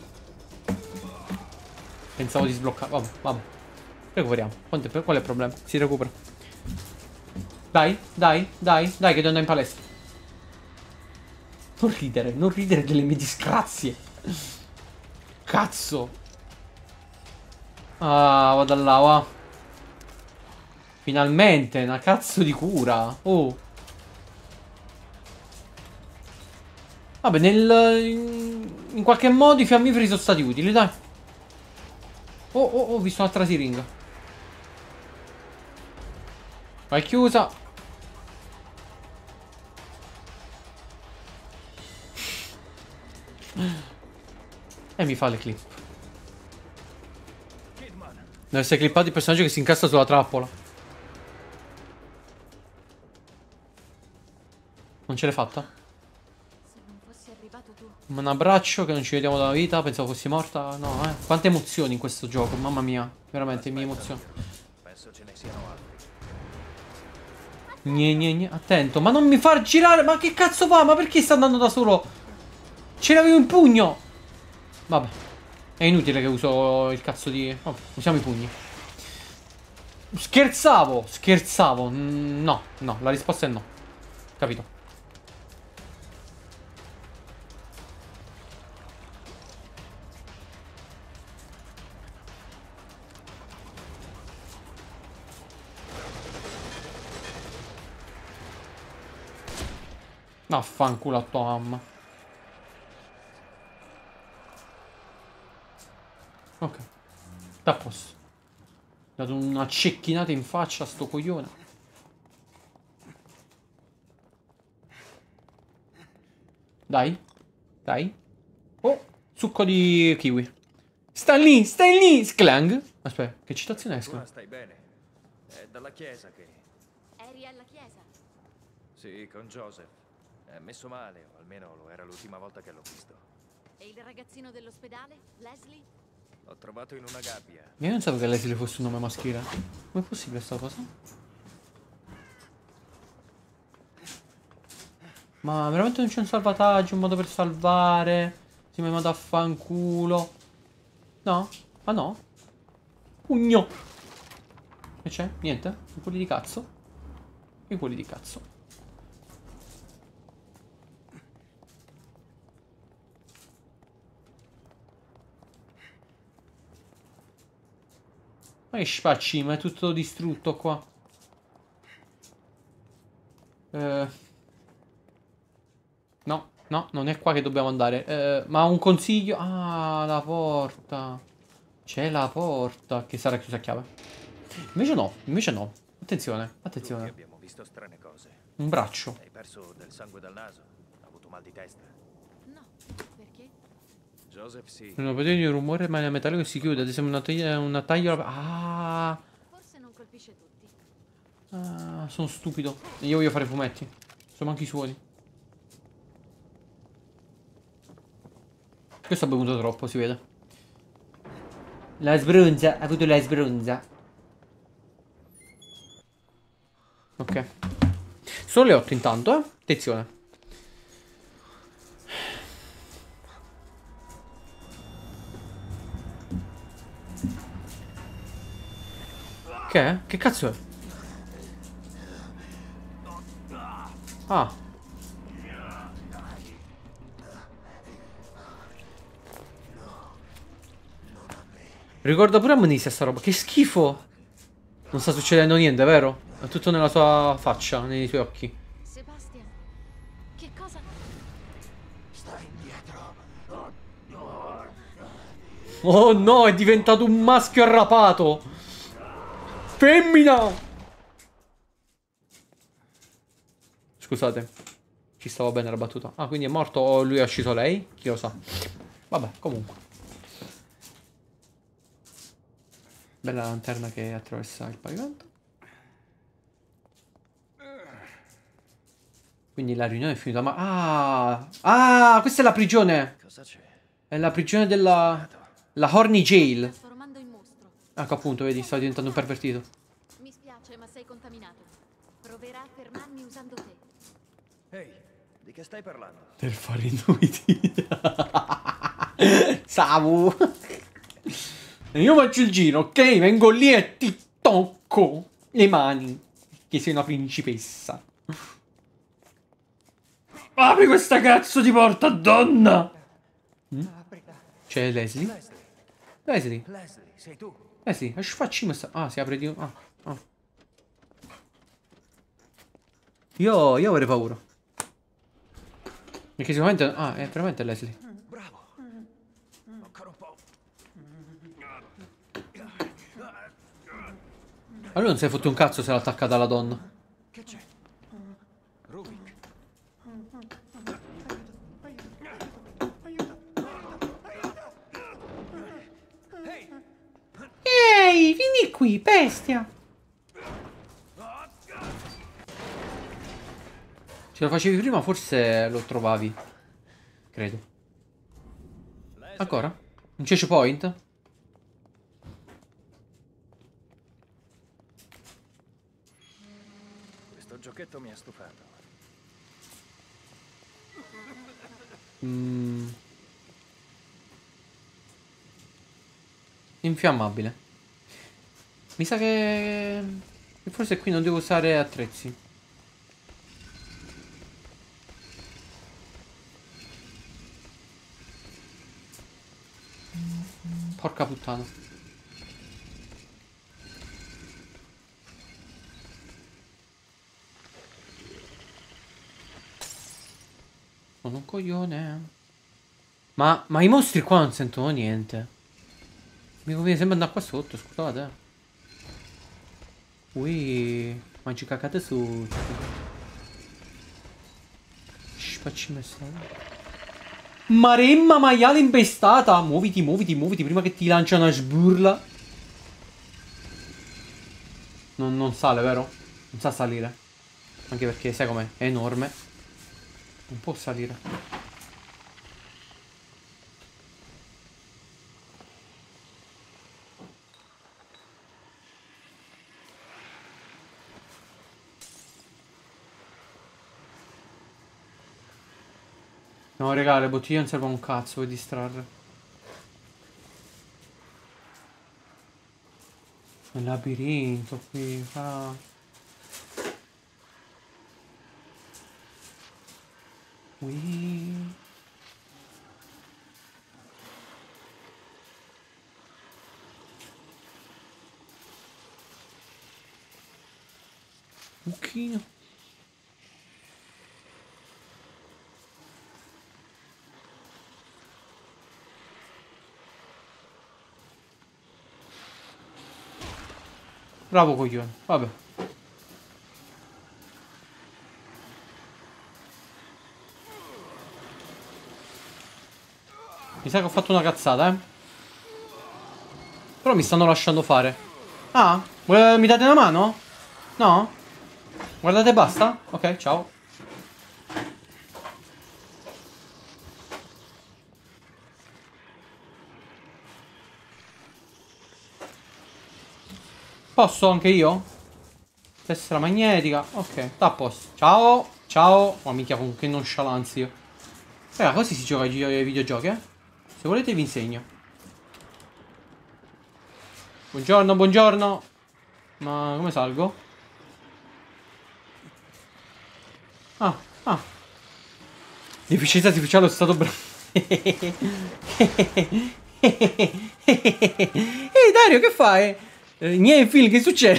[SPEAKER 3] Pensavo di sbloccare. Vabbè, vabbè. Recuperiamo. Quanto è, qual è il problema? Si recupera. Dai, dai, dai, dai che devo andare in palestra. Non ridere, non ridere delle mie disgrazie. Cazzo. Ah, vado là, va. Finalmente, una cazzo di cura. Oh. Vabbè, nel... In, in qualche modo i fiammiferi sono stati utili, dai. Oh, oh, oh, ho visto un'altra siringa. Vai chiusa. E mi fa le clip. Deve essere clippato il personaggio che si incassa sulla trappola. Non ce l'hai fatta?
[SPEAKER 7] Se non fossi arrivato tu.
[SPEAKER 3] Un abbraccio che non ci vediamo da una vita. Pensavo fossi morta. No, eh. Quante emozioni in questo gioco. Mamma mia. Veramente mi emoziona.
[SPEAKER 8] Penso ce ne siano altri.
[SPEAKER 3] Gne, gne, gne. Attento. Ma non mi far girare. Ma che cazzo fa? Ma perché sta andando da solo? Ce l'avevo in pugno. Vabbè. È inutile che uso il cazzo di... Vabbè, usiamo i pugni. Scherzavo. Scherzavo. No, no. La risposta è no. Capito? Vaffanculo a tua mamma. Ok. Da posto. Ho dato una cecchinata in faccia a sto coglione. Dai. Dai. Oh, succo di kiwi. Stai lì, stai lì, Sclang. Aspetta, che citazione è
[SPEAKER 8] Tu
[SPEAKER 3] Sclang?
[SPEAKER 8] non stai bene. È dalla chiesa che...
[SPEAKER 7] Eri alla chiesa?
[SPEAKER 8] Sì, con Joseph. È messo male, o almeno lo era l'ultima volta che l'ho visto.
[SPEAKER 7] E il ragazzino dell'ospedale? Leslie?
[SPEAKER 8] L'ho trovato in una gabbia.
[SPEAKER 3] Io non sapevo che Leslie fosse un nome maschile. Com'è possibile sta cosa? Ma veramente non c'è un salvataggio, un modo per salvare? Si mi manda a fanculo. No? Ah no? Pugno. Che c'è? Niente? I quelli di cazzo? I quelli di cazzo. Ma che spacci, ma è tutto distrutto qua. Eh... No, no, non è qua che dobbiamo andare. Eh, ma un consiglio... Ah, la porta. C'è la porta che sarà chiusa a chiave. Invece no, invece no. Attenzione, attenzione.
[SPEAKER 8] Abbiamo visto strane cose.
[SPEAKER 3] Un braccio.
[SPEAKER 8] Hai perso del sangue dal naso? Ha avuto mal di testa?
[SPEAKER 7] No. Perché?
[SPEAKER 8] Joseph sì.
[SPEAKER 3] Non potete di un rumore, ma il metallico che si chiude. Ad esempio una, taglia, una tagliola... Ah,
[SPEAKER 7] Forse non colpisce tutti.
[SPEAKER 3] ah, sono stupido. Io voglio fare fumetti. Sono anche i suoni. Questo ha bevuto troppo, si vede. La sbronza, ha avuto la sbronza. Ok. Sono le otto intanto, eh. Attenzione. Che è? Che cazzo è? Ah. Ricorda pure Amnesia sta roba. Che schifo. Non sta succedendo niente, vero? È tutto nella sua faccia, nei suoi occhi.
[SPEAKER 7] Sebastian, che cosa?
[SPEAKER 2] Stai indietro.
[SPEAKER 3] Oh no, è diventato un maschio arrapato. Femmina. Scusate. Ci stava bene la battuta. Ah, quindi è morto o lui ha ucciso lei? Chi lo sa. Vabbè, comunque. Bella lanterna che attraversa il pavimento. Quindi la riunione è finita. Ma... Ah! Ah! Questa è la prigione!
[SPEAKER 8] Cosa c'è?
[SPEAKER 3] È la prigione della... La Horny Jail.
[SPEAKER 7] Trasformando in mostro.
[SPEAKER 3] Ecco appunto, vedi, sta diventando un pervertito.
[SPEAKER 7] Mi spiace, ma sei contaminato. Proverà a fermarmi usando te.
[SPEAKER 8] Ehi, Di che stai parlando?
[SPEAKER 3] Per fare intuiti. Samu. Io faccio il giro, ok? Vengo lì e ti tocco le mani. Che sei una principessa. Apri questa cazzo di porta, donna! Mm? C'è Leslie?
[SPEAKER 8] Leslie.
[SPEAKER 3] Leslie?
[SPEAKER 8] Leslie, sei tu?
[SPEAKER 3] Leslie, facciamo sta... Ah, si apre di... Ah, ah. Io, io avrei paura. Perché sicuramente... Ah, è veramente Leslie.
[SPEAKER 8] Bravo. Ancora un po'.
[SPEAKER 3] Ma lui non si è fottuto un cazzo se l'ha attaccata alla donna.
[SPEAKER 8] Che c'è? Rubik.
[SPEAKER 3] Ehi, vieni qui, bestia! Se lo facevi prima forse lo trovavi. Credo. Ancora? Un change point?
[SPEAKER 8] Questo giochetto mi ha stufato.
[SPEAKER 3] Mm. Infiammabile. Mi sa che... che forse qui non devo usare attrezzi. Porca puttana. Sono un coglione. Ma, ma i mostri qua non sentono niente. Mi conviene sempre andare qua sotto, scusate. Ui, mangi cacate su. Facci messare. Maremma maiale impestata. Muoviti, muoviti, muoviti prima che ti lancia una sburla. Non, non sale, vero? Non sa salire. Anche perché, sai com'è? È enorme. Non può salire. No, raga, le bottiglie non servono un cazzo per distrarre. Un labirinto qui, fa... Qui... Buchino. Bravo coglione, vabbè. Mi sa che ho fatto una cazzata, eh. Però mi stanno lasciando fare. Ah, mi date una mano? No? Guardate, basta? Ok, ciao. Posso anche io? Tessera magnetica. Ok, sta a posto. Ciao. Ciao. Ma minchia, con che nonchalance io. Raga, così si gioca ai videogiochi, eh? Se volete vi insegno. Buongiorno, buongiorno. Ma come salgo? Ah, ah. L'efficienza artificiale è stato bravo. Ehi Dario, che fai? Eh, niente, film, che succede?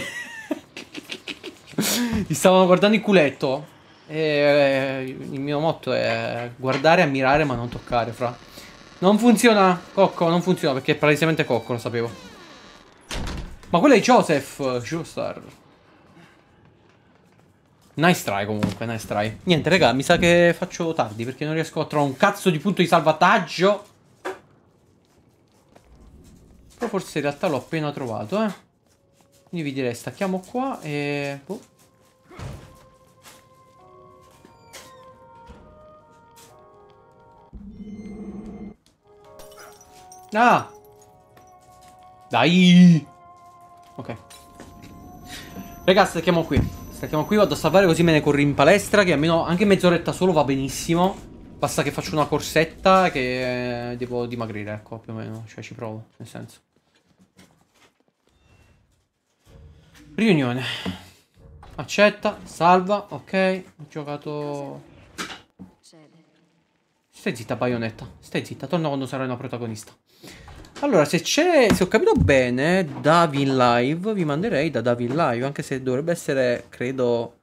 [SPEAKER 3] Ti stavano guardando il culetto. E, eh, il mio motto è guardare, ammirare, ma non toccare, fra. Non funziona, Cocco, non funziona, perché è palesemente Cocco, lo sapevo. Ma quello è Joseph Joestar. Nice try comunque, nice try. Niente, raga, mi sa che faccio tardi, perché non riesco a trovare un cazzo di punto di salvataggio. Però forse in realtà l'ho appena trovato, eh. Quindi vi direi stacchiamo qua e... boh. Ah! Dai! Ok. Ragazzi, stacchiamo qui. Stacchiamo qui, vado a salvare così me ne corri in palestra, che almeno anche mezz'oretta solo va benissimo. Basta che faccio una corsetta che devo dimagrire, ecco, più o meno. Cioè ci provo, nel senso. Riunione. Accetta, salva, ok. Ho giocato... Stai zitta, Bayonetta. Stai zitta, torna quando sarai una protagonista. Allora, se c'è... Se ho capito bene, Davi in live, vi manderei da Davi in live. Anche se dovrebbe essere, credo...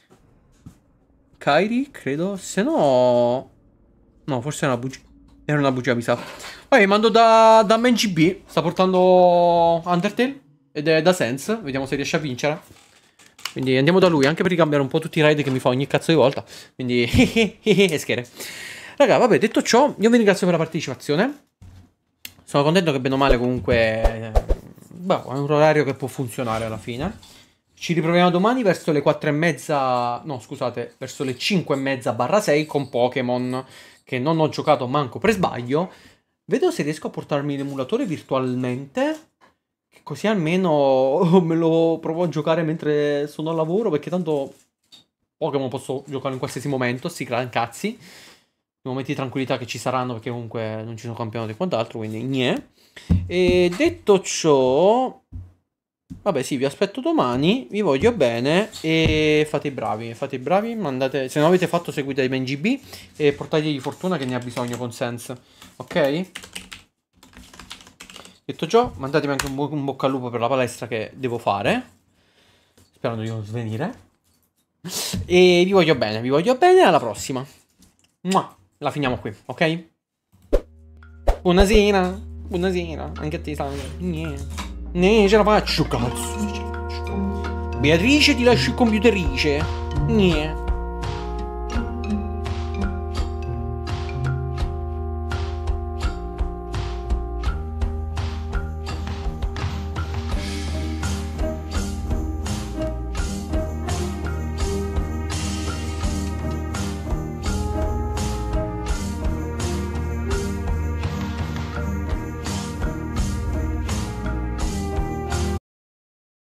[SPEAKER 3] Kairi, credo. Se no... No, forse era una bugia. Era una bugia, mi sa. Poi vi mando da, da M G B. Sta portando Undertale. Ed è da Sense. Vediamo se riesce a vincere. Quindi andiamo da lui, anche per ricambiare un po' tutti i raid che mi fa ogni cazzo di volta. Quindi... Schiere. Raga, vabbè, detto ciò, io vi ringrazio per la partecipazione. Sono contento che bene o male comunque... Beh, è un orario che può funzionare alla fine. Ci riproviamo domani verso le quattro e mezza... No, scusate, verso le cinque e mezza barra sei con Pokémon, che non ho giocato manco per sbaglio. Vedo se riesco a portarmi l'emulatore virtualmente, che così almeno me lo provo a giocare mentre sono al lavoro, perché tanto Pokémon posso giocare in qualsiasi momento, sti gran cazzi. I momenti di tranquillità che ci saranno, perché comunque non ci sono campionati e quant'altro, quindi niente. E detto ciò, vabbè sì, vi aspetto domani, vi voglio bene e fate i bravi, fate i bravi, mandate, se non avete fatto seguite M G B e portategli fortuna che ne ha bisogno con Sense, ok? Detto ciò, mandatemi anche un, bo un bocca al lupo per la palestra che devo fare, sperando di non svenire. E vi voglio bene, vi voglio bene, alla prossima. Mua. La finiamo qui, ok? Buonasera, buonasera, anche a te, sai. Niente. Ne, ce la faccio, cazzo. Beatrice, ti lascio il computerice. Niente.